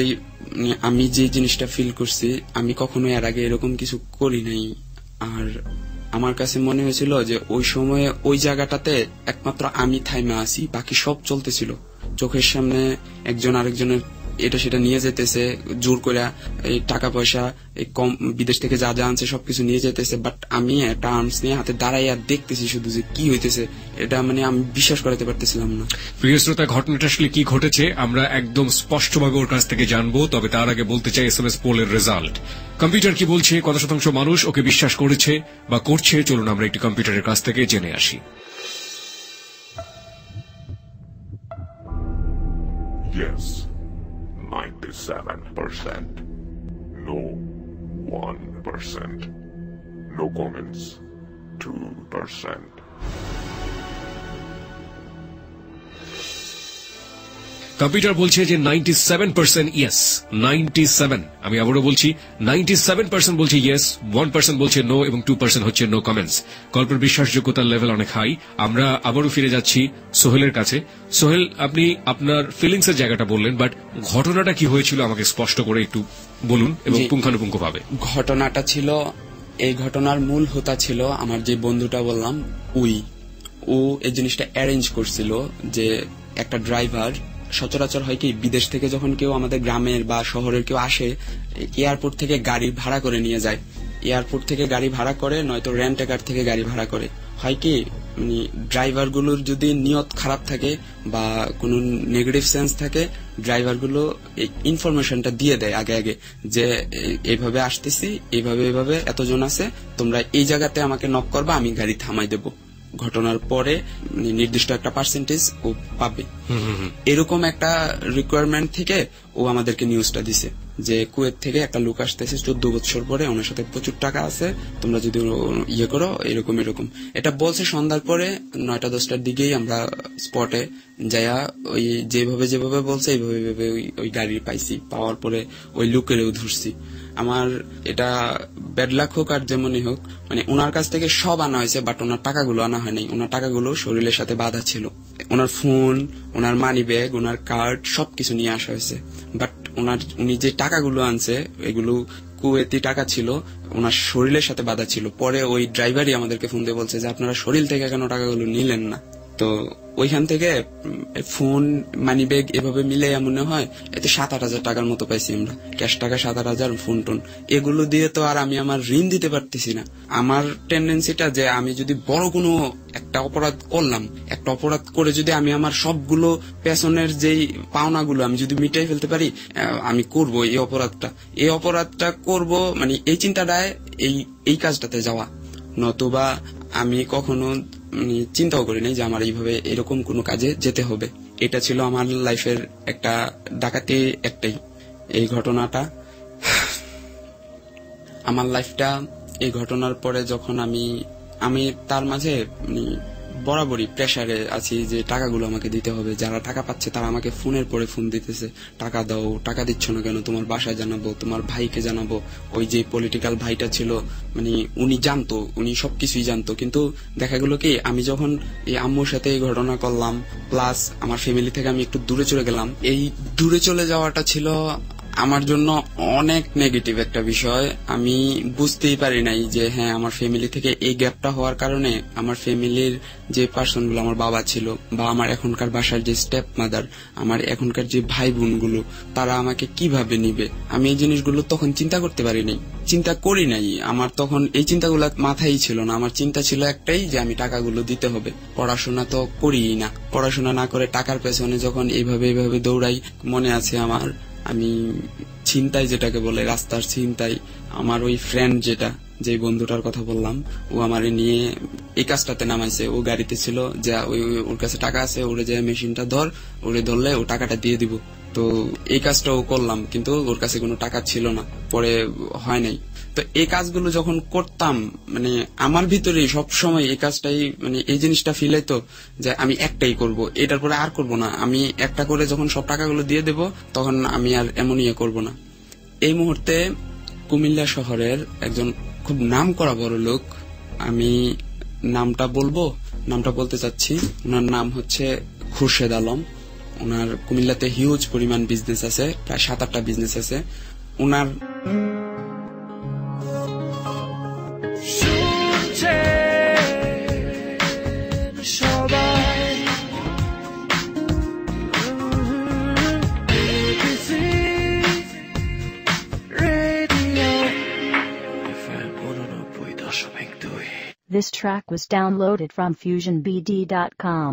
আমি যে জিনিসটা ফিল করছি, আমি কখনো এর আগে এরকম কিছু করি নাই। আর আমার কাছে মনে হয়েছিল যে ওই সময়ে ওই জায়গাটাতে একমাত্র আমি থাইমা আছি, বাকি সব চলতেছিল। চোখের সামনে একজন আরেকজনের এটা সেটা নিয়ে যেতেছে, জোর করে এই টাকা পয়সা কম বিদেশ থেকে যা যা আনছে সবকিছু নিয়ে যেতেছে, বাট আমি একটা আর্মস নিয়ে হাতে দাঁড়াই আর দেখতেছি শুধু যে কি হইতেছে। এটা আমি বিশ্বাস করাতে পারতেছিলাম না। প্রিয় শ্রোতা, ঘটনাটা আসলে কি ঘটেছে আমরা একদম স্পষ্টভাবে ওর কাছ থেকে জানবো, তবে তার আগে বলতে চাই SMS পোলের রেজাল্ট। কম্পিউটার কি বলছে, কত শতাংশ মানুষ ওকে বিশ্বাস করেছে বা করছে, চলুন আমরা একটি কম্পিউটারের কাছ থেকে জেনে আসি। Yes, 97%. No 1%. No comments 2%. Computer বলছে যে 97% ইয়েস, 97। আমি আবারও বলছি 97% বলছে ইয়েস, 1% বলছে নো এবং 2% হচ্ছে নো কমেন্টস। গল্পের বিশ্বাসযোগ্যতার লেভেল অনেক হাই। আমরা আবারও ফিরে যাচ্ছি সোহেলের কাছে। সোহেল, আপনি আপনার ফিলিংস এর জায়গাটা বললেন, বাট ঘটনাটা কি হয়েছিল আমাকে স্পষ্ট করে একটু বলুন এবং পুঙ্খানুপুঙ্খভাবে। ঘটনাটা ছিল, এই ঘটনার মূল হোতা ছিল আমার যে বন্ধুটা বললাম, ও এই জিনিসটা অ্যারেঞ্জ করছিল যে একটা ড্রাইভার, সচরাচর হয় কি বিদেশ থেকে যখন কেউ আমাদের গ্রামের বা শহরের কেউ আসে, এয়ারপোর্ট থেকে গাড়ি ভাড়া করে নিয়ে যায়, এয়ারপোর্ট থেকে গাড়ি ভাড়া করে, নয়তো রেন্ট এ কার থেকে গাড়ি ভাড়া করে। হয় কি ড্রাইভার গুলোর যদি নিয়ত খারাপ থাকে বা কোনো নেগেটিভ সেন্স থাকে, ড্রাইভার গুলো ইনফরমেশনটা দিয়ে দেয় আগে আগে যে এইভাবে আসতেছি, এইভাবে এতজন আছে, তোমরা এই জায়গাতে আমাকে নক করবা, আমি গাড়ি থামাই দেবো। ঘটনার পরে নির্দিষ্ট একটা পার্সেন্টেজ ও পাবে, এরকম একটা রিকোয়ারমেন্ট থেকে ও আমাদেরকে নিউজটা দিছে যে কুয়েত থেকে একটা লোক আসতেছে 14 বছর পরে, ওনার সাথে প্রচুর টাকা আছে, তোমরা যদি ইয়ে করো এরকম। এটা বলছে সন্ধ্যার পরে 9টা-10টার দিকেই আমরা স্পটে যাইয়া ওই যেভাবে বলছে এইভাবে ওই গাড়ি পাইছি। পাওয়ার পরে ওই লোকেরও ধরছি। আমার এটা ব্যাড লাক হোক আর যেমনই হোক, মানে ওনার কাছ থেকে সব আনা হয়েছে, বাট ওনার টাকাগুলো আনা হয়নি। ওনার টাকাগুলো শরীরের সাথে বাঁধা ছিল। ওনার ফোন, ওনার মানি ব্যাগ, ওনার কার্ড সবকিছু নিয়ে আসা হয়েছে, বাট উনি যে টাকাগুলো আনছে এগুলো কুয়েতি টাকা ছিল, ওনার শরীরের সাথে বাঁধা ছিল। পরে ওই ড্রাইভারই আমাদেরকে ফোন দিয়ে বলছে যে আপনারা শরীর থেকে কেন টাকাগুলো নিলেন না। তো ওইখান থেকে ফোন, মানি ব্যাগ এভাবে মিলে মনে হয় এতে 7-8 হাজার টাকার মতো পাইছি আমরা। ক্যাশ টাকা 7-8 হাজার, ফোন টোন এগুলো দিয়ে তো আর আমি আমার ঋণ দিতে পারতেছি না। আমার টেন্ডেন্সিটা যে আমি যদি বড় কোনো একটা অপরাধ করলাম, একটা অপরাধ করে যদি আমি আমার সবগুলো পেছনের যেই পাওনাগুলো আমি যদি মিটাই ফেলতে পারি, আমি করব এই অপরাধটা করব, মানে এই চিন্তাটায় এই কাজটাতে যাওয়া। নতুবা আমি কখনো চিন্তাও করি নাই যে আমার এইভাবে এরকম কোনো কাজে যেতে হবে। এটা ছিল আমার লাইফের একটা ডাকাতি, একটাই এই ঘটনাটা। আমার লাইফটা এই ঘটনার পরে যখন আমি তার মাঝে বরাবরই প্রেসারে আছি যে টাকাগুলো আমাকে দিতে হবে। যারা টাকা পাচ্ছে তারা আমাকে ফোনের পরে ফোন দিতেছে, টাকা দাও, টাকা দিচ্ছ না কেন, তোমার বাসায় জানাবো, তোমার ভাইকে জানাবো। ওই যে পলিটিক্যাল ভাইটা ছিল, মানে উনি জানতো, উনি সবকিছুই জানতো, কিন্তু দেখা গেল কি আমি যখন এই আম্মুর সাথে এই ঘটনা করলাম, প্লাস আমার ফ্যামিলি থেকে আমি একটু দূরে চলে গেলাম, এই দূরে চলে যাওয়াটা ছিল আমার জন্য অনেক নেগেটিভ একটা বিষয়। আমি বুঝতেই পারি নাই যে হ্যাঁ, আমার ফ্যামিলি থেকে এই গ্যাপটা হওয়ার কারণে আমার ফ্যামিলির যে পার্সনগুলো, আমার বাবা ছিল বা আমার এখনকার বাসার যে স্টেপ মাদার, আমার এখনকার যে ভাই বোনগুলো, তারা আমাকে কিভাবে নিবে, আমি এই জিনিসগুলো তখন চিন্তা করতে পারি নাই, চিন্তা করি নাই। আমার তখন এই চিন্তাগুলো মাথায় ছিল না। আমার চিন্তা ছিল একটাই যে আমি টাকাগুলো দিতে হবে। পড়াশোনা তো করিই না, পড়াশোনা না করে টাকার পেছনে যখন এইভাবে দৌড়াই, মনে আছে আমার, আমি ছিনতাই যেটাকে বলে, রাস্তার ছিনতাই, আমার ওই ফ্রেন্ড যে বন্ধুটার কথা বললাম, ও আমারে নিয়ে এই কাজটাতে নামাইছে। ও গাড়িতে ছিল, যা ওর কাছে টাকা আছে, ওরে যে মেশিনটা ওরে ধরলে ও টাকাটা দিয়ে দিব। তো এই কাজটা ও করলাম, কিন্তু ওর কাছে কোনো টাকা ছিল না, পরে হয় নাই। তো এই কাজগুলো যখন করতাম, মানে আমার ভিতরে সবসময় এই কাজটাই, মানে এই জিনিসটা ফিল হইতো যে আমি একটাই করব, এটার পরে আর করব না। আমি একটা করে যখন সব টাকাগুলো দিয়ে দেব, তখন আমি আর এমন ইয়ে করব না। এই মুহূর্তে কুমিল্লা শহরের একজন খুব নাম করা বড় লোক, আমি নামটা বলতে চাচ্ছি, ওনার নাম হচ্ছে খুরশেদ আলম। ওনার কুমিল্লাতে হিউজ পরিমাণ বিজনেস আছে, প্রায় 7-8টা বিজনেস আছে ওনার। This track was downloaded from FusionBD.com.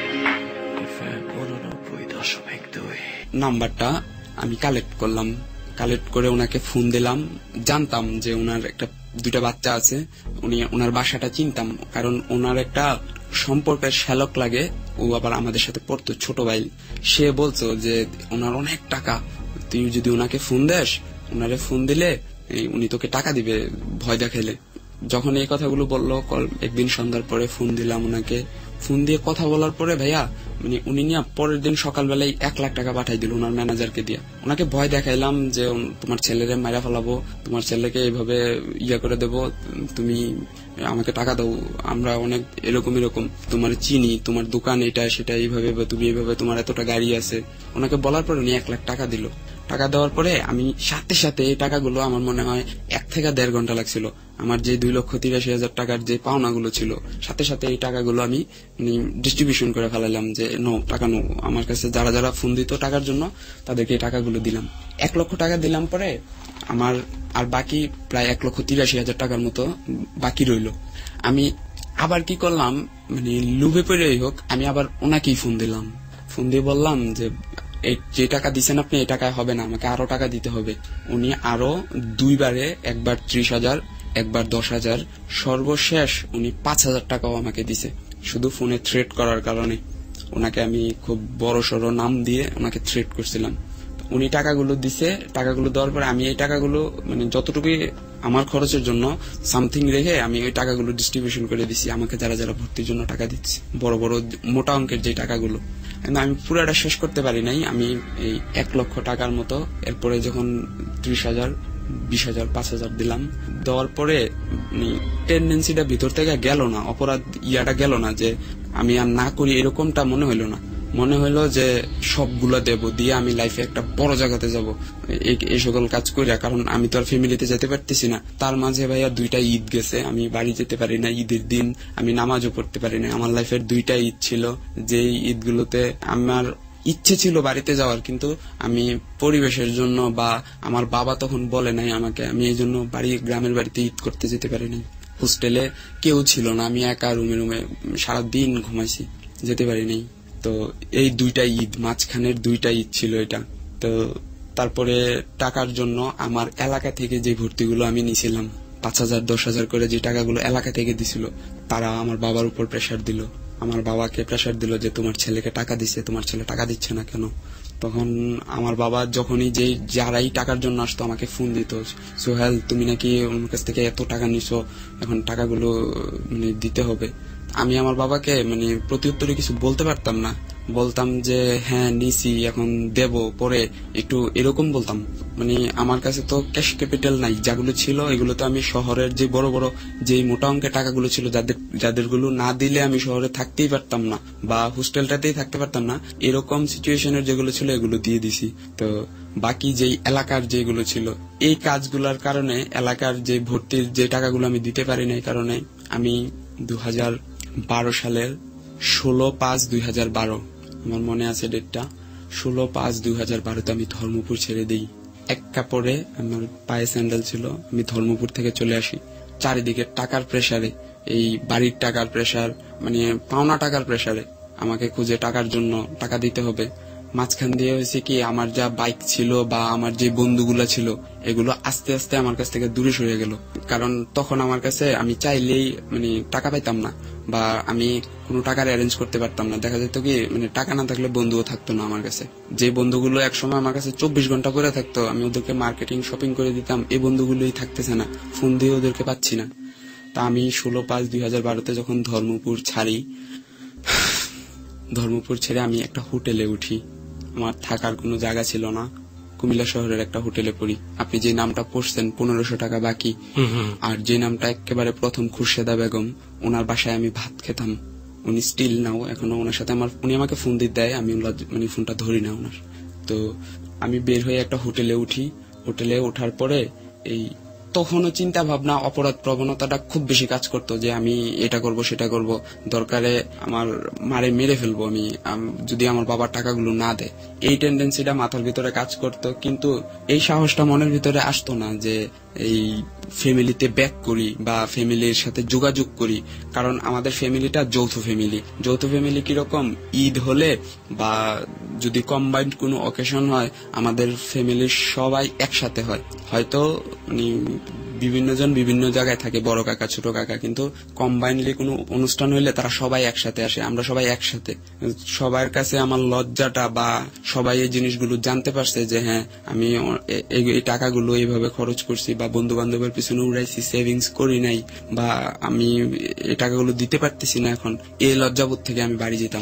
নাম্বারটা আমি কালেক্ট করলাম কালেক্ট করে ওনাকে ফোন দিলাম। জানতাম যে ওনার একটা 2টা বাচ্চা আছে, ওনার বাসাটা চিনতাম, কারণ ওনার একটা সম্পর্কের শ্যালক লাগে, ও আবার আমাদের সাথে পড়তো, ছোট ভাই। সে বলছো যে ওনার অনেক টাকা, তুই যদি ওনাকে ফোন দেস, ওনারে ফোন দিলে উনি তোকে টাকা দিবে ভয় দেখাইলে। যখন এই কথাগুলো বললো, একদিন সন্ধ্যার পরে ফোন দিলাম ওনাকে। ফোন দিয়ে কথা বলার পরে ভাইয়া মানে উনি নিয়ে পরের দিন সকালবেলায় 1 লাখ টাকা পাঠাই দিল ওনার ম্যানেজারকে দিয়ে। ওনাকে ভয় দেখাইলাম যে তোমার ছেলেরে মাইরা ফেলাবো, তোমার ছেলেকে এইভাবে করে দেবো, তুমি আমাকে টাকা দাও, আমরা অনেক এরকম তোমার চিনি, তোমার দোকান এটা সেটা, এইভাবে তুমি এইভাবে, তোমার এতটা গাড়ি আছে। ওনাকে বলার পরে উনি 1 লাখ টাকা দিল। টাকা দেওয়ার পরে আমি সাথে সাথে এই টাকাগুলো, আমার মনে হয় 1 থেকে 1.5 ঘন্টা লাগছিল, আমার যে 2,83,000 টাকার যে পাওনাগুলো ছিল, সাথে সাথে এই টাকাগুলো আমি ডিস্ট্রিবিউশন করে ফেলালাম যে টাকা নো। আমার কাছে যারা যারা ফোন দিত টাকার জন্য, তাদেরকে এই টাকাগুলো দিলাম। 1 লক্ষ টাকা দিলাম। পরে আমার আর বাকি প্রায় 1,83,000 টাকার মতো বাকি রইল। আমি আবার কি করলাম, মানে লুভে পড়েই হোক, আমি আবার ওনাকেই ফোন দিলাম। ফোন দিয়ে বললাম যে যে টাকা দিচ্ছেন আপনি, এই টাকায় হবে না, আমাকে আরো টাকা দিতে হবে। উনি আরো 2 বারে, একবার 30,000, একবার 10,000, সর্বশেষ উনি 5,000 টাকাও আমাকে দিছে, শুধু ফোনে থ্রেট করার কারণে। ওনাকে আমি খুব বড় সড়ো নাম দিয়ে ওনাকে থ্রেট করছিলাম। উনি টাকাগুলো দিছে। টাকাগুলো দেওয়ার পরে আমি এই টাকাগুলো মানে যতটুকু আমার খরচের জন্য সামথিং রেখে আমি ওই টাকাগুলো ডিস্ট্রিবিউশন করে দিছি আমাকে যারা যারা ভর্তির জন্য টাকা দিচ্ছে, বড় বড় মোটা অঙ্কের যে টাকাগুলো। কিন্তু আমি পুরোটা শেষ করতে পারি নাই। আমি এই 1 লক্ষ টাকার মতো, এরপরে যখন 30,000, 20,000, 5,000 দিলাম, দেওয়ার পরে টেন্ডেন্সিটা ভিতর থেকে গেল না, অপরাধ ইয়াটা গেল না যে আমি আর না করি, এরকমটা মনে হইলো না। মনে হইলো যে সবগুলো দেব, দিয়ে আমি লাইফে একটা বড় জায়গাতে যাব এই সকল কাজ করিয়া। কারণ আমি তো আর ফ্যামিলিতে যেতে পারতেছি না। তার মাঝে ভাইয়া 2টা ঈদ গেছে, আমি বাড়ি যেতে পারি না। ঈদের দিন আমি নামাজও পড়তে পারি না। আমার লাইফের 2টা ঈদ ছিল, যে ঈদগুলোতে আমার ইচ্ছে ছিল বাড়িতে যাওয়ার, কিন্তু আমি পরিবেশের জন্য বা আমার বাবা তখন বলে নাই আমাকে, আমি এই জন্য গ্রামের বাড়িতে ঈদ করতে যেতে পারি নাই। হোস্টেলে কেউ ছিল না, আমি একা রুমে সারাদিন ঘুমাইছি, যেতে পারি নাই। তো এই 2টা ঈদ, মাঝখানের 2টা ঈদ ছিল এটা। তো তারপরে টাকার জন্য আমার এলাকা থেকে যে ভর্তিগুলো আমি নিছিলাম, 5,000, 10,000 করে যে টাকাগুলো এলাকা থেকে দিছিল, তারা আমার বাবার উপর প্রেসার দিল। আমার বাবাকে প্রেসার দিল যে তোমার ছেলেকে টাকা দিছে, তোমার ছেলে টাকা দিচ্ছে না কেন। তখন আমার বাবা যখনই যারাই টাকার জন্য আসতো আমাকে ফোন দিত, সোহেল তুমি নাকি ওর কাছ থেকে এত টাকা নিছো, এখন টাকাগুলো মানে দিতে হবে। আমি আমার বাবাকে মানে প্রত্যুত্তরে কিছু বলতে পারতাম না, বলতাম যে হ্যাঁ নিছি, এখন দেব পরে, একটু এরকম বলতাম। মানে আমার কাছে তো ক্যাশ ক্যাপিটাল নাই, যেগুলো ছিল এগুলো তো আমি শহরের যে বড় বড় যে মোটা অঙ্কের টাকাগুলো ছিল, যাদেরগুলো না দিলে আমি শহরে থাকতেই পারতাম না বা হোস্টেলটাতেই থাকতে পারতাম না, এরকম সিচুয়েশনের যেগুলো ছিল এগুলো দিয়ে দিছি। তো বাকি যেই এলাকার যেগুলো ছিল, এই কাজগুলোর কারণে এলাকার যে ভর্তির যে টাকাগুলো আমি দিতে পারি না, এই কারণে আমি 2012 সালের 16/5/2012, আমার মনে আছে ডেটটা, 16/5/2012 আমি ধর্মপুর ছেড়ে দিই। এক কাপড়ে আমার পায়ে স্যান্ডেল ছিল, আমি ধর্মপুর থেকে চলে আসি। চারিদিকে টাকার প্রেসারে, এই বাড়ির টাকার প্রেসার, মানে পাওনা টাকার প্রেসারে আমাকে খুঁজে টাকার জন্য টাকা দিতে হবে। মাঝখান দিয়ে হয়েছে কি, আমার যা বাইক ছিল বা আমার যে বন্ধুগুলা ছিল, এগুলো আস্তে আস্তে আমার কাছ থেকে দূরে সরে গেল। কারণ তখন আমার কাছে আমি চাইলেই মানে টাকা পাইতাম না, বা আমি কোনো টাকার অ্যারেঞ্জ করতে পারতাম না। দেখা যেত কি মানে টাকা না থাকলে বন্ধুও থাকতো না আমার কাছে। যে বন্ধুগুলো একসময় আমার কাছে 24 ঘন্টা করে থাকতো, আমি ওদেরকে মার্কেটিং শপিং করে দিতাম, এই বন্ধুগুলোই থাকতেছে না, ফোন দিয়ে ওদেরকে পাচ্ছি না। তা আমি 16/5/2012 যখন ধর্মপুর ছাড়ি, ধর্মপুর ছেড়ে আমি একটা হোটেলে উঠি। আমার থাকার কোনো জায়গা ছিল না, কুমিল্লা শহরের একটা হোটেলে পড়ি। আপনি যে নামটা পড়ছেন 1500 টাকা বাকি, আর যে নামটা একেবারে প্রথম খুরশেদা বেগম, ওনার বাসায় আমি ভাত খেতাম। উনি স্টিল নাও এখনো ওনার সাথে উনি আমাকে ফোন দিতে দেয়, আমি মানে ফোনটা ধরি না ওনার। তো আমি বের হয়ে একটা হোটেলে উঠি। হোটেলে ওঠার পরে এই তখনও চিন্তা ভাবনা, অপরাধ প্রবণতাটা খুব বেশি কাজ করতো যে আমি এটা করব সেটা করব, দরকারে আমার মারে মেরে ফেলবো আমি যদি আমার বাবার টাকাগুলো না দেয়। এই টেন্ডেন্সিটা মাথার ভিতরে কাজ করতো, কিন্তু এই সাহসটা মনের ভিতরে আসতো না যে এই ফ্যামিলিতে ব্যাক করি বা ফ্যামিলির সাথে যোগাযোগ করি, কারণ আমাদের ফ্যামিলিটা যৌথ ফ্যামিলি কিরকম, ঈদ হলে বা যদি কম্বাইন্ড কোনো অকেশন হয় আমাদের ফ্যামিলির সবাই একসাথে হয়। হয়তো বিভিন্ন জন বিভিন্ন জায়গায় থাকে, বড় কাকা ছোট কাকা, কিন্তু কম্বাইন্ডলি কোনো অনুষ্ঠান হইলে তারা সবাই একসাথে আসে, আমরা সবাই একসাথে। সবার কাছে আমার লজ্জাটা বা সবাই এই জিনিসগুলো জানতে পারছে যে হ্যাঁ আমি এই টাকাগুলো এইভাবে খরচ করছি বা বন্ধু বান্ধবের পিছনে উড়াইছি, সেভিংস করি নাই, বা আমি এই টাকাগুলো দিতে পারতেছি না। এখন এই লজ্জাবোধ থেকে আমি বাড়ি যেতাম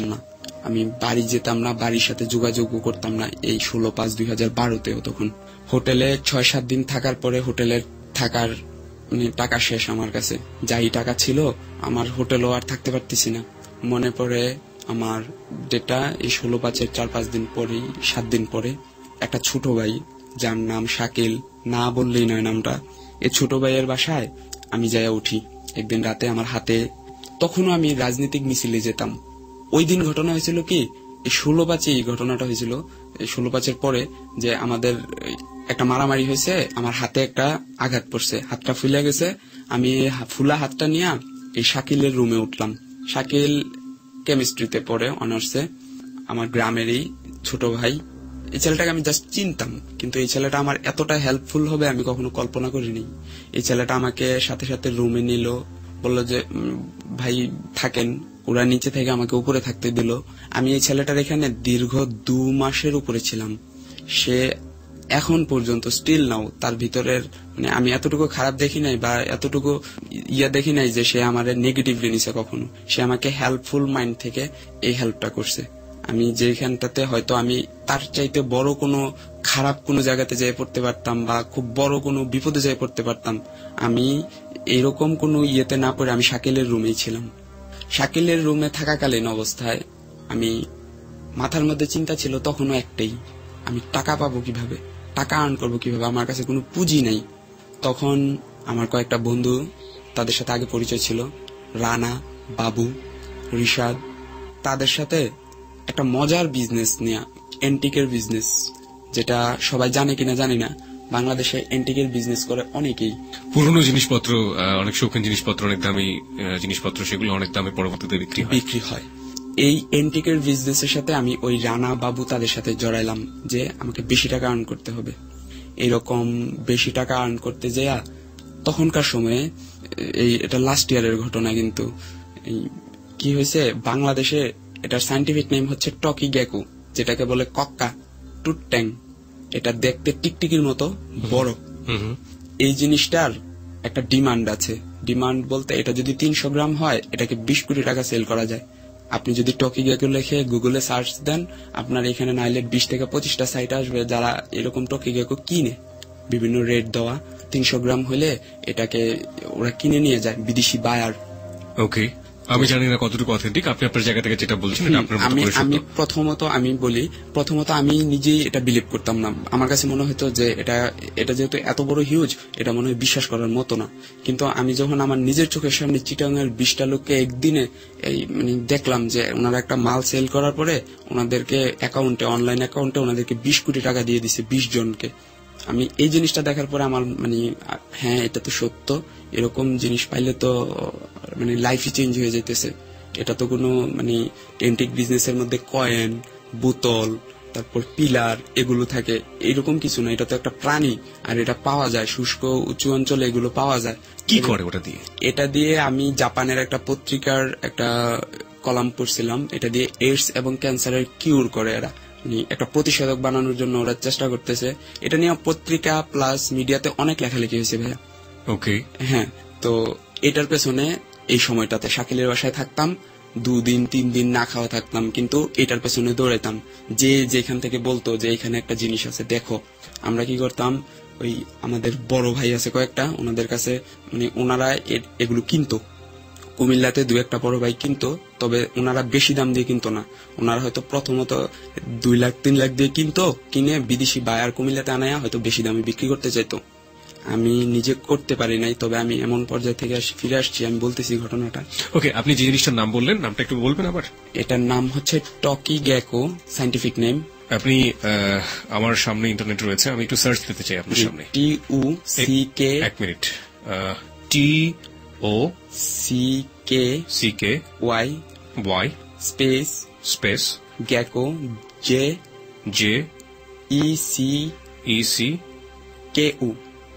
না, বাড়ির সাথে যোগাযোগও করতাম না। এই 16/5/2012-তেও তখন হোটেলে 6-7 দিন থাকার পরে হোটেলের থাকার টাকা শেষ আমার কাছে, যাই টাকা ছিল আমার হোটেলও আর থাকতে পারতেছি না। মনে পড়ে আমার যেটা এই 16/5-এর 4-5 দিন পরেই 7 দিন পরে একটা ছোট ভাই যার নাম শাকিল, না বললেই নয় নামটা, এই ছোট ভাইয়ের বাসায় আমি যাইয়া উঠি একদিন রাতে। আমার হাতে তখনও আমি রাজনৈতিক মিছিলে যেতাম। ওই দিন ঘটনা হয়েছিল কি, এই 16/5 এই ঘটনাটা হয়েছিল। এই 16/5-এর পরে যে আমাদের একটা মারামারি হয়েছে, আমার হাতে একটা আঘাত পড়ছে, হাতটা ফুলে গেছে। আমি ফুলা হাতটা নিয়ে এই শাকিলের রুমে উঠলাম। শাকিল কেমিস্ট্রিতে পড়ে অনার্সে, আমার গ্রামেরই ছোট ভাই। এই ছেলেটাকে আমি জাস্ট চিনতাম, কিন্তু এই ছেলেটা আমার এতটা হেল্পফুল হবে আমি কখনো কল্পনা করিনি। এই ছেলেটা আমাকে সাথে সাথে রুমে নিল, বলল যে ভাই থাকেন। ওরা নিচে থেকে আমাকে উপরে থাকতে দিল। আমি এই ছেলেটার এখানে দীর্ঘ 2 মাসের উপরে ছিলাম। সে এখন পর্যন্ত স্টিল নাও তার ভিতরের আমি এতটুকু খারাপ দেখি নাই বা এতটুকু দেখি নাই যে সে আমার নেগেটিভলি নিছে কখনো। সে আমাকে হেল্পফুল মাইন্ড থেকে এই হেল্পটা করছে। আমি যেখানটাতে হয়তো আমি তার চাইতে বড় কোনো খারাপ কোনো জায়গাতে যেয়ে পড়তে পারতাম বা খুব বড় কোনো বিপদে যেয়ে পড়তে পারতাম, আমি এরকম কোনো না পড়ে আমি শাকিলের রুমেই ছিলাম। শাকিলের রুমে থাকাকালীন অবস্থায় আমি মাথার মধ্যে চিন্তা ছিল তখনও একটাই, আমি টাকা পাবো কিভাবে, টাকা আর্ন করবো কিভাবে, আমার কাছে কোনো পুঁজি নাই। তখন আমার কয়েকটা বন্ধু, তাদের সাথে আগে পরিচয় ছিল, রানা, বাবু, রিশাদ, তাদের সাথে একটা মজার বিজনেস নিয়ে, এন্টিকের বিজনেস, যেটা সবাই জানে কিনা জানি না, বাংলাদেশে এন্টিকের বিজনেস করে অনেকেই। পুরনো জিনিসপত্র, অনেক শৌখিন জিনিসপত্র, অনেক দামি জিনিসপত্র, সেগুলো অনেক দামে পরবর্তীতে বিক্রি হয়। এই এন্টিকের বিজনেসের সাথে আমি ওই রানা, বাবু তাদের সাথে জড়াইলাম যে আমাকে বেশি টাকা আর্ন করতে হবে। এইরকম বেশি টাকা আর্ন করতে যাইয়া তখনকার সময়ে, এটা লাস্ট ইয়ারের ঘটনা, কিন্তু কি হয়েছে, বাংলাদেশে এটার সায়েন্টিফিক নেম হচ্ছে টকি গেকো, যেটাকে বলে কক্কা টুট ট্যাং। এটা দেখতে টিকটিকির মতো বড়। এই জিনিসটার একটা ডিমান্ড আছে। ডিমান্ড বলতে এটা যদি 300 গ্রাম হয় এটাকে 20 কোটি টাকা সেল করা যায়। আপনি যদি টকি গেকো লিখে গুগলে সার্চ দেন, আপনার এখানে নাইলে 20 থেকে 25টা সাইট আসবে যারা এরকম টকি গেকো কিনে, বিভিন্ন রেট দেওয়া। 300 গ্রাম হলে এটাকে ওরা কিনে নিয়ে যায়, বিদেশি বায়ার। ওকে, আমি জানি না কতটুকু অথেন্টিক, আপনি আপনার জায়গা থেকে যেটা বলছেন এটা আপনার মতো করে সত্য। আমি প্রথমত আমি নিজেই এটা বিলিভ করতাম না। আমার কাছে মনে হতো যে এটা যেহেতু এত বড় হিউজ, এটা মনে হয় বিশ্বাস করার মতো না। কিন্তু আমি যখন আমার নিজের চোখের সামনে চিটাগাংয়ের 20টা লোককে একদিনে দেখলাম যে ওনারা একটা মাল সেল করার পরে ওনাদেরকে অনলাইন অ্যাকাউন্টে ওনাদেরকে 20 কোটি টাকা দিয়ে দিছে 20 জনকে। আমি এই জিনিসটা দেখার পরে আমার হ্যাঁ এটা তো সত্য, এরকম জিনিস পাইলে তো লাইফই চেঞ্জ হয়ে যেতেছে। এটা তো কোনো এন্টিক বিজনেসের মধ্যে কয়েন, বোতল, তারপর পিলার এগুলো থাকে, এরকম কিছু না। এটা তো একটা প্রাণী, আর এটা পাওয়া যায় শুষ্ক উঁচু অঞ্চলে, এগুলো পাওয়া যায়। কি করে ওটা দিয়ে? এটা দিয়ে আমি জাপানের একটা পত্রিকার একটা কলাম পড়ছিলাম, এটা দিয়ে এইডস এবং ক্যান্সারের কিউর করে। এরা একটা প্রতিষেধক বানানোর জন্য ওরা চেষ্টা করতেছে। এটা নিয়ে পত্রিকা প্লাস মিডিয়াতে অনেক লেখালেখি হয়েছে ভাইয়া। ওকে, হ্যাঁ, তো এটার পেছনে এই সময়টাতে শাকিলের বাসায় থাকতাম, 2 দিন 3 দিন না খাওয়া থাকতাম, কিন্তু এটার পেছনে দৌড়াইতাম। যে যেখান থেকে বলতো যে এখানে একটা জিনিস আছে দেখো, আমরা কি করতাম, ওই আমাদের বড় ভাই আছে কয়েকটা, ওনাদের কাছে ওনারা এগুলো কিনতো। কুমিল্লাতে 2-1টা বড় ভাই কিনতো, তবে ওনারা বেশি দাম দিয়ে কিনতো না। ওনারা হয়তো প্রথমত 2 লাখ 3 লাখ দিয়ে কিনতো, কিনে বিদেশি বায়ার কুমিল্লাতে আনায়া হয়তো বেশি দামে বিক্রি করতে চাইতো। আমি নিজে করতে পারি নাই, তবে আমি এমন পর্যায়ে থেকে ফিরে আসছি, আমি বলতেছি ঘটনাটা। ওকে, আপনি যে জিনিসটার নাম বললেন, নামটা একটু বলবেন আবার? এটার নাম হচ্ছে টকি গেকো, সায়েন্টিফিক নেম। আপনি আমার সামনে ইন্টারনেট রয়েছে, আমি একটু সার্চ দিতে চাই আপনার সামনে। TUCK এক minute, TOCKY space gecko JECKU।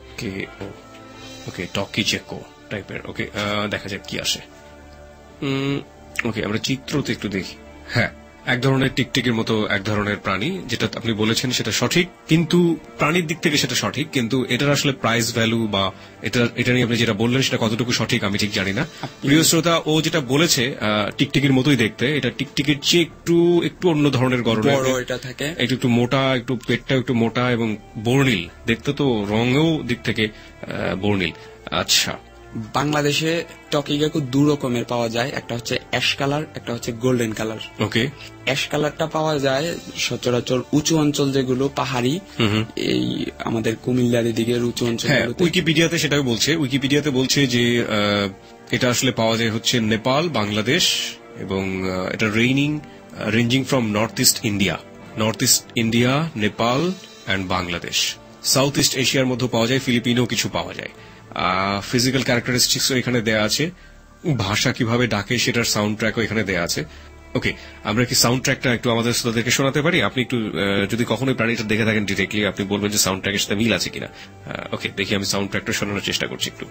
Okay, tokay gecko টাইপের। ওকে, দেখা যাক কি আসে। ওকে, আমরা চিত্রতে একটু দেখি। হ্যাঁ, এক ধরনের টিকটিকির মতো এক ধরনের প্রাণী, যেটা আপনি বলেছেন সেটা সঠিক, কিন্তু প্রাণীর দিক থেকে সেটা সঠিক, কিন্তু এটার আসলে প্রাইস ভ্যালু বা এটা নিয়ে আপনি যেটা বললেন সেটা কতটুকু সঠিক আমি ঠিক জানি না। প্রিয় শ্রোতা, ও যেটা বলেছে টিকটিকির মতোই দেখতে, এটা টিকটিকির চেয়ে একটু অন্য ধরনের গড়নের, এটা থাকে একটু মোটা, একটু পেটটা একটু মোটা এবং বর্ণিল দেখতে, তো রঙেও দিক থেকে বর্ণিল। আচ্ছা, বাংলাদেশে টকি গেকো দু রকমের পাওয়া যায়, একটা হচ্ছে অ্যাশ কালার, একটা হচ্ছে গোল্ডেন কালার। ওকে, অ্যাশ কালারটা পাওয়া যায় সচরাচর উঁচু অঞ্চল যেগুলো পাহাড়ি, এই আমাদের কুমিল্লার দিকের উঁচু অঞ্চল। উইকিপিডিয়াতে সেটাই বলছে, উইকিপিডিয়াতে বলছে যে এটা আসলে পাওয়া যায় হচ্ছে নেপাল, বাংলাদেশ, এবং এটা ranging from north east India, Nepal and Bangladesh. South east এশিয়ার মধ্যে পাওয়া যায়, ফিলিপিনেও কিছু পাওয়া যায়। ফিজিক্যাল ক্যারেক্টারিস্টিক্সও এখানে দেয়া আছে, ভাষা কিভাবে ডাকে সেটার সাউন্ড ট্র্যাকও এখানে দেয়া আছে। ওকে, আমরা কি সাউন্ড ট্র্যাকটা একটু আমাদের শ্রোতাদেরকে শোনাতে পারি? আপনি একটু যদি কখনোই প্রাণীটা দেখে থাকেন ডিরেক্টলি, আপনি বলবেন যে সাউন্ড ট্র্যাকের সাথে মিল আছে কিনা। ওকে, দেখি, আমি সাউন্ড ট্র্যাকটা শোনানোর চেষ্টা করছি একটু।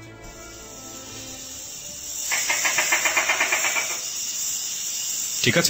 ঠিক আছে।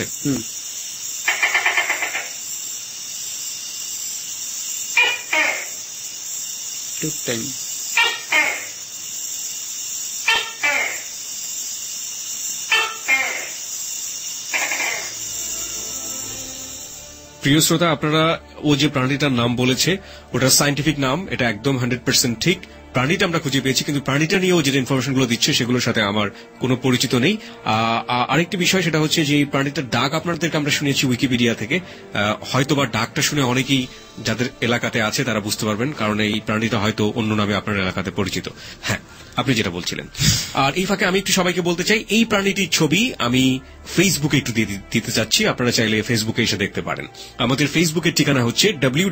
প্রিয় শ্রোতা, আপনারা ও যে প্রাণীটার নাম বলেছে ওটার সায়েন্টিফিক নাম, এটা একদম 100% ঠিক। প্রাণীটা আমরা খুঁজে পেয়েছি, কিন্তু প্রাণীটা নিয়েও যে ইনফরমেশনগুলো দিচ্ছে সেগুলোর সাথে আমার কোনো পরিচিত নেই। আরেকটি বিষয় সেটা হচ্ছে যে এই প্রাণীটার ডাক আপনাদেরকে আমরা শুনেছি উইকিপিডিয়া থেকে, হয়তোবা ডাকটা শুনে অনেকেই যাদের এলাকাতে আছে তারা বুঝতে পারবেন, কারণ এই প্রাণীটা হয়তো অন্য নামে আপনার এলাকাতে পরিচিত। হ্যাঁ, আপনি যেটা বলছিলেন। আর এই ফাঁকে আমি একটু সবাইকে বলতে চাই, এই প্রাণীটির ছবি আমি ফেসবুকে একটু দিতে চাচ্ছি, আপনারা চাইলে ফেসবুকে এসে দেখতে পারেন। আমাদের ফেসবুকের ঠিকানা হচ্ছে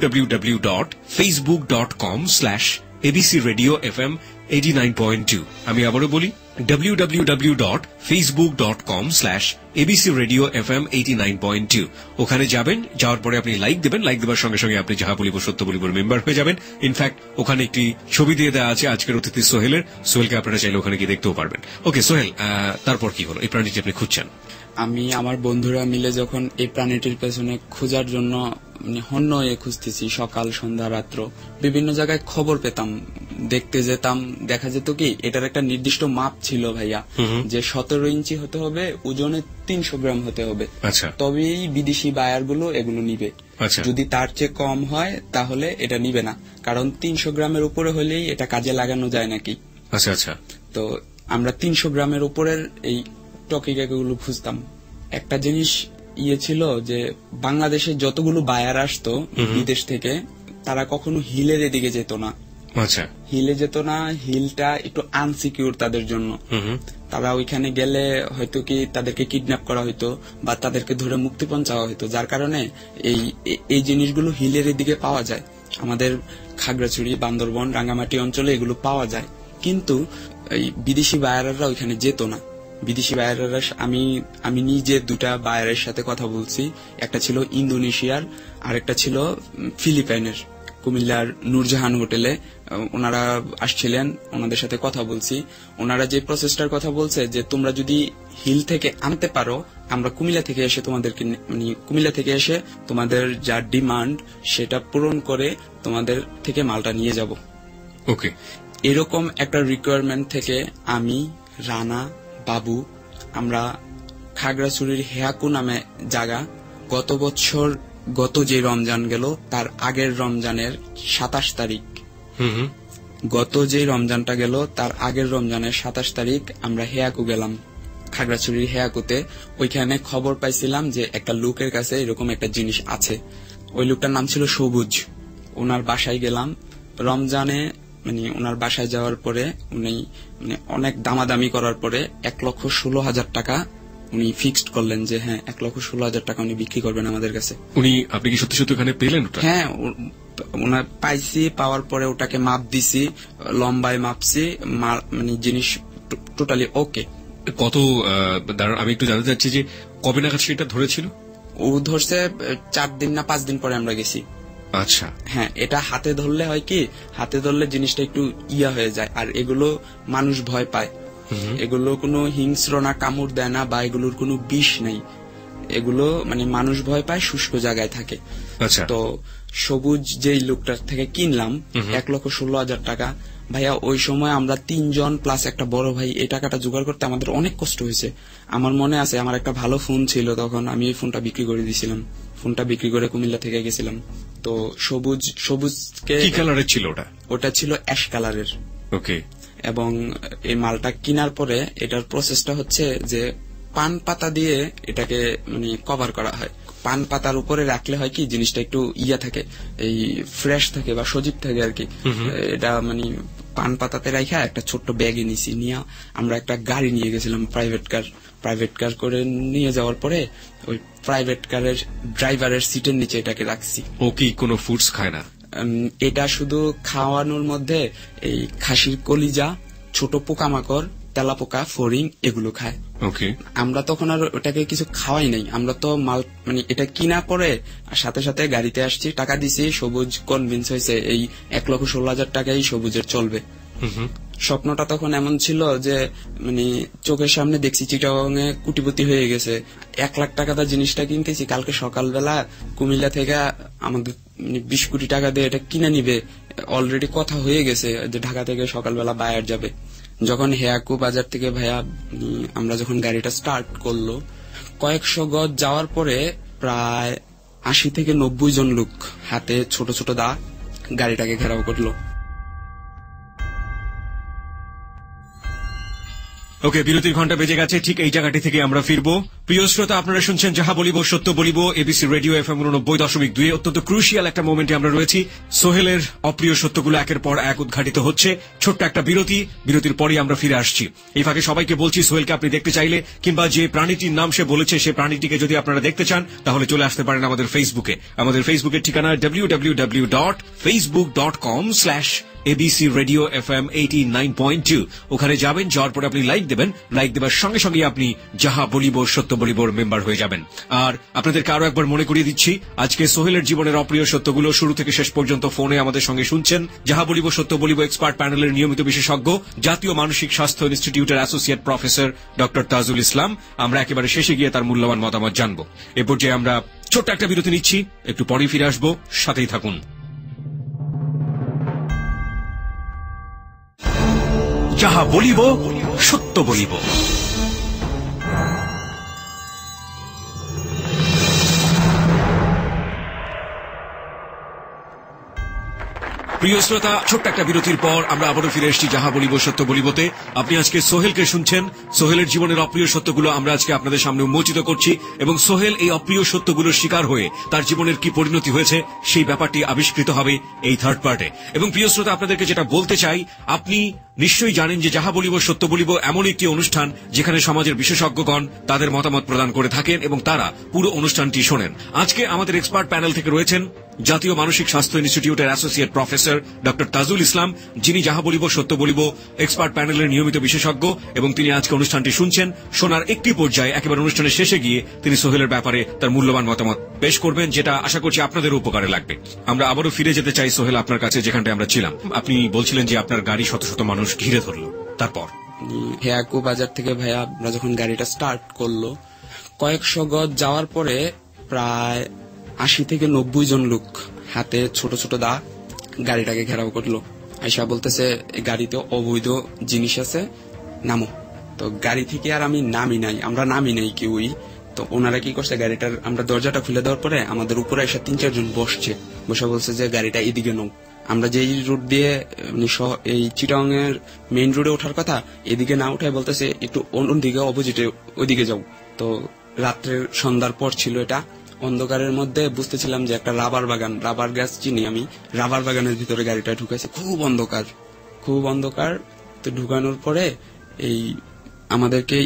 www.facebook.com/ABC Radio FM 89.2। আমি আবারও বলি, www.facebook.com/ABC Radio FM 89.2। ওখানে যাবেন, যাওয়ার পরে আপনি লাইক দেবেন, লাইক দেওয়ার সঙ্গে সঙ্গে আপনি যাহা বলিব সত্য বলিবর মেম্বার হয়ে যাবেন। ইনফ্যাক্ট ওখানে একটি ছবি দিয়ে দেওয়া আছে আজকের অতিথি সোহেলকে আপনারা চাইলে ওখানে গিয়ে দেখতেও পারবেন। ওকে সোহেল, তারপর কি হলো? এই প্রাণীটি আপনি খুঁজছেন? আমি আমার বন্ধুরা মিলে যখন এই প্রাণীটির পেছনে খোঁজার জন্য হন্য হয়ে খুঁজতেছি, সকাল সন্ধ্যা রাত্র বিভিন্ন জায়গায় খবর পেতাম, দেখতে যেতাম, দেখা যেত কি এটার একটা নির্দিষ্ট মাপ ছিল ভাইয়া, যে 17 ইঞ্চি হতে হবে, ওজনে 300 গ্রাম হতে হবে, তবেই বিদেশি বায়ার গুলো এগুলো নিবে। যদি তার চেয়ে কম হয় তাহলে এটা নিবে না, কারণ 300 গ্রামের উপরে হলেই এটা কাজে লাগানো যায় নাকি। তো আমরা 300 গ্রামের উপরের এই টকি গেকোগুলো খুঁজতাম। একটা জিনিস ছিল যে বাংলাদেশে যতগুলো বায়ার আসতো বিদেশ থেকে, তারা কখনো হিলের এদিকে যেত না। হিলে যেত না, হিলটা একটু আনসিকিউর তাদের জন্য। তারা ওইখানে গেলে হয়তো কি তাদেরকে কিডন্যাপ করা হইতো বা তাদেরকে ধরে মুক্তিপণ চাওয়া হইতো, যার কারণে এই জিনিসগুলো হিলের এদিকে পাওয়া যায়। আমাদের খাগড়াছড়ি, বান্দরবন, রাঙ্গামাটি অঞ্চলে এগুলো পাওয়া যায়, কিন্তু এই বিদেশি বায়াররা ওইখানে যেত না। বিদেশি বায়াররা, আমি নিজে দুটা বায়ারের সাথে কথা বলছি, একটা ছিল ইন্দোনেশিয়ার আর একটা ছিল ফিলিপাইনের। কুমিল্লার নূরজাহান হোটেলে ওনারা আসছিলেন, ওনাদের সাথে কথা বলছি। ওনারা যে প্রসেসটার কথা বলছে যে তোমরা যদি হিল থেকে আনতে পারো, আমরা কুমিল্লা থেকে এসে তোমাদের যা ডিমান্ড সেটা পূরণ করে তোমাদের থেকে মালটা নিয়ে যাব। ওকে, এরকম একটা রিকোয়ারমেন্ট থেকে আমি, রানা, বাবু, আমরা খাগড়াছড়ির হেয়াকু নামে জায়গা, গত যে রমজান গেল তার আগের রমজানের 27 তারিখ, গত যে রমজানটা গেল তার আগের রমজানের 27 তারিখ আমরা হেয়াকু গেলাম, খাগড়াছড়ির হেয়াকুতে। ওইখানে খবর পাইছিলাম যে একটা লোকের কাছে এরকম একটা জিনিস আছে। ওই লোকটার নাম ছিল সবুজ। ওনার বাসায় গেলাম রমজানে, ওনার বাসায় যাওয়ার পরে উনি অনেক দামাদামি করার পরে 1,16,000 টাকা উনি ফিক্সড করলেন যে হ্যাঁ 1,16,000 টাকা উনি বিক্রি করবেন আমাদের কাছে। আপনি কি সত্যি সত্যি ওখানে পেলেন ওটা? হ্যাঁ, ওনার পাইছি, পাওয়ার পরে ওটাকে মাপ দিছি, লম্বায় মাপছি, মানে জিনিস টোটালি ওকে। কত আমি একটু জানতে চাচ্ছি যে কবে নাগাদ সেটা ধরেছিল? ও ধরছে 4 দিন না 5 দিন পরে আমরা গেছি। আচ্ছা, হ্যাঁ, এটা হাতে ধরলে হয় কি, হাতে ধরলে জিনিসটা একটু ইয়া হয়ে যায়, আর এগুলো মানুষ ভয় পায়। এগুলো কোনো হিংস্র না, কামড় দেয় না, বা এগুলোর কোনো বিষ নাই। এগুলো মানে মানুষ ভয় পায়, শুষ্ক জায়গায় থাকে। আচ্ছা, তো সবুজ যেই লোকটার থেকে কিনলাম 1,16,000 টাকা, ভাইয়া ওই সময় আমরা 3 জন প্লাস একটা বড় ভাই, এই টাকাটা জোগাড় করতে আমাদের অনেক কষ্ট হয়েছে। আমার মনে আছে আমার একটা ভালো ফোন ছিল তখন, আমি এই ফোনটা বিক্রি করে দিয়েছিলাম। ফোনটা বিক্রি করে কুমিল্লা থেকে গেছিলাম। তো সবুজকে কি কালারের ছিল ওটা? ওটা ছিল অ্যাশ কালারের। ওকে। এবং এই মালটা কেনার পরে এটার প্রসেসটা হচ্ছে যে পান পাতা দিয়ে এটাকে মানে কভার করা হয়। পান পাতার উপরে রাখলে হয় কি জিনিসটা একটু ইয়া থাকে, এই ফ্রেশ থাকে বা সজীব থাকে আর কি। এটা মানে পান পাতাতে রাখা একটা ছোট্ট ব্যাগে নিছি, নিয়ে আমরা একটা গাড়ি নিয়ে গেছিলাম, প্রাইভেট কার করে নিয়ে যাওয়ার পরে ওই প্রাইভেট কারের ড্রাইভারের সিটের নিচে এটাকে রাখছি। ও কি কোনো ফুডস খায় না? এটা শুধু খাওয়ানোর মধ্যে এই খাসির কলিজা, ছোট পোকামাকড়, তেলাপোকা, ফড়িং এগুলো খায়। ওকে। আমরা তখন আর ওটাকে কিছু খাওয়াই নাই, আমরা তো মাল মানে এটা কিনা পরে সাথে সাথে গাড়িতে আসছি, টাকা দিছি। সবুজ কনভিন্স হয়েছে এই 1,16,000 টাকাই সবুজের চলবে। স্বপ্নটা তখন এমন ছিল যে মানে চোখের সামনে দেখছি চিটাগাঙে কোটিপতি হয়ে গেছে, 1 লাখ টাকা দা জিনিসটা কিনতেছি, কালকে সকালবেলা কুমিল্লা থেকে আমাদের 20 কোটি টাকা দিয়ে এটা কিনে নিবে। অলরেডি কথা হয়ে গেছে যে ঢাকা থেকে সকালবেলা বায়ার যাবে। যখন হেয়াকু বাজার থেকে ভাইয়া আমরা যখন গাড়িটা স্টার্ট করলো, কয়েকশো গজ যাওয়ার পরে প্রায় 80 থেকে 90 জন লোক হাতে ছোট ছোট দা গাড়িটাকে ঘেরাও করলো। ওকে, বিরতির ঘন্টা বেজে গেছে, ঠিক এই জায়গাটি থেকে আমরা ফিরবো। প্রিয় শ্রোতা, আপনারা শুনছেন যাহা বলিব সত্য বলিব, এবিসি রেডিও FM 90.2। অত্যন্ত ক্রুশিয়াল একটা মোমেন্টে আমরা রয়েছি। সোহেলের অপ্রিয় সত্যগুলো একের পর এক উদ্ঘাটিত হচ্ছে। ছোট্ট একটা বিরতির পরই আমরা ফিরে আসছি। এই ফাঁকে সবাইকে বলছি, সোহেলকে আপনি দেখতে চাইলে কিংবা যে প্রাণীটির নাম সে বলেছে সে প্রাণীটিকে যদি আপনারা দেখতে চান তাহলে চলে আসতে পারেন আমাদের ফেসবুকে। আমাদের ফেসবুকের ঠিকানা www.facebook.com/ABC Radio FM 89.2। ওখানে যাবেন, যাওয়ার পরে আপনি লাইক দেবেন, লাইক দেবার সঙ্গে সঙ্গে আপনি যাহা বলিব সত্য বলিবর মেম্বার হয়ে যাবেন। আর আপনাদেরকে আরো একবার মনে করিয়ে দিচ্ছি, আজকে সোহেলের জীবনের অপ্রিয় সত্যগুলো শুরু থেকে শেষ পর্যন্ত ফোনে আমাদের সঙ্গে শুনছেন যাহা বলিব সত্য বলিব এক্সপার্ট প্যানেলের নিয়মিত বিশেষজ্ঞ, জাতীয় মানসিক স্বাস্থ্য ইনস্টিটিউটের associate professor doctor Tajul Islam. আমরা একেবারে শেষে গিয়ে তার মূল্যবান মতামত জানবো। এ পর্যায়ে আমরা ছোট্ট একটা বিরতি নিচ্ছি, একটু পরেই ফিরে আসবো, সাথেই থাকুন। যাহা বলিব সত্য বলিব। প্রিয় শ্রোতা, ছোট্ট একটা বিরতির পর আমরা আবারও ফিরে এসেছি যাহা বলিব সত্য বলিবতে। আপনি আজকে সোহেলকে শুনছেন। সোহেলের জীবনের অপ্রিয় সত্যগুলো আমরা আজকে আপনাদের সামনে উন্মোচিত করছি, এবং সোহেল এই অপ্রিয় সত্যগুলোর শিকার হয়ে তার জীবনের কি পরিণতি হয়েছে সেই ব্যাপারটি আবিষ্কৃত হবে এই থার্ড পার্টে। এবং প্রিয় শ্রোতা, আপনাদেরকে যেটা বলতে চাই, আপনি নিশ্চয়ই জানেন যে যাহা বলিব সত্য বলিব এমন একটি অনুষ্ঠান যেখানে সমাজের বিশেষজ্ঞগণ তাদের মতামত প্রদান করে থাকেন এবং তারা পুরো অনুষ্ঠানটি শোনেন। আজকে আমাদের এক্সপার্ট প্যানেল থেকে রয়েছেন জাতীয় মানসিক স্বাস্থ্য ইনস্টিটিউটের associate professor doctor Tajul Islam, যিনি যাহা বলিব সত্য বলিব এক্সপার্ট প্যানেলের নিয়মিত বিশেষজ্ঞ, এবং তিনি আজকে অনুষ্ঠানটি শুনছেন। শোনার একটি পর্যায়ে একেবারে অনুষ্ঠানের শেষে গিয়ে তিনি সোহেলের ব্যাপারে তার মূল্যবান মতামত পেশ করবেন, যেটা আশা করছি আপনাদের উপকারে লাগবে। আমরা আবারও ফিরে যেতে চাই সোহেল আপনার কাছে, যেখানটায় আমরা ছিলাম। আপনি বলছিলেন যে আপনার গাড়ি শত শত মানুষ ঘিরে ধরলো, তারপর? হেয়াকু বাজার থেকে ভাইয়া আমরা যখন গাড়িটা স্টার্ট করলো, কয়েকশো গজ যাওয়ার পরে প্রায় 80 থেকে 90 জন লোক হাতে ছোট ছোট দা গাড়িটাকে ঘেরাও করলো। আয়সা বলতেছে গাড়িতে অবৈধ জিনিস আছে, নামো। তো গাড়ি থেকে আর আমি আমরা নামি নাই কেউই। তো ওনারা কি করছে, গাড়িটার আমরা দরজাটা খুলে দেওয়ার পরে আমাদের উপরে এসে 3-4 জন বসে বলছে যে গাড়িটা এদিকে নাও। আমরা যেই রুট দিয়ে এই চিটাগাং এর মেইন রোডে ওঠার কথা, এদিকে না উঠায় বলতেছে একটু অন্যদিকে অপোজিটে ওইদিকে যাও। তো রাত্রের সন্ধ্যার পর ছিল এটা, অন্ধকারের মধ্যে বুঝতেছিলাম যে একটা রাবার গাছ চিনি আমি, রাবার বাগানের ভিতরে গাড়িটা ঢুকাইছে। খুব অন্ধকার। তো ঢুকানোর পরে এই আমাদেরকে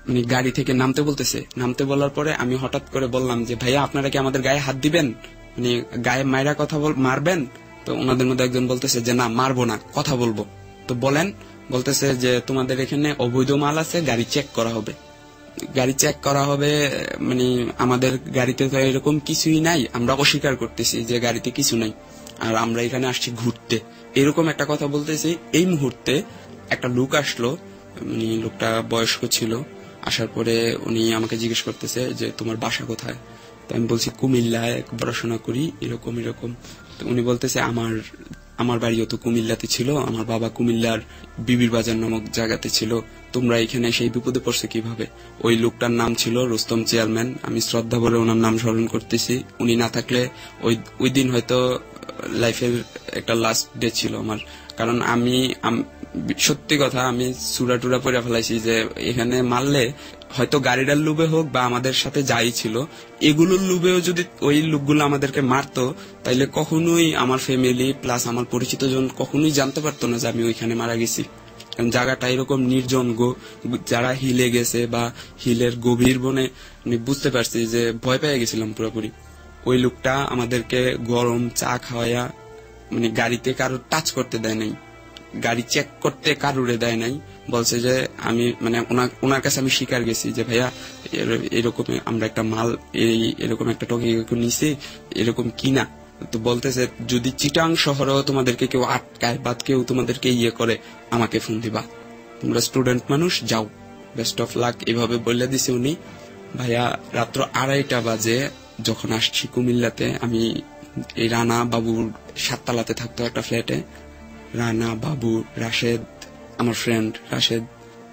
মানে গাড়ি থেকে নামতে বলতেছে। নামতে বলার পরে আমি হঠাৎ করে বললাম যে ভাইয়া আপনারা কি আমাদের গায়ে হাত দিবেন, মানে গায়ে মায়েরা কথা মারবেন? তো ওনাদের মধ্যে একজন বলতেছে যে না মারবো না, কথা বলবো। তো বলেন। বলতেছে যে তোমাদের এখানে অবৈধ মাল আছে, গাড়ি চেক করা হবে। গাড়ি চেক করা হবে মানে আমাদের গাড়িতে তো এরকম কিছুই নাই, আমরা অস্বীকার করতেছি যে গাড়িতে কিছু নাই, আর আমরা এখানে আসছি ঘুরতে, এরকম একটা কথা বলতেছি। এই মুহূর্তে একটা লোক আসলো, মানে লোকটা বয়স্ক ছিল। আসার পরে উনি আমাকে জিজ্ঞেস করতেছে যে তোমার বাসা কোথায়? তো আমি বলছি কুমিল্লায় পড়াশোনা করি, এরকম এরকম। তো উনি বলতেছে আমার বাড়িও তো কুমিল্লাতে ছিল, আমার বাবা কুমিল্লার বিবির বাজার নামক জায়গাতে ছিল, তোমরা এখানে সেই বিপদে পড়ছে কিভাবে? ওই লোকটার নাম ছিল রুস্তম চেয়ারম্যান, আমি শ্রদ্ধা ভরে ওনার নাম স্মরণ করতেছি। উনি না থাকলে ওই দিন হয়তো লাইফের একটা লাস্ট ডে ছিল আমার। কারণ আমি সত্যি কথা আমি চূড়া টুরা পরে ফেলাইছি যে এখানে মারলে হয়তো গাড়িটার লুবে হোক বা আমাদের সাথে যাই ছিল এগুলোর লুবেও যদি ওই লোকগুলো আমাদেরকে মারতো, তাইলে কখনোই আমার ফ্যামিলি প্লাস আমার পরিচিত জন কখনোই জানতে পারতো না যে আমি ওইখানে মারা গেছি। কারণ জায়গাটা এরকম নির্জন, যারা হিলে গেছে বা হিলের গভীর বনে বুঝতে পারছি যে ভয় পেয়ে গেছিলাম পুরোপুরি। ওই লোকটা আমাদেরকে গরম চা খাওয়াইয়া মানে গাড়িতে কারো টাচ করতে দেয় নাই, গাড়ি চেক করতে কারুরে দেয় নাই। বলছে যে আমি মানে ওনার কাছে আমি স্বীকার গেছি যে ভাইয়া এরকম আমরা একটা মাল এরকম একটা টকি নিছি, এরকম কিনা। তো বলতেছে যদি চিটাং শহরেও তোমাদেরকে কেউ আটকায় বা কেউ তোমাদেরকে ইয়ে করে আমাকে ফোন দিবা, তোমরা স্টুডেন্ট মানুষ, যাও, বেস্ট অফ লাক, এভাবে বলে দিছে উনি। ভাইয়া রাত্র 2:30 বাজে যখন আসছি কুমিল্লাতে, আমি এই রানা বাবুর 7 তলাতে থাকতো একটা ফ্ল্যাটে। রানা বাবু রাশেদ, আমার ফ্রেন্ড রাশেদ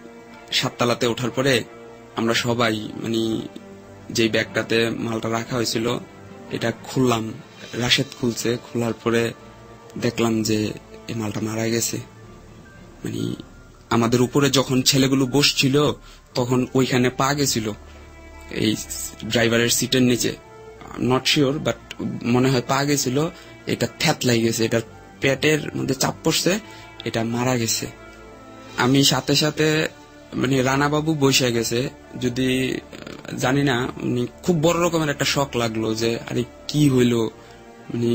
7 তলাতে ওঠার পরে আমরা সবাই মানে যে ব্যাগটাতে মালটা রাখা হয়েছিল এটা খুললাম। রাশেদ খুলছে, খোলার পরে দেখলাম যে এই মালটা মারা গেছে। মানে আমাদের উপরে যখন ছেলেগুলো বসছিল তখন ওইখানে পা গেছিল এই ড্রাইভারের সিটের নিচে, নট শিওর বাট মনে হয় পা গেছিল, এটা থ্যাতলাই গেছে, এটার পেটের মধ্যে চাপ পড়ছে, এটা মারা গেছে। আমি সাথে সাথে মানে রানাবাবু বসে গেছে, যদি জানি না মানে খুব বড় রকমের একটা শক লাগলো যে আরে কি হইলো, মানে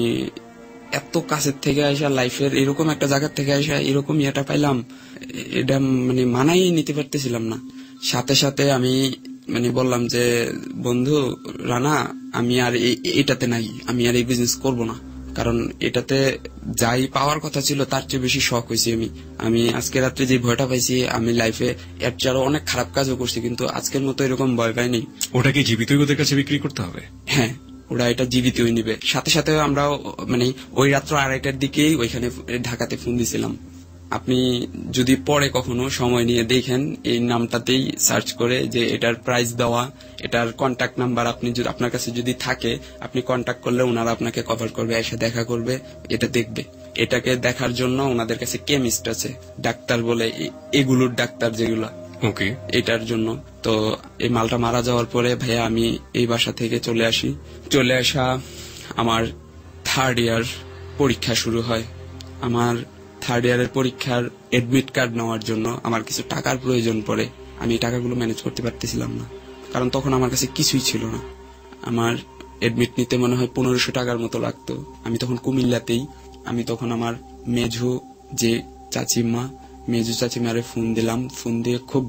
এত কাছের থেকে আসা লাইফের এরকম একটা জায়গার থেকে আসা এরকম ইয়েটা পাইলাম, এটা মানে মানাই নিতে পারতেছিলাম না। সাথে সাথে আমি মানে বললাম যে বন্ধু রানা, আমি আর এটাতে নাই, আমি আর এই বিজনেস করব না, কারণ এটাতে যাই পাওয়ার কথা ছিল তার চেয়ে বেশি শখ হয়েছি আমি আজকে রাত্রে যে ভয়টা পাইছি, আমি লাইফে এর চেয়ে অনেক খারাপ কাজও করছি কিন্তু আজকের মতো এরকম ভয় পাইনি। ওটাকে জীবিতই ওদের কাছে বিক্রি করতে হবে? হ্যাঁ, ওরা এটা জীবিতই নিবে। সাথে সাথে আমরা মানে ওই রাত্র 2:30টার দিকেই ওইখানে ঢাকাতে ফোন দিছিলাম। আপনি যদি পরে কখনো সময় নিয়ে দেখেন এই নামটাতেই সার্চ করে যে এটার প্রাইস দেওয়া, এটার কন্ট্যাক্ট নাম্বার আপনি যদি আপনার কাছে যদি থাকে আপনি কন্ট্যাক্ট করলে ওনারা আপনাকে কভার করবে, এসে দেখা করবে, এটা দেখবে। এটাকে দেখার জন্য ওনাদের কাছে কেমিস্ট আছে, ডাক্তার বলে এগুলোর ডাক্তার যেগুলা, ওকে, এটার জন্য। তো এই মালটা মারা যাওয়ার পরে ভাইয়া আমি এই বাসা থেকে চলে আসি। চলে আসা আমার 3rd ইয়ার পরীক্ষা শুরু হয়। আমার 3rd ইয়ারের পরীক্ষার এডমিট কার্ড নেওয়ার জন্য আমার কিছু টাকার প্রয়োজন পড়ে। আমি টাকাগুলো ম্যানেজ করতে পারতেছিলাম না, কারণ তখন আমার কাছে কিছুই ছিল না। আমার এডমিট নিতে মনে হয় 1500 টাকার মতো লাগতো। আমি তখন কুমিল্লাতেই। আমি তখন আমার মেঝো যে চাচিমা, মেজু চাচিমারে ফোন দিলাম। ফোন দিয়ে খুব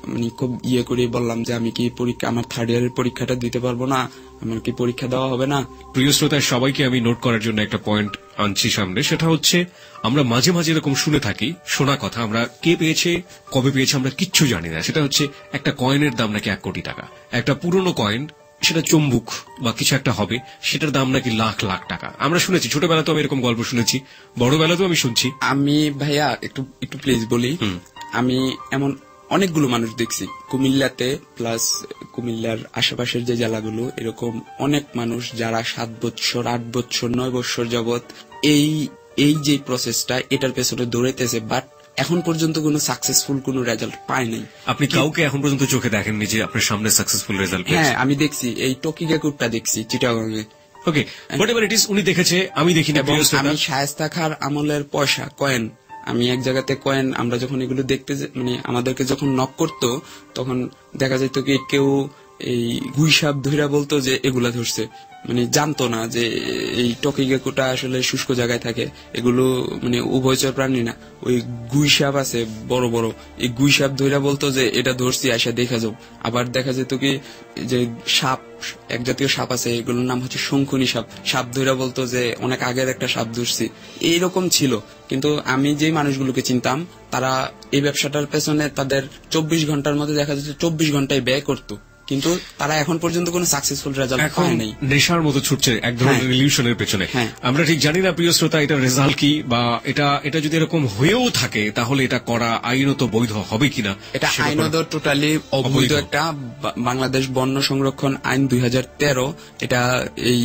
ইয়ে করে বললাম যে আমি কি পরীক্ষা আমার 3rd ইয়ারের পরীক্ষাটা দিতে পারবো না, আমার কি পরীক্ষা দেওয়া হবে না। প্রিয় শ্রোতা সবাইকে আমি নোট করার জন্য একটা পয়েন্ট আনছি সামনে, সেটা হচ্ছে আমরা মাঝে মাঝে এরকম শুনে থাকি, শোনা কথা, আমরা কে পেয়েছে কবে পেয়েছে আমরা কিচ্ছু জানি না। সেটা হচ্ছে একটা কয়েনের দাম নাকি 1 কোটি টাকা, একটা পুরনো কয়েন, সেটা চুম্বুক বা কিছু একটা হবে, সেটার দাম নাকি লাখ লাখ টাকা। আমরা শুনেছি, ছোটবেলাতেও আমি এরকম গল্প শুনেছি, বড়বেলাতেও আমি শুনছি। আমি ভাইয়া একটু প্লিজ বলি, আমি এমন অনেকগুলো মানুষ দেখছি কুমিল্লাতে, প্লাস কুমিল্লার আশেপাশের যে জেলাগুলো, এরকম অনেক মানুষ যারা 7 বছর 8 বছর 9 বছর যাবত এই যে প্রসেসটা এটার পেছনে দৌড়াইতেছে, বাট এখন পর্যন্ত কোনো সাকসেসফুল কোনো রেজাল্ট পায় নাই। আপনি কাউকে এখন পর্যন্ত চোখে দেখেননি যে আপনার সামনে সাকসেসফুল রেজাল্ট পেয়েছে? হ্যাঁ, আমি দেখছি, এই টকিগাকুরটা দেখছি চিটাগংয়ে। ওকে, হোয়াটএভার ইট ইজ, উনি দেখেছে, আমি দেখিনি। আমি শায়েস্তা খাঁর আমলের পয়সা কয়েন আমি এক জায়গাতে কয়েন, আমরা যখন এগুলো দেখতে মানে আমাদেরকে যখন নক করতো তখন দেখা যেত কি কেউ এই গুইসাপ ধইরা বলতো যে এগুলা ধরছে, মানে জানতো না যে এই টকি গেকোটা আসলে শুষ্ক জায়গায় থাকে, এগুলো মানে উভয়চর প্রাণী না। ওই গুইসাপ আছে বড় বড়, এই গুইসাপ ধইরা বলতো যে এটা ধরছি, আসা দেখা যাও। আবার দেখা যেত কি যে সাপ, এক জাতীয় সাপ আছে, এগুলোর নাম হচ্ছে শঙ্খনী সাপ, সাপ ধইরা বলতো যে অনেক আগের একটা সাপ ধরছি। এইরকম ছিল। কিন্তু আমি যে মানুষগুলোকে চিনতাম তারা এই ব্যবসাটার পেছনে তাদের 24 ঘন্টার মধ্যে দেখা যাচ্ছে 24 ঘন্টায় ব্যয় করতো, কিন্তু তারা এখন পর্যন্ত কোনো সাকসেসফুল রেজাল্ট পায় নাই। নেশার মতো ছুটছে এক ধরনের ইলিউশনের পেছনে। আমরা ঠিক জানি না প্রিয় শ্রোতা এটার রেজাল্ট কি, বা এটা যদি এরকম হয়েও থাকে তাহলে এটা করা আইনত বৈধ হবে কিনা। এটা আইনত টোটালি অবৈধ। একটা বাংলাদেশ বন্য সংরক্ষণ আইন 2013, এটা এই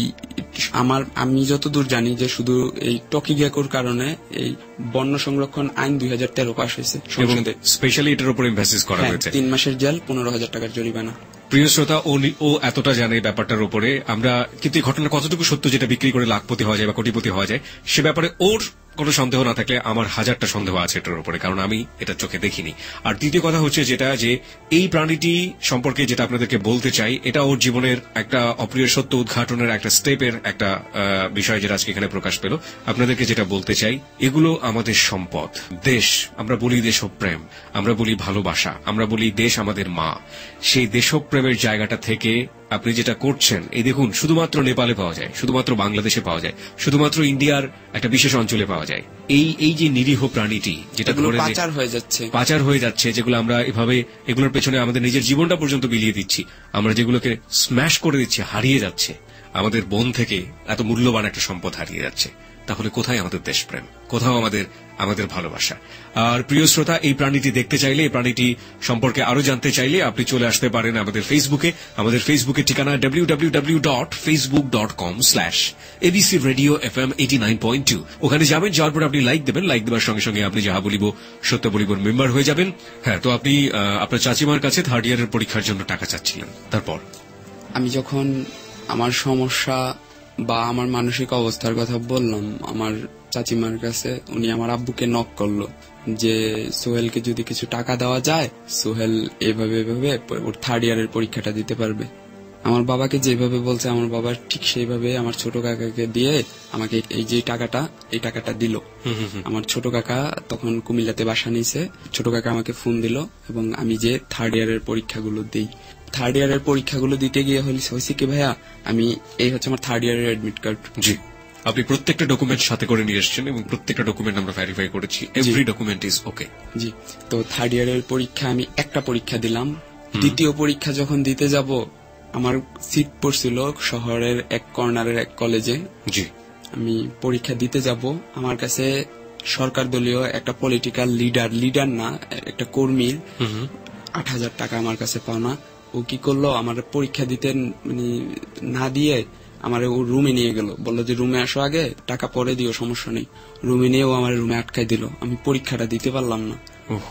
আমি যতদূর জানি যে শুধু এই টকি গেকোর কারণে এই বন্য সংরক্ষণ আইন 2013 পাস হয়েছে সংসদে, স্পেশালি এটার উপর এমফাসিস করা হয়েছে। 3 মাসের জেল, 15,000 টাকার জরিমানা। প্রিয় শ্রোতা, ও এতটা জানে ব্যাপারটার উপরে। আমরা কিন্তু এই ঘটনা কতটুকু সত্য যেটা বিক্রি করে লাখপতি হওয়া যায় বা কোটিপতি হওয়া যায় সে ব্যাপারে ওর কোনো সন্দেহ না থাকলে আমার 1000টা সন্দেহ আছে এটার উপরে, কারণ আমি এটা চোখে দেখিনি। আর দ্বিতীয় কথা হচ্ছে যেটা, যে এই প্রাণীটি সম্পর্কে যেটা আপনাদেরকে বলতে চাই, এটা ওর জীবনের একটা অপ্রিয় সত্য উদ্ঘাটনের একটা স্টেপের একটা বিষয় যেটা আজকে এখানে প্রকাশ পেল। আপনাদেরকে যেটা বলতে চাই, এগুলো আমাদের সম্পদ। দেশ, আমরা বলি দেশপ্রেম, আমরা বলি ভালোবাসা, আমরা বলি দেশ আমাদের মা। সেই দেশপ্রেমের জায়গাটা থেকে আপনি যেটা করছেন, এই দেখুন, শুধুমাত্র নেপালে পাওয়া যায়, শুধুমাত্র বাংলাদেশে পাওয়া যায়, শুধুমাত্র ইন্ডিয়ার একটা বিশেষ অঞ্চলে পাওয়া যায়। এই যে নিরীহ প্রাণীটি যেটা পাচার হয়ে যাচ্ছে, যেগুলো আমরা এভাবে এগুলোর পেছনে আমাদের নিজের জীবনটা পর্যন্ত বিলিয়ে দিচ্ছি, আমরা যেগুলোকে স্ম্যাশ করে দিচ্ছি, হারিয়ে যাচ্ছে, আমাদের বন থেকে এত মূল্যবান একটা সম্পদ হারিয়ে যাচ্ছে। তাহলে কোথায় আমাদের দেশপ্রেম, কোথাও আমাদের ভালোবাসা? আর প্রিয় শ্রোতা, এই প্রাণীটি দেখতে চাইলে, এই প্রাণীটি সম্পর্কে আরো জানতে চাইলে আপনি চলে আসতে পারেন আমাদের ফেসবুকে। আমাদের ফেসবুকের ঠিকানা www.facebook.com/abcradiofm89.2। ওখানে যাবেন, যাওয়ার পর আপনি লাইক দেবেন। লাইক দেওয়ার সঙ্গে সঙ্গে আপনি যাহা বলিব সত্য বলিবর মেম্বার হয়ে যাবেন। হ্যাঁ, তো আপনি আপনার চাচিমার কাছে 3rd ইয়ারের পরীক্ষার জন্য টাকা চাচ্ছিলেন, তারপর? আমি যখন আমার সমস্যা বা আমার মানসিক অবস্থার কথা বললাম আমার চাচিমার কাছে, উনি আমার আব্বুকে নক করলো যে সোহেলকে যদি কিছু টাকা দেওয়া যায়, সোহেল এভাবে ওর 3rd ইয়ারের পরীক্ষাটা দিতে পারবে। আমার বাবাকে যেভাবে বলছে, আমার বাবা ঠিক সেইভাবে আমার ছোট কাকাকে দিয়ে আমাকে এই টাকাটা দিল। আমার ছোট কাকা তখন কুমিল্লাতে বাসা নিয়েছে। ছোট কাকা আমাকে ফোন দিল এবং আমি যে 3rd ইয়ারের পরীক্ষাগুলো দিই। 3rd ইয়ারের পরীক্ষাগুলো দিতে গিয়ে হয়েছে কি ভাইয়া, আমি এই হচ্ছে আমার 3rd ইয়ারের অ্যাডমিট কার্ড। জি, আপনি প্রত্যেকটা ডকুমেন্ট সাথে করে নিয়ে এসেছেন এবং প্রত্যেকটা ডকুমেন্ট আমরা ভেরিফাই করেছি। Every document is okay. জি, তো 3rd ইয়ারের পরীক্ষা আমি একটা পরীক্ষা দিলাম। দ্বিতীয় পরীক্ষা যখন দিতে যাব, আমার সিট পড়ছিল শহরের এক কর্নারের এক কলেজে। জি, আমি পরীক্ষা দিতে যাব, আমার কাছে সরকার দলীয় একটা পলিটিক্যাল লিডার না, একটা কর্মীর 8,000 টাকা আমার কাছে পাওনা। ও কি করলো, আমার পরীক্ষা দিতে মানে না দিয়ে আমার ও রুমে নিয়ে গেল, বললো যে রুমে আসো, আগে টাকা পরে দিও, সমস্যা নেই। রুমে নিয়ে ও আমার রুমে আটকাই দিল। আমি পরীক্ষাটা দিতে পারলাম না।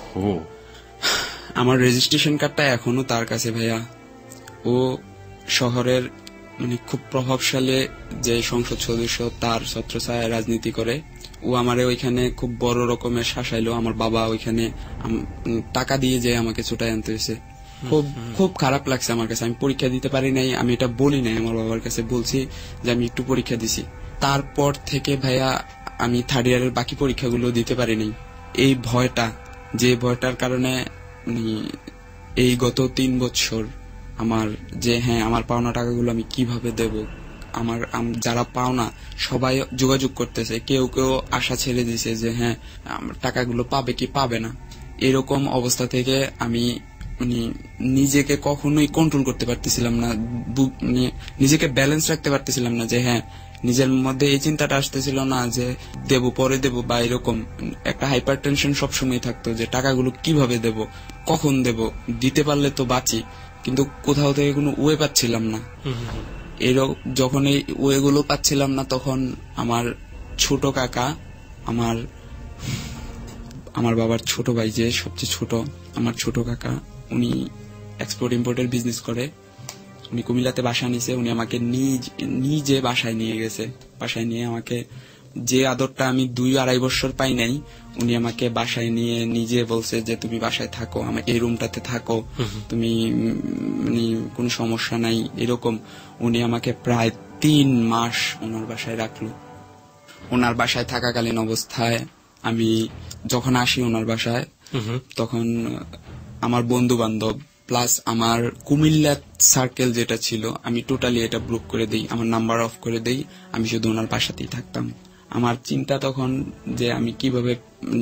আমার রেজিস্ট্রেশন কার্ডটা এখনো তার কাছে ভাইয়া। ও শহরের মানে খুব প্রভাবশালী যে সংসদ সদস্য, তার ছত্রছায়ায় রাজনীতি করে। ও আমারে ওইখানে খুব বড় রকমের শাসাইলো। আমার বাবা ওইখানে টাকা দিয়ে যে আমাকে ছুটাই আনতে হয়েছে। খুব খারাপ লাগছে আমার কাছে। আমি পরীক্ষা দিতে পারি নাই, আমি এটা বলি নাই আমার বাবার কাছে, বলছি যে আমি একটু পরীক্ষা দিছি। তারপর থেকে ভাইয়া আমি 3rd ইয়ারের বাকি পরীক্ষাগুলো দিতে পারি নাই। এই ভয়টা, যে ভয়টার কারণে এই গত 3 বছর আমার যে আমার পাওনা টাকাগুলো আমি কিভাবে দেব, আমার যারা পাওনা সবাই যোগাযোগ করতেছে, কেউ আশা ছেড়ে দিছে যে টাকাগুলো পাবে কি পাবে না। এরকম অবস্থা থেকে আমি নিজেকে কখনোই কন্ট্রোল করতে পারতেছিলাম না, নিজেকে ব্যালেন্স রাখতে পারতেছিলাম না, যে নিজের মধ্যে এই চিন্তাটা আসতেছিল না যে দেব, পরে দেব, বা এরকম একটা হাইপার টেনশন সবসময় থাকতো যে টাকাগুলো কিভাবে দেব, কখন দেব, দিতে পারলে তো বাঁচি, কিন্তু কোথাও থেকে কোনো ওয়ে পাচ্ছিলাম না। যখন এই ওয়েগুলো পাচ্ছিলাম না, তখন আমার ছোট কাকা, আমার বাবার ছোট ভাই যে সবচেয়ে ছোট, আমার ছোট কাকা, উনি এক্সপোর্ট ইম্পোর্টের বিজনেস করে। উনি কুমিল্লাতে বাসা নিছে। উনি আমাকে নিজে বাসায় নিয়ে গেছে। বাসায় নিয়ে আমাকে যে আদরটা আমি 2-2.5 বছর পাই নাই, উনি আমাকে বাসায় নিয়ে নিজে বলছে যে তুমি বাসায় থাকো, আমার এই রুমটাতে থাকো, তুমি মানে কোনো সমস্যা নাই, এরকম। উনি আমাকে প্রায় 3 মাস ওনার বাসায় রাখলো। ওনার বাসায় থাকাকালীন অবস্থায় আমি যখন আসি ওনার বাসায়, তখন আমার বন্ধু বান্ধব প্লাস আমার কুমিল্লা সার্কেল যেটা ছিল, আমি টোটালি এটা ব্লক করে দেই, আমার নাম্বার অফ করে দেই। আমি শুধু ওনার বাসাতেই থাকতাম। আমার চিন্তা তখন যে আমি কিভাবে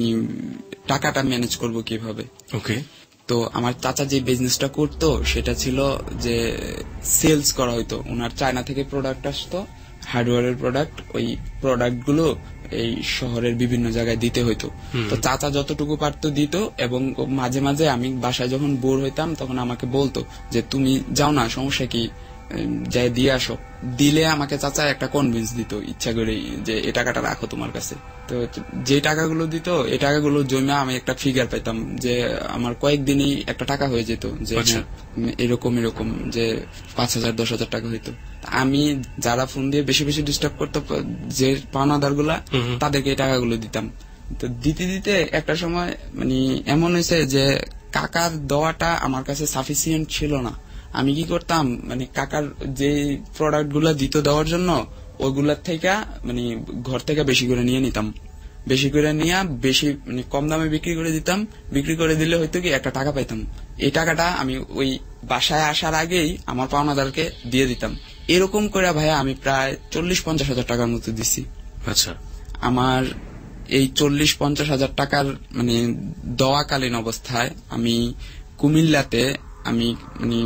টাকাটা ম্যানেজ করব কিভাবে। ওকে। তো আমার চাচা যে বিজনেসটা করতো সেটা ছিল যে সেলস করা হইতো। ওনার চায়না থেকে প্রোডাক্ট আসতো, হার্ডওয়্যারের প্রোডাক্ট। ওই প্রোডাক্ট গুলো এই শহরের বিভিন্ন জায়গায় দিতে হইতো। তো চাচা যতটুকু পারতো দিত, এবং মাঝে মাঝে আমি বাসায় যখন বোর হইতাম তখন আমাকে বলতো যে তুমি যাও না, সমস্যা কি, যাই দিয়ে আসো। দিলে আমাকে চাচা একটা কনভিন্স দিত ইচ্ছা করে যে এই টাকাটা রাখো তোমার কাছে। তো যে টাকাগুলো দিত, এই টাকাগুলো জমা আমি একটা ফিগার পাইতাম যে আমার কয়েকদিনই একটা টাকা হয়ে যেত, যে এরকম এরকম যে 5,000 10,000 টাকা হইতো। আমি যারা ফোন দিয়ে বেশি বেশি ডিস্টার্ব করতো, যে পাওনাদার গুলা, তাদেরকে এই টাকাগুলো দিতাম। তো দিতে দিতে একটা সময় মানে এমন হয়েছে যে কাকার দেওয়াটা আমার কাছে সাফিসিয়েন্ট ছিল না। আমি কি করতাম, মানে কাকার যে প্রোডাক্ট গুলা দিত দেওয়ার জন্য, ওইগুলার থেকে মানে ঘর থেকে বেশি করে নিয়ে নিতাম। বেশি করে নিয়ে বেশি মানে কম দামে বিক্রি করে দিতাম। বিক্রি করে দিলে হয়তো কি একটা টাকা পাইতাম। এই টাকাটা আমি ওই বাসায় আসার আগেই আমার পাওনাদারকে দিয়ে দিতাম। এরকম করে ভাইয়া আমি প্রায় 40-50 হাজার টাকার মতো দিছি। আচ্ছা। আমার এই 40-50 হাজার টাকার মানে দেওয়াকালীন অবস্থায় আমি কুমিল্লাতে আমি মানে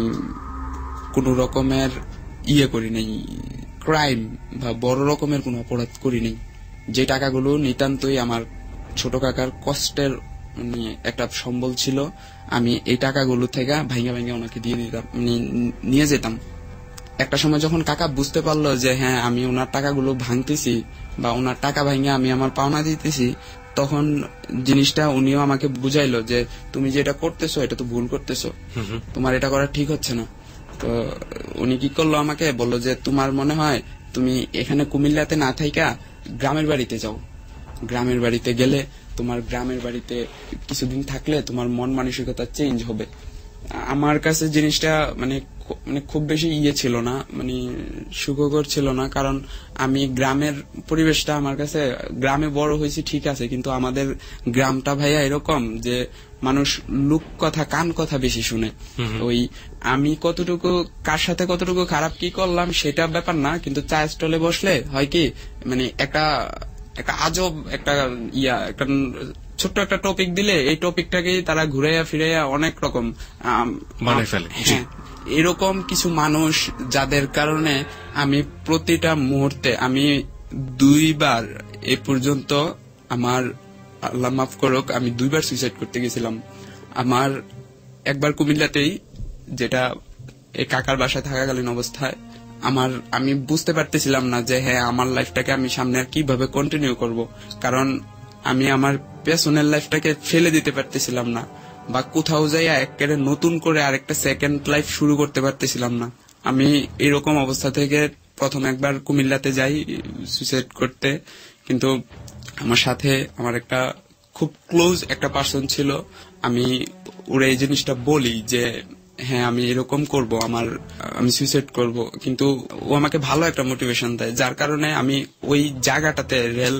কোন রকমের করি নাই, ক্রাইম বা বড় রকমের কোন অপরাধ করি নাই। যে টাকাগুলো নিতান্তই আমার ছোট কাকার কষ্টের মানে একটা সম্বল ছিল, আমি এই টাকাগুলো থেকে ভাঙ্গা ভাঙ্গা ওনাকে দিয়ে দিতাম, নিয়ে যেতাম। একটা সময় যখন কাকা বুঝতে পারলো যে হ্যাঁ আমি ওনার টাকাগুলো ভাঙতেছি বা ওনার টাকা ভাঙে আমি আমার পাওনা দিতেছি, তখন জিনিসটা উনিও আমাকে বুঝাইলো যে তুমি যেটা করতেছো এটা তো ভুল করতেছো, তোমার এটা করা ঠিক হচ্ছে না। তো উনি কি করলো, আমাকে বললো যে তোমার মনে হয় তুমি এখানে কুমিল্লাতে না থাইকা গ্রামের বাড়িতে যাও। গ্রামের বাড়িতে গেলে তোমার গ্রামের বাড়িতে কিছুদিন থাকলে তোমার মন মানসিকতা চেঞ্জ হবে। আমার কাছে জিনিসটা মানে খুব বেশি ছিল না, মানে সুখকর ছিল না। কারণ আমি গ্রামের পরিবেশটা, আমার কাছে গ্রামে বড় হয়েছি ঠিক আছে, কিন্তু আমাদের গ্রামটা ভাইয়া এরকম যে মানুষ লোক কথা কান কথা বেশি শুনে। ওই আমি কতটুকু কার সাথে কতটুকু খারাপ কি করলাম সেটা ব্যাপার না, কিন্তু চায়ের স্টলে বসলে হয় কি মানে একটা আজব একটা একটা ছোট্ট একটা টপিক দিলে এই টপিকটাকেই তারা ঘুরাইয়া ফিরাইয়া অনেক রকম বানাই ফেলে। হ্যাঁ, এরকম কিছু মানুষ যাদের কারণে আমি প্রতিটা মুহূর্তে আমি 2 বার এ পর্যন্ত আমার আল্লাহ মাফ করুক আমি 2 বার সুইসাইড করতে গেছিলাম। আমার একবার কুমিল্লাতেই, যেটা এই কাকার বাসায় থাকাকালীন অবস্থায় আমি বুঝতে পারতেছিলাম না যে হ্যাঁ আমার লাইফটাকে আমি সামনে আর কিভাবে কন্টিনিউ করব, কারণ আমি আমার পেছনের লাইফটাকে ফেলে দিতে পারতেছিলাম না, বা কোথাও যাইয়া একেবারে নতুন করে আরেকটা সেকেন্ড লাইফ শুরু করতে পারতেছিলাম না। আমি এরকম অবস্থা থেকে প্রথম একবার কুমিল্লাতে যাই সুইসাইড করতে, কিন্তু আমার সাথে আমার একটা খুব ক্লোজ একটা পার্সন ছিল। আমি ওরা এই জিনিসটা বলি যে হ্যাঁ আমি এরকম করব, আমি সুইসাইড করব, কিন্তু ও আমাকে ভালো একটা মোটিভেশন দেয়, যার কারণে আমি ওই জায়গাটাতে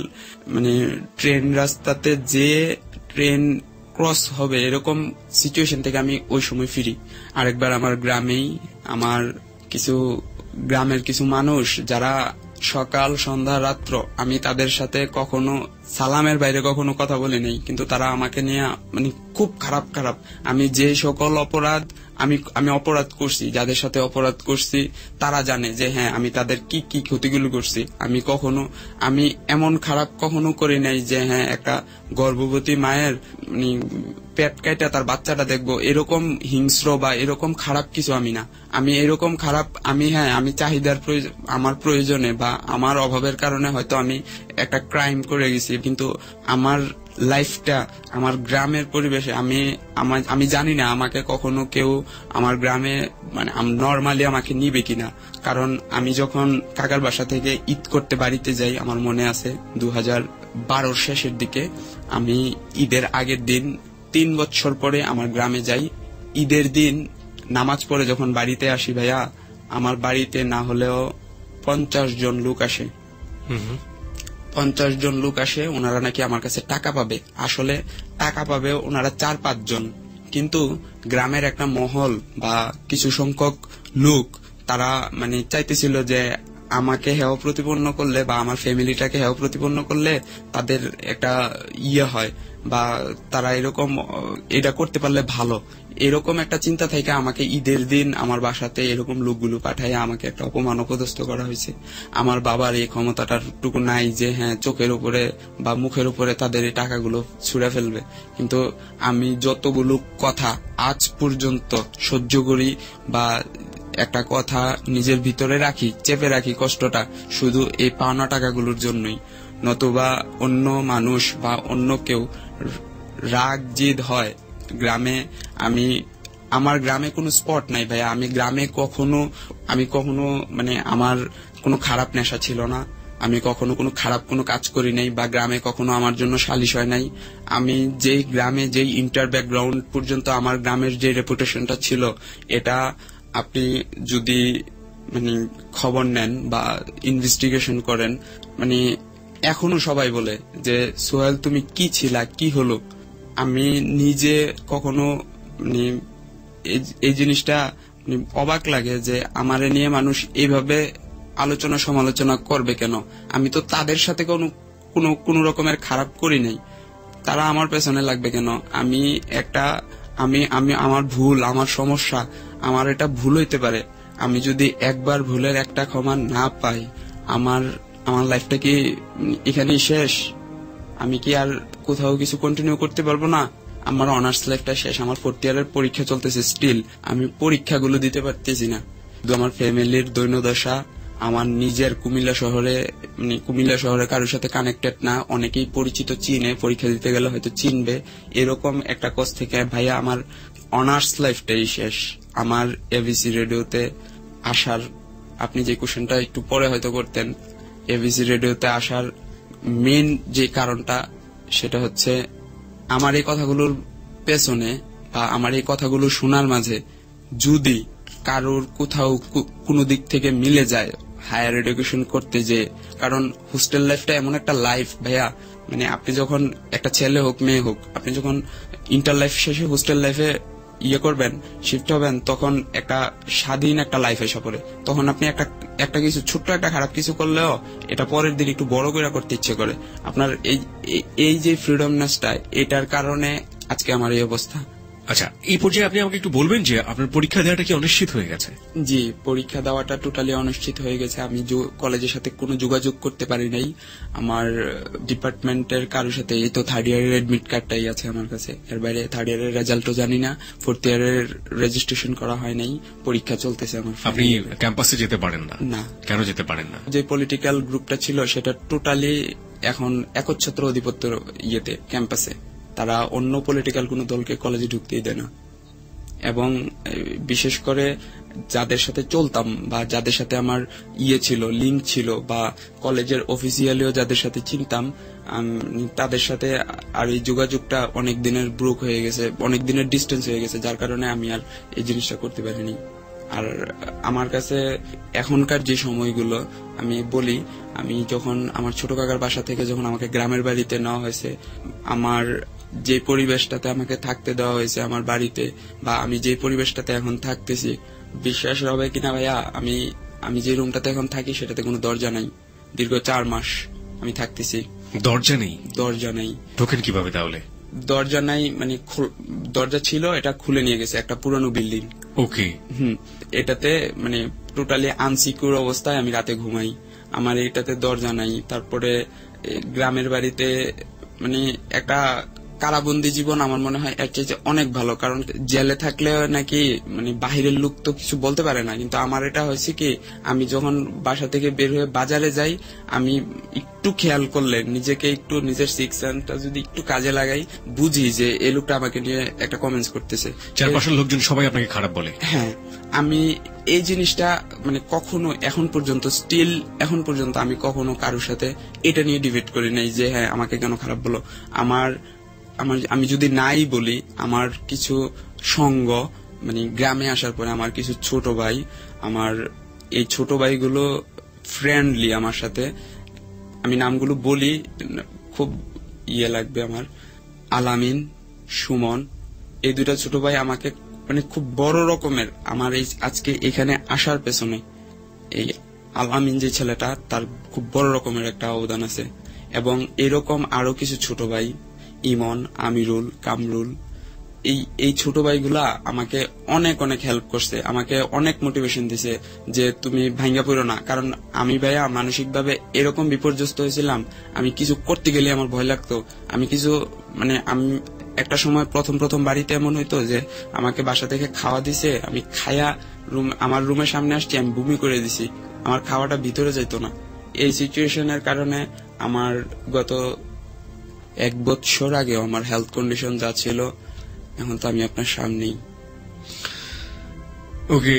ট্রেন রাস্তাতে যে ট্রেন ক্রস হবে এরকম সিচুয়েশন থেকে আমি ওই সময় ফিরি। আরেকবার আমার গ্রামেই আমার গ্রামের কিছু মানুষ যারা সকাল সন্ধ্যা রাত্র, আমি তাদের সাথে কখনো সালামের বাইরে কখনো কথা বলি নাই, কিন্তু তারা আমাকে নিয়ে খুব খারাপ খারাপ, আমি যে সকল অপরাধ আমি অপরাধ করছি, যাদের সাথে অপরাধ করছি তারা জানে যে হ্যাঁ আমি তাদের কি কি ক্ষতিগুলো করছি। আমি এমন খারাপ কখনো করি নাই যে হ্যাঁ একটা গর্ভবতী মায়ের পেট কাইটা তার বাচ্চাটা দেখবো, এরকম হিংস্র বা এরকম খারাপ কিছু আমি না। আমি এরকম খারাপ আমি চাহিদার আমার প্রয়োজনে বা আমার অভাবের কারণে হয়তো আমি একটা ক্রাইম করে গেছি, কিন্তু আমার লাইফটা, আমার গ্রামের পরিবেশে আমি জানি না আমাকে কখনো কেউ আমার গ্রামে মানে নর্মালি আমাকে নিবে কিনা। কারণ আমি যখন কাকার বাসা থেকে ঈদ করতে বাড়িতে যাই, আমার মনে আছে 2012 শেষের দিকে, আমি ঈদের আগের দিন 3 বছর পরে আমার গ্রামে যাই। ঈদের দিন নামাজ পড়ে যখন বাড়িতে আসি ভাইয়া, আমার বাড়িতে না হলেও 50 জন লোক আসে। 50 জন লোক আসে, ওনারা নাকি আমার কাছে টাকা পাবে। আসলে টাকা পাবে ওনারা 4-5 জন, কিন্তু গ্রামের একটা মহল বা কিছু সংখ্যক লোক তারা মানে চাইতেছিল যে আমাকে হেয় প্রতিপন্ন করলে বা আমার ফ্যামিলিটাকে হেয় প্রতিপন্ন করলে তাদের একটা হয় বা তারা এরকম এটা করতে পারলে ভালো, এরকম একটা চিন্তা থেকে আমাকে ঈদের দিন আমার বাসাতে এরকম লোকগুলো পাঠায় আমাকে একটা অপমান অপদস্থ করা হয়েছে। আমার বাবার এই ক্ষমতাটার টুকু নাই যে হ্যাঁ চোখের উপরে বা মুখের উপরে তাদের এই টাকাগুলো ছুঁড়ে ফেলবে, কিন্তু আমি যতগুলো কথা আজ পর্যন্ত সহ্য করি বা একটা কথা নিজের ভিতরে রাখি, চেপে রাখি কষ্টটা, শুধু এই পাওনা টাকাগুলোর জন্যই। নতুবা অন্য মানুষ বা অন্য কেউ রাগ জিদ হয় গ্রামে, আমার গ্রামে কোনো স্পট নাই ভাইয়া। আমি গ্রামে কখনো মানে আমার কোনো খারাপ নেশা ছিল না, আমি কখনো কোনো খারাপ কোনো কাজ করি নাই, বা গ্রামে কখনো আমার জন্য সালিশ হয় নাই। আমি যেই গ্রামে যেই ইন্টার ব্যাকগ্রাউন্ড পর্যন্ত আমার গ্রামের যে রেপুটেশনটা ছিল, এটা আপনি যদি মানে খবর নেন বা ইনভেস্টিগেশন করেন, মানে এখনো সবাই বলে যে সোহেল তুমি কি ছিলা, কি হলো। আমি নিজে কখনো মানে এই জিনিসটা অবাক লাগে যে আমারে নিয়ে মানুষ এইভাবে আলোচনা সমালোচনা করবে কেন। আমি তো তাদের সাথে কোনো রকমের খারাপ করি নাই, তারা আমার পেছনে লাগবে কেন। আমি আমার ভুল, আমার সমস্যা, আমার এটা ভুল হইতে পারে। আমি যদি একবার ভুলের একটা ক্ষমা না পাই, আমার লাইফটা কি এখানেই শেষ? আমি কি আর কোথাও কিছু কন্টিনিউ করতে পারবো না? আমার অনার্স লাইফটা শেষ, আমার 4th ইয়ারের পরীক্ষা চলতেছে, স্টিল আমি পরীক্ষাগুলো দিতে পারতেছি না। আমার ফ্যামিলির দৈন্যদশা, আমার নিজের কুমিল্লা শহরে কারোর সাথে কানেক্টেড না, অনেকেই পরিচিত চিনে, পরীক্ষা দিতে গেলে হয়তো চিনবে, এরকম একটা কজ থেকে ভাইয়া আমার অনার্স লাইফটাই শেষ। আমার এবিসি রেডিওতে আসার, আপনি যে কোশ্চেনটা একটু পরে হয়তো করতেন, এবিসি রেডিওতে আসার মেন যে কারণটা সেটা হচ্ছে আমার এই কথাগুলোর পেছনে বা আমার এই কথাগুলো শোনার মাঝে যদি কারোর কোথাও কোনো দিক থেকে মিলে যায় হায়ার এডুকেশন করতে, যে কারণ হোস্টেল লাইফটা এমন একটা লাইফ ভাইয়া, মানে আপনি যখন একটা ছেলে হোক মেয়ে হোক, আপনি যখন ইন্টার লাইফ শেষে হোস্টেল লাইফে করবেন, শিফট হবেন, তখন একটা স্বাধীন একটা লাইফ এসে পড়ে। তখন আপনি একটা কিছু ছোট্ট একটা খারাপ কিছু করলেও এটা পরের দিন একটু বড় করে করতে ইচ্ছে করে। আপনার এই যে ফ্রিডমনেসটা, এটার কারণে আজকে আমার এই অবস্থা। আচ্ছা, এই পর্যায়ে আপনি আমাকে একটু বলবেন যে আপনার পরীক্ষা দেওয়াটা কি অনিশ্চিত হয়ে গেছে? জি, পরীক্ষা দেওয়াটা টোটালি অনিশ্চিত হয়ে গেছে। আমি কলেজের সাথে কোনো যোগাযোগ করতে পারি নাই। আমার ডিপার্টমেন্টের কারোর সাথে, এই তো 3rd ইয়ারের এডমিট কার্ডটাই আছে আমার কাছে, এর বাইরে 3rd ইয়ারের রেজাল্টও জানি না, 4th ইয়ারের রেজিস্ট্রেশন করা হয় নাই, পরীক্ষা চলতেছে আমার। আপনি ক্যাম্পাসে যেতে পারেন না? না। কেন যেতে পারেন না? যে পলিটিক্যাল গ্রুপটা ছিল সেটা টোটালি এখন একচ্ছত্র অধিপত্য ক্যাম্পাসে, তারা অন্য পলিটিক্যাল কোনো দলকে কলেজে ঢুকতেই দেয় না। এবং বিশেষ করে যাদের সাথে চলতাম বা যাদের সাথে আমার ছিল, লিঙ্ক ছিল, বা কলেজের অফিসিয়ালিও যাদের সাথে চিনতাম, তাদের সাথে আর এই যোগাযোগটা অনেক দিনের ব্রোক হয়ে গেছে, অনেক দিনের ডিস্টেন্স হয়ে গেছে, যার কারণে আমি আর এই জিনিসটা করতে পারিনি। আর আমার কাছে এখনকার যে সময়গুলো আমি বলি, আমি যখন আমার ছোট কাকার বাসা থেকে যখন আমাকে গ্রামের বাড়িতে নেওয়া হয়েছে, আমার যে পরিবেশটাতে আমাকে থাকতে দেওয়া হয়েছে আমার বাড়িতে, বা আমি যে পরিবেশটাতে এখন থাকতেছি, বিশ্বাস হবে কিনা ভাইয়া, আমি যে রুমটাতে এখন থাকি সেটাতে কোনো দরজা নাই। দীর্ঘ 4 মাস আমি থাকতেছি, দরজা নেই? দরজা নেই। ঢোকেন কিভাবে তাহলে? দরজা নাই, মানে দরজা ছিল, এটা খুলে নিয়ে গেছে, একটা পুরানো বিল্ডিং। ওকে। এটাতে মানে টোটালি আনসিকিউর অবস্থায় আমি রাতে ঘুমাই, আমার এটাতে দরজা নাই। তারপরে গ্রামের বাড়িতে মানে একটা কারাবন্দী জীবন আমার মনে হয় এর চাইতে অনেক ভালো, কারণ জেলে থাকলে নাকি মানে বাহিরের লোক তো কিছু বলতে পারে না, কিন্তু আমার এটা হয়েছে কি আমি যখন বাসা থেকে বের হয়ে বাজারে যাই, আমি একটু খেয়াল করলে নিজেকে একটু নিজের সিক্স সেন্সটা যদি একটু কাজে লাগাই, বুঝি যে এই লোকটা আমাকে নিয়ে একটা কমেন্টস করতেছে, চারপাশের লোকজন সবাই আপনাকে খারাপ বলে। হ্যাঁ, আমি এই জিনিসটা মানে কখনো এখন পর্যন্ত স্টিল এখন পর্যন্ত আমি কখনো কারোর সাথে এটা নিয়ে ডিবেট করি নাই যে হ্যাঁ আমাকে কেন খারাপ বলো। আমি যদি নাই বলি, আমার কিছু সঙ্গ মানে গ্রামে আসার পরে আমার কিছু ছোট ভাই, আমার এই ছোট ভাইগুলো ফ্রেন্ডলি আমার সাথে, আমি নামগুলো বলি খুব ইয়ে লাগবে আমার, আলামিন, সুমন, এই দুটা ছোট ভাই আমাকে মানে খুব বড় রকমের আমার এই আজকে এখানে আসার পেছনে এই আলামিন যে ছেলেটা, তার খুব বড় রকমের একটা অবদান আছে। এবং এরকম আরো কিছু ছোট ভাই, ইমন, আমিরুল, কামরুল, এই ছোট ভাইগুলা আমাকে অনেক অনেক হেল্প করছে, আমাকে অনেক মোটিভেশন দিছে যে তুমি ভাঙ্গা পড়ো না। কারণ আমি ভাইয়া মানসিকভাবে এরকম বিপর্যস্ত হয়েছিলাম, আমি কিছু করতে গেলে আমার ভয় লাগতো। আমি আমি একটা সময় প্রথম বাড়িতে এমন হইতো যে আমাকে বাসা থেকে খাওয়া দিছে, আমি খায়া আমার রুমের সামনে আসছি, আমি বমি করে দিছি, আমার খাওয়াটা ভিতরে যাইতো না। এই সিচুয়েশনের কারণে আমার গত 1 বছর আগে আমার হেলথ কন্ডিশন যা ছিল, এখন তো আমি আপনার সামনেই। ওকে,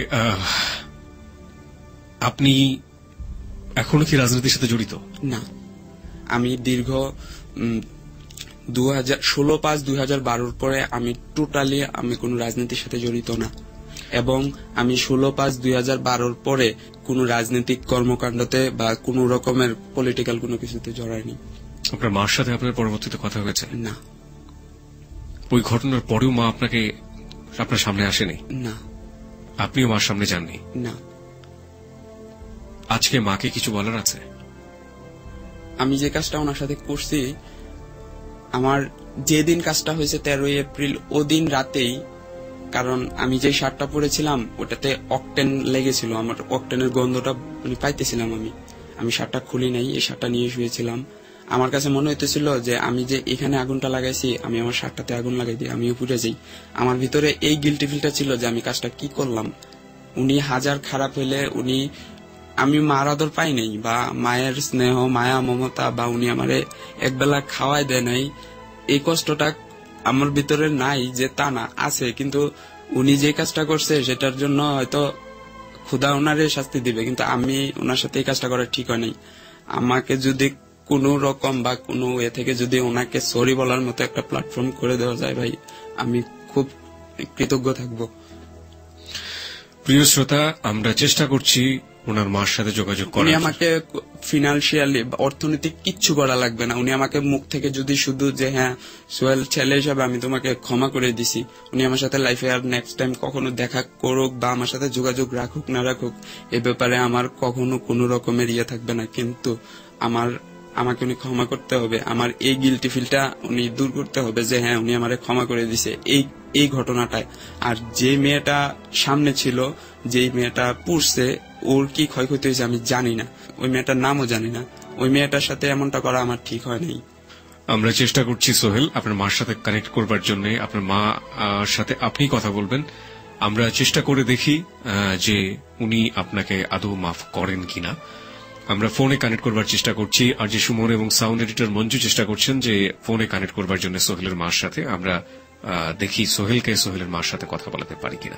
আপনি এখনো কি রাজনীতির সাথে জড়িত? না, আমি দীর্ঘ 16/5/2012 পরে আমি টোটালি আমি কোন রাজনীতির সাথে জড়িত না, এবং আমি 16/5/2012 পরে কোন রাজনৈতিক কর্মকাণ্ডতে বা কোন রকমের পলিটিক্যাল কোনো কিছুতে জড়াইনি। আপনার মার সাথে আপনার পরবর্তীতে কথা হয়েছে? না। ওই ঘটনার পরেও মা আপনার সামনে আসেনি? না। আপনিও মার সামনে যাননি? না। আজকে মাকে কিছু বলার আছে? আমি যে কাজটা ওনার সাথে করছি, আমার যেদিন কাজটা হয়েছে 13 এপ্রিল, ওদিন রাতেই, কারণ আমি যে শার্টটা পরেছিলাম ওটাতে অকটেন লেগেছিল, আমার অকটেনের গন্ধটা পাইতেছিলাম। আমি শার্টটা খুলি নাই, এই শার্টটা নিয়ে শুয়েছিলাম। আমার কাছে মনে হইতেছিল যে আমি যে এখানে আগুনটা লাগাইছি, আমি আমার শার্টটাতে আগুন লাগাই দিই, আমিও পুড়ে যাই। আমার ভিতরে এই গিল্টি ফিলটা ছিল যে আমি কাজটা কি করলাম। উনি হাজার খারাপ হইলে আমি মার আদর পাই নাই, বা মায়ের স্নেহ, মায়া, মমতা, বা উনি আমারে একবেলা খাওয়াই দেয় নাই, এই কষ্টটা আমার ভিতরে নাই যে তা না, আছে। কিন্তু উনি যে কাজটা করছে সেটার জন্য হয়তো খোদা ওনারে শাস্তি দিবে, কিন্তু আমি ওনার সাথে এই কাজটা করা ঠিক হয় নাই। আমাকে যদি কোন রকম বা কোনো এ থেকে যদি ওনাকে সরি বলার মতো একটা প্ল্যাটফর্ম করে দেওয়া যায়, ভাই আমি খুব কৃতজ্ঞ থাকবো। প্রিয় শ্রোতা, আমরা চেষ্টা করছি ওনার মার সাথে যোগাযোগ করার। উনি আমাকে ফিনান্সিয়ালি, অর্থনৈতিক কিচ্ছু করা লাগবে না। উনি আমাকে মুখ থেকে যদি শুধু যে হ্যাঁ সোহেল ছেলে হিসাবে আমি তোমাকে ক্ষমা করে দিছি, উনি আমার সাথে লাইফে আর নেক্সট টাইম কখনো দেখা করুক বা আমার সাথে যোগাযোগ রাখুক না রাখুক, এ ব্যাপারে আমার কখনো কোনো রকমের ইয়ে থাকবে না। কিন্তু আমাকে উনি ক্ষমা করতে হবে, আমার এই গিল্টি ফিলটা উনি দূর করতে হবে যে হ্যাঁ উনি আমারে ক্ষমা করে দিছে এই ঘটনাটায়। আর যে মেয়েটা সামনে ছিল, যেই মেয়েটা পুড়ছে, ওর কি ক্ষয়ক্ষতি হয়েছে আমি জানি না, ওই মেয়েটার নামও জানি না। ওই মেয়েটার সাথে এমনটা করা আমার ঠিক হয় নাই। আমরা চেষ্টা করছি সোহেল আপনার মার সাথে কানেক্ট করবার জন্য, আপনার মা সাথে আপনি কথা বলবেন। আমরা চেষ্টা করে দেখি যে উনি আপনাকে আদৌ মাফ করেন কিনা। আমরা ফোনে কানেক্ট করবার চেষ্টা করছি, আর যে সুমন এবং সাউন্ড এডিটর মঞ্জু চেষ্টা করছেন যে ফোনে কানেক্ট করবার জন্য সোহেলের মার সাথে। আমরা দেখি সোহেলের মার সাথে কথা বলাতে পারি কিনা।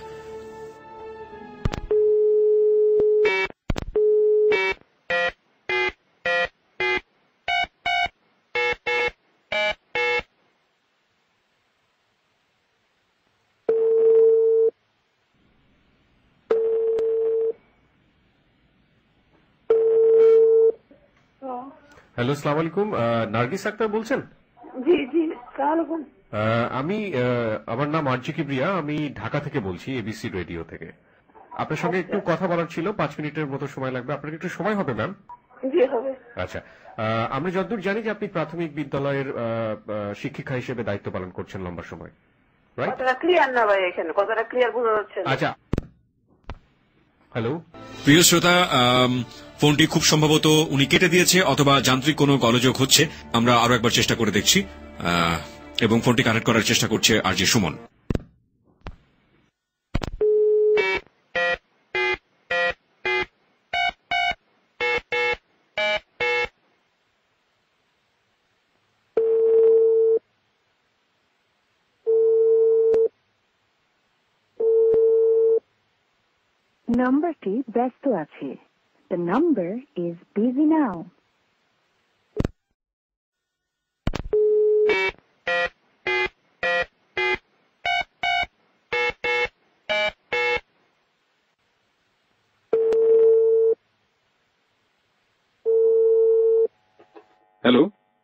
হ্যালো, আসসালামু আলাইকুম। নার্গিস আক্তার বলছেন? জি জি, আসসালামু আলাইকুম। আমি আমার নাম আরজি কিবরিয়া, আমি ঢাকা থেকে বলছি, এবিসি রেডিও থেকে। আপনার সঙ্গে একটু কথা বলার ছিল, 5 মিনিটের মতো সময় লাগবে। আপনার একটু সময় হবে ম্যাম? জি হবে। আচ্ছা, আমরা যতদূর জানি যে আপনি প্রাথমিক বিদ্যালয়ের শিক্ষিকা হিসেবে দায়িত্ব পালন করছেন লম্বা সময়, রাইট? কথাটা ক্লিয়ার না ভাই, এখানে কথাটা ক্লিয়ার বোঝা যাচ্ছে না। আচ্ছা, হ্যালো প্রিয় শ্রোতা, ফোনটি খুব সম্ভবত উনি কেটে দিয়েছে, অথবা যান্ত্রিক কোনো গোলযোগ হচ্ছে। আমরা আরো একবার চেষ্টা করে দেখছি। এবং ফোনটি কানেক্ট করার চেষ্টা করছে আরজে সুমন। নম্বরটি ব্যস্ত আছে। The number is busy now. Hello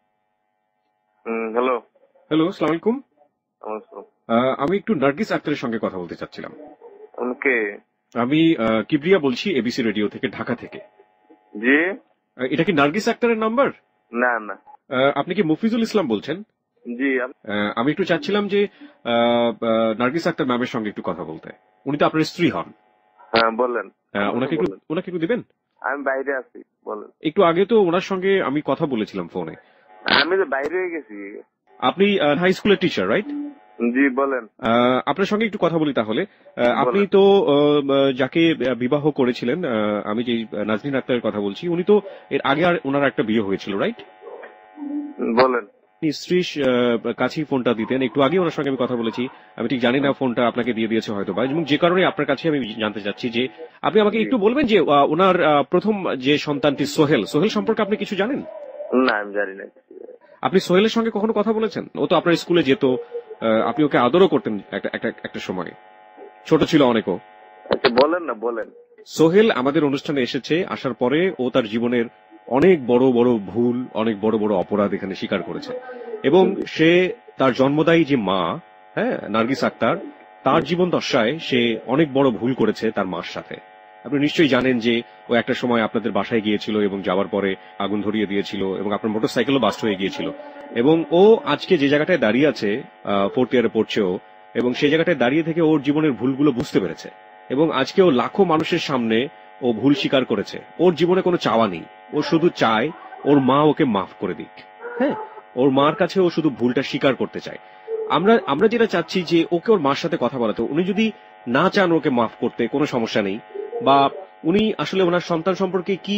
hello hello, আসসালামু আলাইকুম। নমস্কার। আমি একটু নার্গিস আক্তারের সঙ্গে কথা বলতে চাচ্ছিলাম। কে? আমি কিবরিয়া বলছি, এবিসি রেডিও থেকে, ঢাকা থেকে। জি। এটা কি নার্গিস আক্তারের নাম্বার? না না। আপনি কি মফিজুল ইসলাম বলছেন? জি। আমি একটু চাচ্ছিলাম যে নার্গিস আক্তার ম্যামের সঙ্গে একটু কথা বলতে। উনি তো আপনার স্ত্রী হন। হ্যাঁ বলেন। ওনাকে একটু দিবেন? আমি বাইরে আছি, বলেন। একটু আগে তো ওনার সঙ্গে আমি কথা বলেছিলাম ফোনে। আমি তো বাইরে হয়ে গেছি। আপনি হাই স্কুলের টিচার, রাইট? জি বলেন। আপনার সঙ্গে একটু কথা বলি তাহলে। আপনি তো যাকে বিবাহ করেছিলেন, আমি যে নাজনীন আক্তারের কথা বলছি, উনি তো এর আগে আর ওনার একটা বিয়ে হয়েছিল, রাইট? বলেন। স্ত্রীর কাছেই ফোনটা দিতেন। একটু আগে ওনার সঙ্গে আমি কথা বলেছি। আমি ঠিক জানি না ফোনটা আপনাকে দিয়ে দিয়েছে হয়তো বা, এবং যে কারণে আপনার কাছে আমি জানতে চাচ্ছি যে আপনি আমাকে একটু বলবেন যে ওনার প্রথম যে সন্তানটি সোহেল সম্পর্কে আপনি কিছু জানেন? না, আমি জানি না। আপনি সোহেলের সঙ্গে কখনো কথা বলেছেন? ও তো আপনার স্কুলে যেত, আপনি ওকে আদরও করতেন একটা সময়, ছোট ছিল অনেকও। আচ্ছা বলেন না, বলেন। সোহেল আমাদের অনুষ্ঠানে এসেছে, আসার পরে ও তার জীবনের অনেক বড় বড় ভুল, অনেক বড় বড় অপরাধ এখানে স্বীকার করেছে, এবং সে তার জন্মদায়ী যে মা, হ্যাঁ, নার্গিস আক্তার, তার জীবন দশায় সে অনেক বড় ভুল করেছে তার মার সাথে। আপনি নিশ্চয়ই জানেন যে ও একটা সময় আপনাদের বাসায় গিয়েছিল এবং যাওয়ার পরে আগুন ধরিয়ে দিয়েছিল, এবং আপনার মোটরসাইকেলও বাস্ট হয়ে গিয়েছিল, এবং ও আজকে যে জায়গাটায় দাঁড়িয়ে আছে, 4th ইয়ারে পড়ছে ও, এবং সেই জায়গাটায় দাঁড়িয়ে থেকে ওর জীবনের ভুলগুলো বুঝতে পেরেছে, এবং আজকে ও লাখো মানুষের সামনে ও ভুল স্বীকার করেছে। ওর জীবনে কোনো চাওয়া নেই, ও শুধু চায় ওর মা ওকে মাফ করে দিক। হ্যাঁ, ওর মার কাছে ও শুধু ভুলটা স্বীকার করতে চায়। আমরা যেটা চাচ্ছি যে ওকে ওর মার সাথে কথা বলাতে, উনি যদি না চান ওকে মাফ করতে, কোনো সমস্যা নেই, বা উনি আসলে ওনার সন্তান সম্পর্কে কি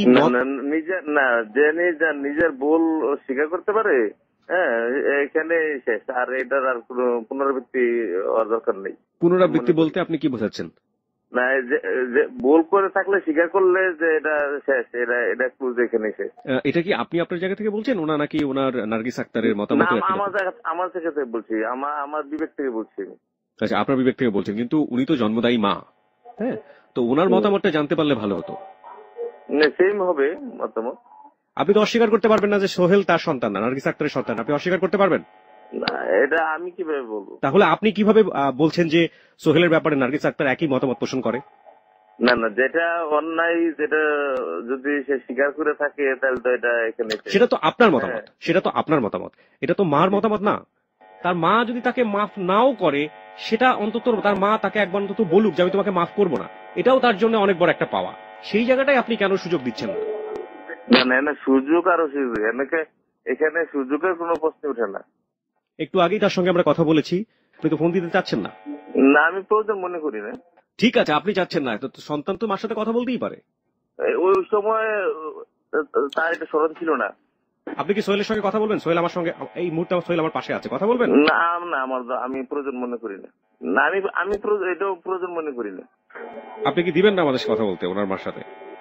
নিজের ভুল স্বীকার করতে পারে, হ্যাঁ, এখানে শেষ। আর এটার আর কোনো পুনরাবৃত্তি হওয়ার দরকার নেই। পুনরাবৃত্তি বলতে আপনি কি বোঝাচ্ছেন? না, যে ভুল করে থাকলে স্বীকার করলে যে এটা শেষ, এটা ক্লুজ এখানে শেষ। এটা কি আপনি আপনার জায়গা থেকে বলছেন, ওনা নাকি ওনার নার্গিস আক্তারের মতামত? আমার থেকে বলছি, আমার বিবেক থেকে বলছি। আচ্ছা, আপনার বিবেক থেকে বলছেন, কিন্তু উনি তো জন্মদায়ী মা, হ্যাঁ, তো ওনার মতামতটা জানতে পারলে ভালো হতো। সেম হবে মতামত। আপনি তো অস্বীকার করতে পারবেন না যে সোহেল তার সন্তান না, নার্গিস আক্তারের সন্তান। আপনি অস্বীকার করতে পারবেন না? এটা আমি কিভাবে বলবো? তাহলে আপনি কিভাবে বলছেন যে সোহেলের ব্যাপারে নার্গিস আক্তার একই মতামত পোষণ করে? না না, যেটা অন্যায়, যেটা যদি সে স্বীকার করে থাকে, তাহলে তো এটা এখানে, সেটা তো আপনার মতামত, সেটা তো আপনার মতামত, এটা তো মার মতামত না। তার মা যদি তাকে মাফ নাও করে, সেটা অন্তত তার মা তাকে একবার অন্তত বলুক যে আমি তোমাকে মাফ করবো না, এটাও তার জন্য অনেক বড় একটা পাওয়া। সেই জায়গাটাই আপনি কেন সুযোগ দিচ্ছেন না? না না, সুযোগ আর সুযোগ, এখানে সুযোগের কোনো প্রশ্ন ওঠে না। একটু আগেই তার সঙ্গে আমরা কথা বলেছি, আপনি তো ফোন দিতে চাচ্ছেন না। না, আমি প্রয়োজন মনে করি না। ঠিক আছে, আপনি চাচ্ছেন না, তো সন্তান তো মার সাথে কথা বলতেই পারে। ওই সময় তার এটা স্মরণ ছিল না। আপনি কি সোহেলের সঙ্গে কথা বলবেন? সোহেল আমার সঙ্গে এই মুহূর্তে, সোহেল আমার পাশে আছে, কথা বলবেন? না না, আমি প্রয়োজন মনে করি না। না, আমি এটাও প্রয়োজন মনে করি না। আপনি কি দিবেন না আমাদের সাথে কথা বলতে, ওনার মার সাথে?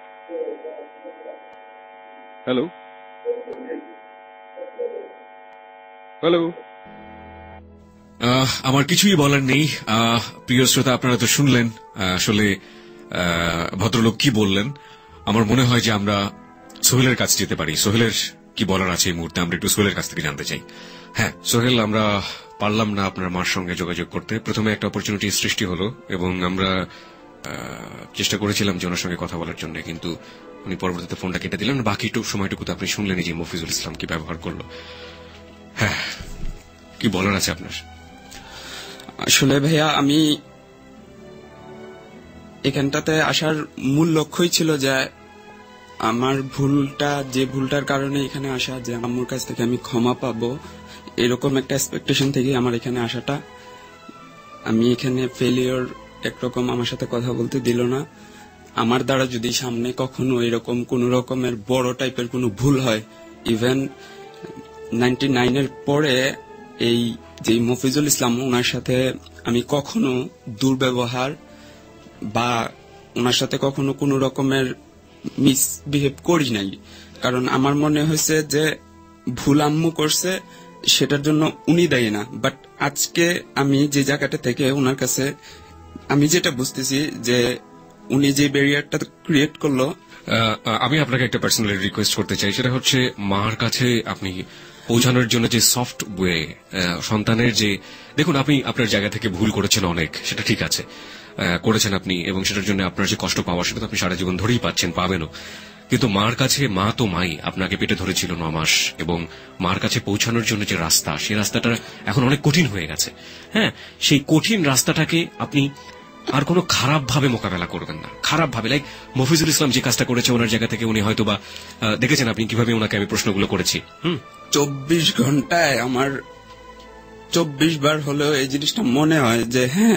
Hello hello. আমার কিছুই বলার নেই। প্রিয় শ্রোতা, আপনারা তো শুনলেন আসলে ভদ্রলোক কি বললেন। আমার মনে হয় যে আমরা সোহেলের কাছে যেতে পারি। সোহেলের কি বলার আছে এই মুহূর্তে, আমরা একটু সোহেলের কাছ থেকে জানতে চাই। হ্যাঁ সোহেল, আমরা পারলাম না আপনার মার সঙ্গে যোগাযোগ করতে। প্রথমে একটা অপরচুনিটি সৃষ্টি হলো, এবং আমরা চেষ্টা করেছিলাম যে ওনার সঙ্গে কথা বলার জন্য, কিন্তু উনি পরবর্তীতে ফোনটা কেটে দিলেন। বাকি সময়টুকু তো আপনি শুনলেনই যে মফিজুল ইসলাম কি ব্যবহার করলো। হ্যাঁ, কি বলার আছে আপনার? আসলে ভাইয়া, আমি এখানটাতে আসার মূল লক্ষ্যই ছিল যে আমার যে ভুলটার কারণে এখানে আসা, যে আম্মুর কাছ থেকে আমি ক্ষমা পাবো, এরকম একটা এক্সপেকটেশন থেকে আমার এখানে আসাটা। আমি এখানে ফেলিওর একরকম আমার সাথে কথা বলতে দিল না। আমার দ্বারা যদি সামনে কখনো এরকম কোন রকমের বড় টাইপের কোনো ভুল হয়, ইভেন 99-এর পরে এই যে মফিজুল ইসলাম, ওনার সাথে আমি কখনো দুর্ব্যবহার বা ওনার সাথে কখনো কোনো রকমের মিসবিহেভ করি নাই। কারণ আমার মনে হয়েছে যে ভুল আম্মু করছে, সেটার জন্য উনি দায়ী না। বাট আজকে আমি যে জায়গাটা থেকে ওনার কাছে আমি যেটা বুঝতেছি যে উনি যে ব্যারিয়ারটা ক্রিয়েট করলো। আমি আপনাকে একটা পার্সোনালি রিকোয়েস্ট করতে চাই, সেটা হচ্ছে মার কাছে আপনি পৌঁছানোর জন্য যে সফট ওয়ে, সন্তানের যে, দেখুন আপনি আপনার জায়গা থেকে ভুল করেছেন অনেক, সেটা ঠিক আছে, করেছেন আপনি, এবং সেটার জন্য আপনার যে কষ্ট পাওয়া সেটা তো আপনি সারা জীবন ধরেই পাচ্ছেন, পাবেনও। কিন্তু মার কাছে, মা তো মাই, আপনাকে পেটে ধরেছিল 9 মাস, এবং মার কাছে পৌঁছানোর জন্য যে রাস্তা, সেই রাস্তাটা এখন অনেক কঠিন হয়ে গেছে। হ্যাঁ, সেই কঠিন রাস্তাটাকে আপনি আর কোনো খারাপ ভাবে মোকাবেলা করবেন না, খারাপ ভাবে। লাইক মফিজুল ইসলাম যে কাজটা করেছে ওনার জায়গা থেকে, উনি হয়তো বা দেখেছেন আপনি কিভাবে ওনাকে আমি প্রশ্নগুলো করেছি। 24 ঘন্টায় আমার 24 বার হলেও এই জিনিসটা মনে হয় যে হ্যাঁ,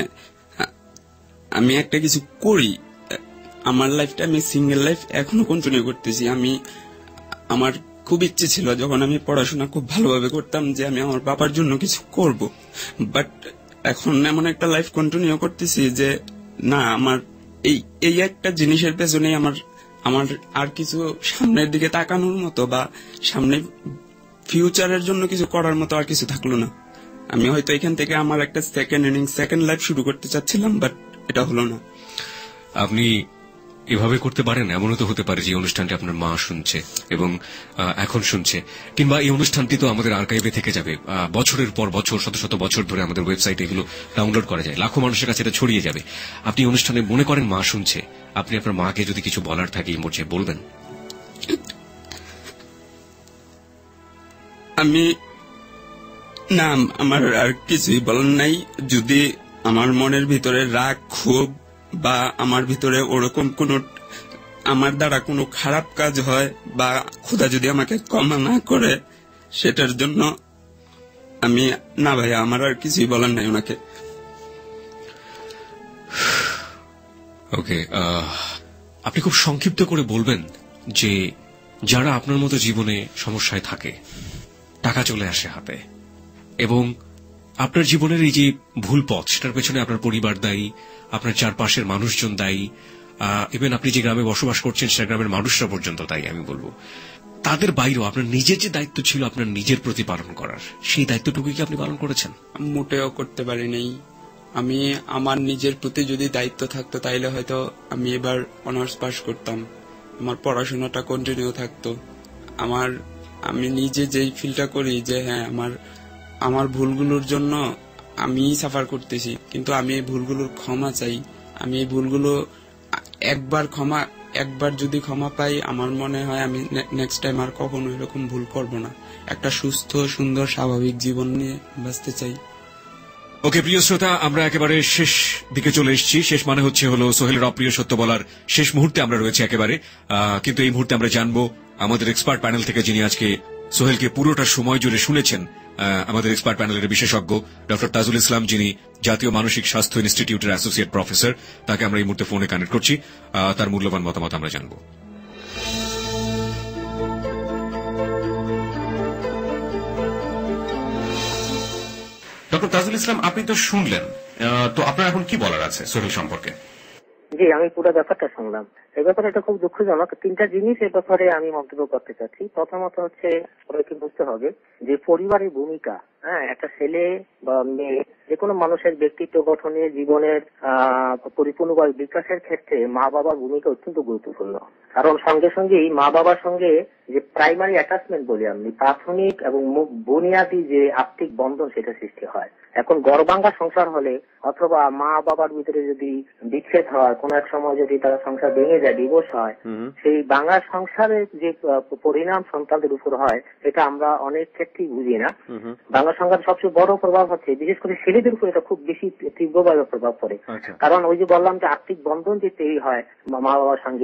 আমি একটা কিছু করি। আমার লাইফটা আমি সিঙ্গেল লাইফ এখনো কন্টিনিউ করতেছি। আমার খুব ইচ্ছে ছিল যখন আমি পড়াশোনা খুব ভালোভাবে করতাম যে আমি আমার বাবার জন্য কিছু করব, বাট এখন এমন একটা লাইফ কন্টিনিউ করতেছি যে না, আমার এই একটা জিনিসের পেছনেই আমার আর কিছু সামনের দিকে তাকানোর মতো বা সামনে ফিউচারের জন্য কিছু করার মতো আর কিছু থাকলো না। আমি হয়তো এখান থেকে আমার একটা সেকেন্ড লাইফ শুরু করতে চাচ্ছিলাম, বাট এটা হলো না। আপনি এভাবে করতে পারেন, এমনও তো হতে পারে যে অনুষ্ঠানটি আপনার মা শুনছে এবং এখন শুনছে, কিংবা এই অনুষ্ঠানটি তো আমাদের আর্কাইভে থেকে যাবে বছরের পর বছর, শত শত বছর ধরে আমাদের ওয়েবসাইটে এগুলো ডাউনলোড করা যায়, লাখো মানুষের কাছে এটা ছড়িয়ে যাবে। আপনি অনুষ্ঠানে মনে করেন মা শুনছে, আপনি আপনার মাকে যদি কিছু বলার থাকে এই মুহূর্তে বলবেন। আমার আর কিছুই বলার নাই। যদি আমার মনের ভিতরে রাগ, ক্ষোভ বা আমার ভিতরে ওরকম কোন আমার দ্বারা কোনো খারাপ কাজ হয় বা খোদা যদি আমাকে ক্ষমা না করে, সেটার জন্য আমি না ভাইয়া, আমার আর কিছুই বলার নাই ওনাকে। ওকে, আপনি খুব সংক্ষিপ্ত করে বলবেন যে যারা আপনার মতো জীবনে সমস্যায় থাকে, টাকা চলে আসে হাতে, এবং আপনার জীবনের এই যে ভুল পথ, সেটার পেছনে আপনার পরিবার দায়ী, আপনার চারপাশের মানুষজন দায়ী, ইভেন আপনি যে গ্রামে বসবাস করছেন সে গ্রামের মানুষরা পর্যন্ত দায়ী, আমি বলবো। তাদের বাইরেও আপনার নিজের যে দায়িত্ব ছিল আপনার নিজের প্রতি পালন করার, সেই দায়িত্বটুকু কি আপনি পালন করেছেন? মোটেও করতে পারিনি। আমি আমার নিজের প্রতি যদি দায়িত্ব থাকতো তাইলে হয়তো আমি এবার অনার্স পাস করতাম, আমার পড়াশোনাটা কন্টিনিউ থাকতো। আমি নিজে যেই ফিলটা করি যে হ্যাঁ, আমার ভুলগুলোর জন্য আমি সাফার করতেছি, কিন্তু আমি এই ভুলগুলোর ক্ষমা চাই। আমি এই ভুলগুলো একবার যদি ক্ষমা পাই, আমার মনে হয় আমি নেক্সট টাইম আর কখনো এরকম ভুল করব না। একটা সুস্থ, সুন্দর, স্বাভাবিক জীবন নিয়ে বাঁচতে চাই। ওকে প্রিয় শ্রোতা, আমরা একেবারে শেষ দিকে চলে এসেছি। শেষ মানে হলো সোহেলের অপ্রিয় সত্য বলার শেষ মুহূর্তে আমরা রয়েছি একেবারে। কিন্তু এই মুহূর্তে আমরা জানবো আমাদের এক্সপার্ট প্যানেল থেকে, যিনি আজকে সোহেলকে পুরোটা সময় জুড়ে শুনেছেন, আমাদের এক্সপার্ট প্যানেলের বিশেষজ্ঞ ডক্টর তাজুল ইসলাম, যিনি জাতীয় মানসিক স্বাস্থ্য ইনস্টিটিউটের অ্যাসোসিয়েট প্রফেসর। তাকে আমরা এই মুহূর্তে ফোনে কানেক্ট করছি, তার মূল্যবান মতামত আমরা জানবো। ডক্টর তাজুল ইসলাম, আপনি তো শুনলেন, তো আপনার এখন কি বলার আছে সোহেল সম্পর্কে? জি, আমি পুরো ব্যাপারটা শুনলাম। এই ব্যাপারটা খুব দুঃখজনক। 3টা জিনিস এ ব্যাপারে আমি মন্তব্য করতে চাচ্ছি। প্রথমত হচ্ছে, সবাইকে বুঝতে হবে যে পরিবারের ভূমিকা, একটা ছেলে বা মেয়ে, যে কোনো মানুষের ব্যক্তিত্ব গঠনে, জীবনের পরিপূর্ণভাবে বিকাশের ক্ষেত্রে মা বাবার ভূমিকা অত্যন্ত গুরুত্বপূর্ণ। কারণ সঙ্গে সঙ্গেই মা বাবার সঙ্গে যে প্রাইমারি অ্যাটাচমেন্ট বলি আমি, প্রাথমিক এবং বুনিয়াদী যে আত্মিক বন্ধন, সেটা সৃষ্টি হয়। এখন গড়ভাঙ্গা সংসার হলে অথবা মা বাবার ভিতরে যদি বিচ্ছেদ হয়, কোন এক সময় যদি তারা সংসার ভেঙে যায়, ডিভোর্স হয়, সেই ভাঙা সংসারের যে পরিণাম সন্তানদের উপর হয়, এটা আমরা অনেক ক্ষেত্রেই বুঝি না। ভাঙা সংসার সবচেয়ে বড় প্রভাব হচ্ছে বিশেষ করে ছেলেদের উপর এটা খুব বেশি তীব্রভাবে প্রভাব পড়ে। কারণ ওই যে বললাম যে আর্থিক বন্ধন যে তৈরি হয় মা বাবার সঙ্গে,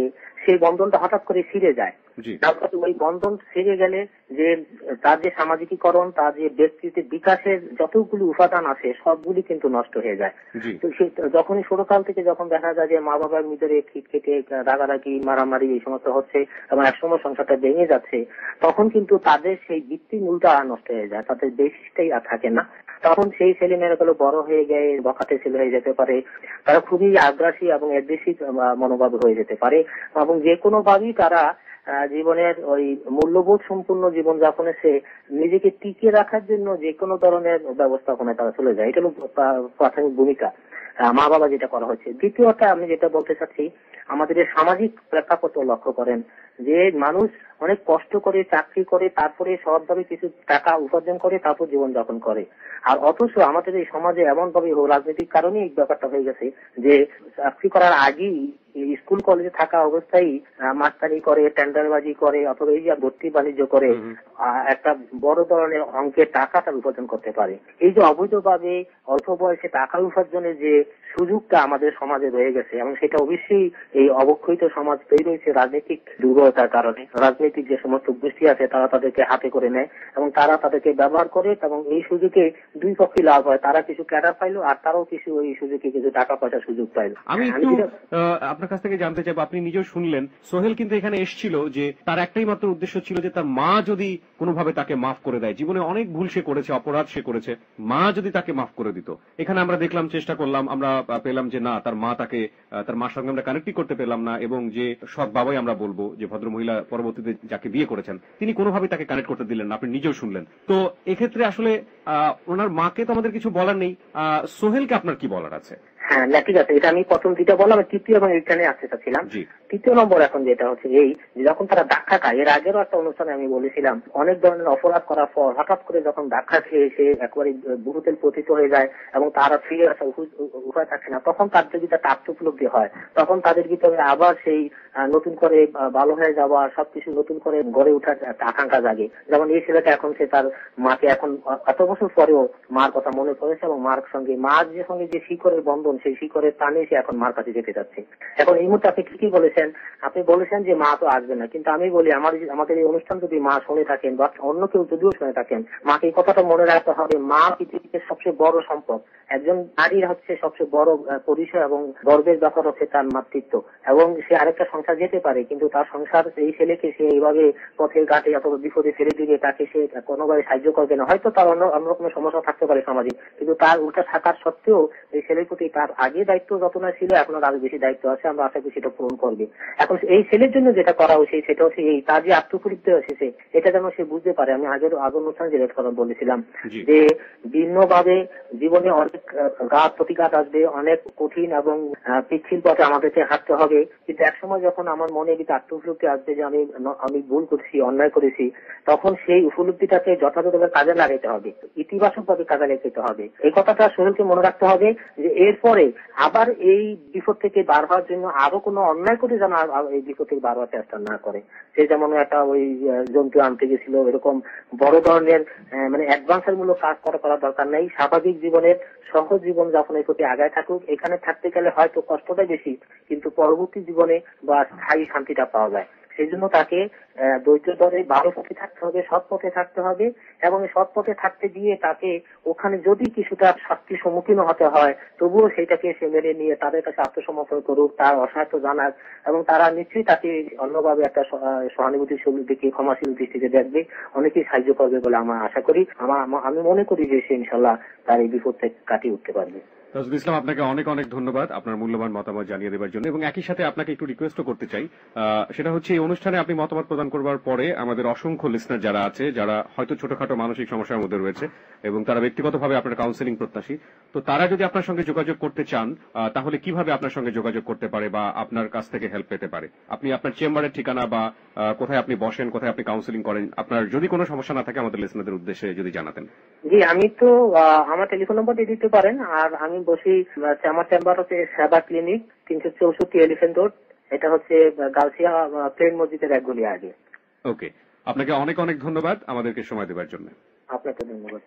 সেই বন্ধনটা হঠাৎ করে ছিঁড়ে যায়। তারপরে ওই বন্ধন ছিঁড়ে গেলে যে তার যে সামাজিকীকরণ, তার যে ব্যক্তিত্বের বিকাশের যতগুলি উপাদান আছে সবগুলি কিন্তু নষ্ট হয়ে যায়। তো যখনই ছোটকাল থেকে যখন দেখা যায় যে মা বাবার ভিতরে খিটখিটে রাগারাগি মারামারি এই সমস্ত হচ্ছে এবং একসময় সংসারটা ভেঙে যাচ্ছে, তখন কিন্তু তাদের সেই ভিত্তিমূলটা নষ্ট হয়ে যায়, তাদের বেশটাই আর থাকে না। তখন সেই ছেলে মেয়েগুলো বড় হয়ে গিয়ে বখাটে ছেলে হয়ে যেতে পারে, তারা খুবই আগ্রাসী এবং অ্যাগ্রেসিভ মনোভাব হয়ে যেতে পারে এবং যে কোনো ভাবেই তারা জীবনের ওই মূল্যবোধ সম্পূর্ণ জীবনযাপনে সে নিজেকে টিকিয়ে রাখার জন্য যে কোনো ধরনের ব্যবস্থাপনায় তারা চলে যায়। এটা হলো প্রাথমিক ভূমিকা মা বাবা যেটা করা হচ্ছে। দ্বিতীয়টা আমি যেটা বলতে চাচ্ছি, আমাদের সামাজিক প্রেক্ষাপট লক্ষ্য করেন যে মানুষ অনেক কষ্ট করে চাকরি করে তারপরে সৎভাবে কিছু টাকা উপার্জন করে তারপর জীবনযাপন করে, আর অথচ আমাদের এই সমাজে এমন ভাবে রাজনৈতিক কারণে এই ব্যাপারটা হয়ে গেছে যে চাকরি করার আগেই স্কুল কলেজে থাকা অবস্থায় মাস্টারি করে, টেন্ডারবাজি করে অথবা এই যে ভর্তি বাণিজ্য করে একটা বড় ধরনের অঙ্কের টাকা তার উপার্জন করতে পারে। এই যে অবৈধভাবে অল্প বয়সে টাকা উপার্জনের যে সুযোগটা আমাদের সমাজে রয়ে গেছে এবং সেটা অবশ্যই এই অবক্ষয়িত সমাজ তৈরি হয়েছে রাজনৈতিক দুর্বলতার কারণে। রাজনৈতিক যে সমস্ত গোষ্ঠী আছে তারা তাদেরকে হাতে করে নেয় এবং তারা তাদেরকে ব্যবহার করে এবং এই সুযোগে দুই পক্ষে লাভ হয়, তারা কিছু ক্যাডার পাইলো আর তারাও কিছু ওই সুযোগে কিছু টাকা পয়সা সুযোগ পাইলো। আমি আপনার কাছ থেকে জানতে চাইবো, আপনি নিজেও শুনলেন সোহেল কিন্তু এখানে এসেছিল যে তার একটাই মাত্র উদ্দেশ্য ছিল যে তার মা যদি কোনোভাবে তাকে মাফ করে দেয়, জীবনে অনেক ভুল সে করেছে, অপরাধ সে করেছে, মা যদি তাকে মাফ করে দিত। এখানে আমরা দেখলাম, চেষ্টা করলাম, আমরা পেলাম যে না, তার মা তাকে, তার মার সঙ্গে আমরা কানেক্টই করতে পেলাম না এবং যে সৎ বাবাই আমরা বলবো, যে ভদ্র মহিলা পরবর্তীতে যাকে বিয়ে করেছেন তিনি কোনোভাবে তাকে কানেক্ট করতে দিলেন না, আপনি নিজেও শুনলেন। তো এক্ষেত্রে আসলে ওনার মাকে তো আমাদের কিছু বলার নেই, সোহেলকে আপনার কি বলার আছে? হ্যাঁ না, ঠিক আছে, এটা আমি প্রথম দুইটা বললাম, তৃতীয় এবং এইখানে আসতে চাচ্ছিলাম। তৃতীয় নম্বর এখন যেটা হচ্ছে এই যখন তারা ধাক্কা খায়, এর আগেরও একটা অনুষ্ঠানে আমি বলেছিলাম অনেক ধরনের অপরাধ করার পর হঠাৎ করে যখন ধাক্কা খেয়ে সে একেবারে বহুতেল পতিত হয়ে যায় এবং তারা ফিরে আসা উপায় থাকে না, তখন তার যদি একটা আত্মোপলব্ধি হয়, তখন তাদের ভিতরে আবার সেই নতুন করে ভালো হয়ে যাওয়া, সবকিছু নতুন করে গড়ে ওঠার একটা আকাঙ্ক্ষা জাগে। যেমন এই ছেলেটা এখন সে তার মাকে এখন এত বছর পরেও মার কথা মনে করেছে এবং মার সঙ্গে মার যে সঙ্গে যে শিকড়ের বন্ধন, সেই শিকড়ের টানে সে এখন মার কাছে যেতে যাচ্ছে। এখন এই মুহূর্তে আপনি ঠিকই বলেছেন, আপনি বলেছেন যে মা তো আসবে না, কিন্তু আমি বলি আমাদের এই অনুষ্ঠান যদি মা শুনে থাকেন বা অন্য কেউ যদিও শুনে থাকেন, মাকে এই কথাটা মনে রাখতে হবে, মা পৃথিবীতে সবচেয়ে বড় সম্পদ। একজন নারীর হচ্ছে সবচেয়ে বড় পরিচয় এবং গর্বের ব্যাপার হচ্ছে তার মাতৃত্ব, এবং সে আরেকটা সংসার যেতে পারে কিন্তু তার সংসার এই ছেলেকে সে এইভাবে পথে ঘাটে অথবা বিপদে ফেলে দিবে, তাকে সে কোনোভাবে সাহায্য করবে না। হয়তো তার অন্যরকম সমস্যা থাকতে পারে সামাজিক, কিন্তু তার উল্টা থাকার সত্ত্বেও এই ছেলের প্রতি তার আগে দায়িত্ব যতটা ছিল এখন আরো বেশি দায়িত্ব আছে, আমরা আশা করি সেটা পূরণ করবে। এখন এই ছেলের জন্য যেটা করা উচিত সেটা হচ্ছে এই তার যে আত্মপরিত্য এসেছে এটা যেন সে বুঝতে পারে। আমি আগের অনুষ্ঠানে যেটা কথা বলেছিলাম যে ভিন্নভাবে জীবনে অনেক ঘাত প্রতিঘাত আসবে, অনেক কঠিন এবং পিচ্ছিল পথে আমাদেরকে হাঁটতে হবে, কিন্তু একসময় যখন আমার মনে ভিতরে আত্মউপলব্ধি আসবে যে আমি ভুল করছি, অন্যায় করেছি, তখন সেই উপলব্ধিটাকে যথাযথভাবে কাজে লাগাইতে হবে, ইতিবাচক ভাবে কাজে লাগাইতে হবে। এই কথাটা সোহেলকে মনে রাখতে হবে যে এরপরে আবার এই বিপদ থেকে বার হওয়ার জন্য আরো কোনো অন্যায় করে যেন এই বিপদ থেকে বার হওয়ার চেষ্টা না করে। সে যেমন একটা ওই জন্তু আনতে গেছিল, এরকম বড় ধরনের মানে অ্যাডভান্সের মূলক কাজ করার দরকার নেই। স্বাভাবিক জীবনের সহজ জীবন যাপনের প্রতি আগায় থাকুক। এখানে থাকতে গেলে হয়তো কষ্টটা বেশি, কিন্তু পরবর্তী জীবনে বা স্থায়ী শান্তিটা পাওয়া যায়। সেই জন্য তাকে ধৈর্য ধরে ভালো পথে থাকতে হবে, সৎ পথে থাকতে হবে, এবং সৎ পথে থাকতে গিয়ে তাকে ওখানে যদি কিছুটা শাস্তির সম্মুখীন হতে হয় তবুও সেটাকে সে মেনে নিয়ে তাদের কাছে আত্মসমর্পণ করুক, তার অসহায়ত্ব জানাক, এবং তারা নিশ্চয়ই তাকে অন্যভাবে একটা সহানুভূতিশীল দিকে ক্ষমাশীল দৃষ্টিতে দেখবে, অনেকেই সাহায্য করবে বলে আমরা আশা করি। আমি মনে করি যে সে ইনশাল্লাহ তার এই বিপদ থেকে কাটিয়ে উঠতে পারবে। তাজুল ইসলাম, আপনাকে অনেক অনেক ধন্যবাদ আপনার মূল্যবান মতামত জানিয়ে দেওয়ার জন্য, এবং একই সাথে আপনাকে একটু রিকোয়েস্টও করতে চাই, সেটা হচ্ছে এই অনুষ্ঠানে আপনি মতামত প্রদান করবার পরে আমাদের অসংখ্য লিসনার যারা আছে, যারা হয়তো ছোটখাটো মানসিক সমস্যার মধ্যে রয়েছে এবং তারা ব্যক্তিগতভাবে আপনার কাউন্সেলিং প্রত্যাশী, তো তারা যদি আপনার সঙ্গে যোগাযোগ করতে চান তাহলে কিভাবে আপনার সঙ্গে যোগাযোগ করতে পারে বা আপনার কাছ থেকে হেল্প পেতে পারে? আপনি আপনার চেম্বারের ঠিকানা বা কোথায় আপনি বসেন, কোথায় আপনি কাউন্সেলিং করেন, আপনার যদি কোনো সমস্যা না থাকে আমাদের লিসনারদের উদ্দেশ্যে যদি জানাতেন। জি, আমি তো আমার টেলিফোন নম্বর দিয়ে দিতে পারেন, আর আমি বসি আমার চেম্বার হচ্ছে সেবা ক্লিনিক 364 এলিফ্যান্ট রোড, এটা হচ্ছে গালসিয়া প্লেন মসজিদের এক গলি আগে। ওকে, আপনাকে অনেক অনেক ধন্যবাদ আমাদেরকে সময় দেওয়ার জন্য। আপনাকে ধন্যবাদ।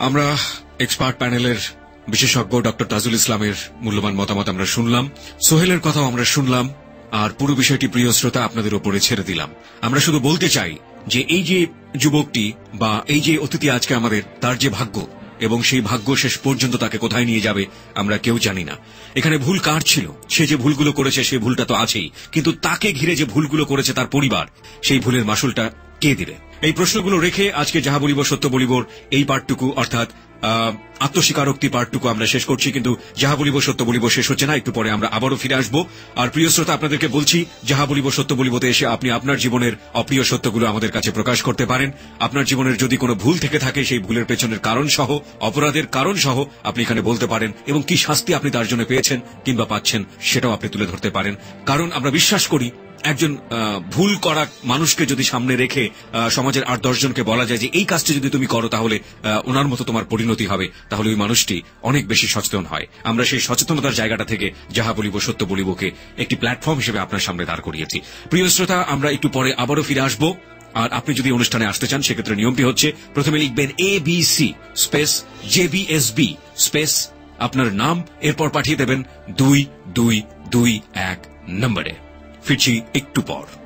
আমরা এক্সপার্ট প্যানেলের বিশেষজ্ঞ ডক্টর তাজুল ইসলামের মূল্যবান মতামত আমরা শুনলাম, সোহেলের কথাও আমরা শুনলাম, আর পুরো বিষয়টি প্রিয় শ্রোতা আপনাদের উপরে ছেড়ে দিলাম। আমরা শুধু বলতে চাই যে এই যে যুবকটি বা এই যে অতিথি আজকে আমাদের, তার যে ভাগ্য এবং সেই ভাগ্য শেষ পর্যন্ত তাকে কোথায় নিয়ে যাবে আমরা কেউ জানি না। এখানে ভুল কার ছিল? সে যে ভুলগুলো করেছে সেই ভুলটা তো আছেই, কিন্তু তাকে ঘিরে যে ভুলগুলো করেছে তার পরিবার, সেই ভুলের মাসুলটা কে দিবে? এই প্রশ্নগুলো রেখে আজকে যাহা বলিব সত্য বলিবর এই পার্টটুকু অর্থাৎ আত্মস্বীকারোক্তি পার্টটুকু আমরা শেষ করছি, কিন্তু যাহা বলিব সত্য বলিব শেষ হচ্ছে না। একটু পরে আমরা আবারও ফিরে আসবো। আর প্রিয় শ্রোতা, আপনাদেরকে বলছি, যাহা বলিব সত্য বলিবতে এসে আপনি আপনার জীবনের অপ্রিয় সত্যগুলো আমাদের কাছে প্রকাশ করতে পারেন। আপনার জীবনের যদি কোনো ভুল থেকে থাকে, সেই ভুলের পেছনের কারণ সহ, অপরাধের কারণ সহ আপনি এখানে বলতে পারেন, এবং কি শাস্তি আপনি তার জন্য পেয়েছেন কিংবা পাচ্ছেন সেটাও আপনি তুলে ধরতে পারেন। কারণ আমরা বিশ্বাস করি একজন ভুল করা মানুষকে যদি সামনে রেখে সমাজের 8-10 জনকে বলা যায় যে এই কাজটি যদি তুমি করো তাহলে ওনার মতো তোমার পরিণতি হবে, তাহলে ওই মানুষটি অনেক বেশি সচেতন হয়। আমরা সেই সচেতনতার জায়গাটা থেকে যাহা বলিব সত্য বলিবকে একটি প্ল্যাটফর্ম হিসেবে আপনার সামনে দাঁড় করিয়েছি। প্রিয় শ্রোতা, আমরা একটু পরে আবারও ফিরে আসবো। আর আপনি যদি অনুষ্ঠানে আসতে চান, সেক্ষেত্রে নিয়মটি হচ্ছে, প্রথমে লিখবেন ABC স্পেস JBSB স্পেস আপনার নাম, এরপর পাঠিয়ে দেবেন 2221 নম্বরে। ফিরছি একটু পর।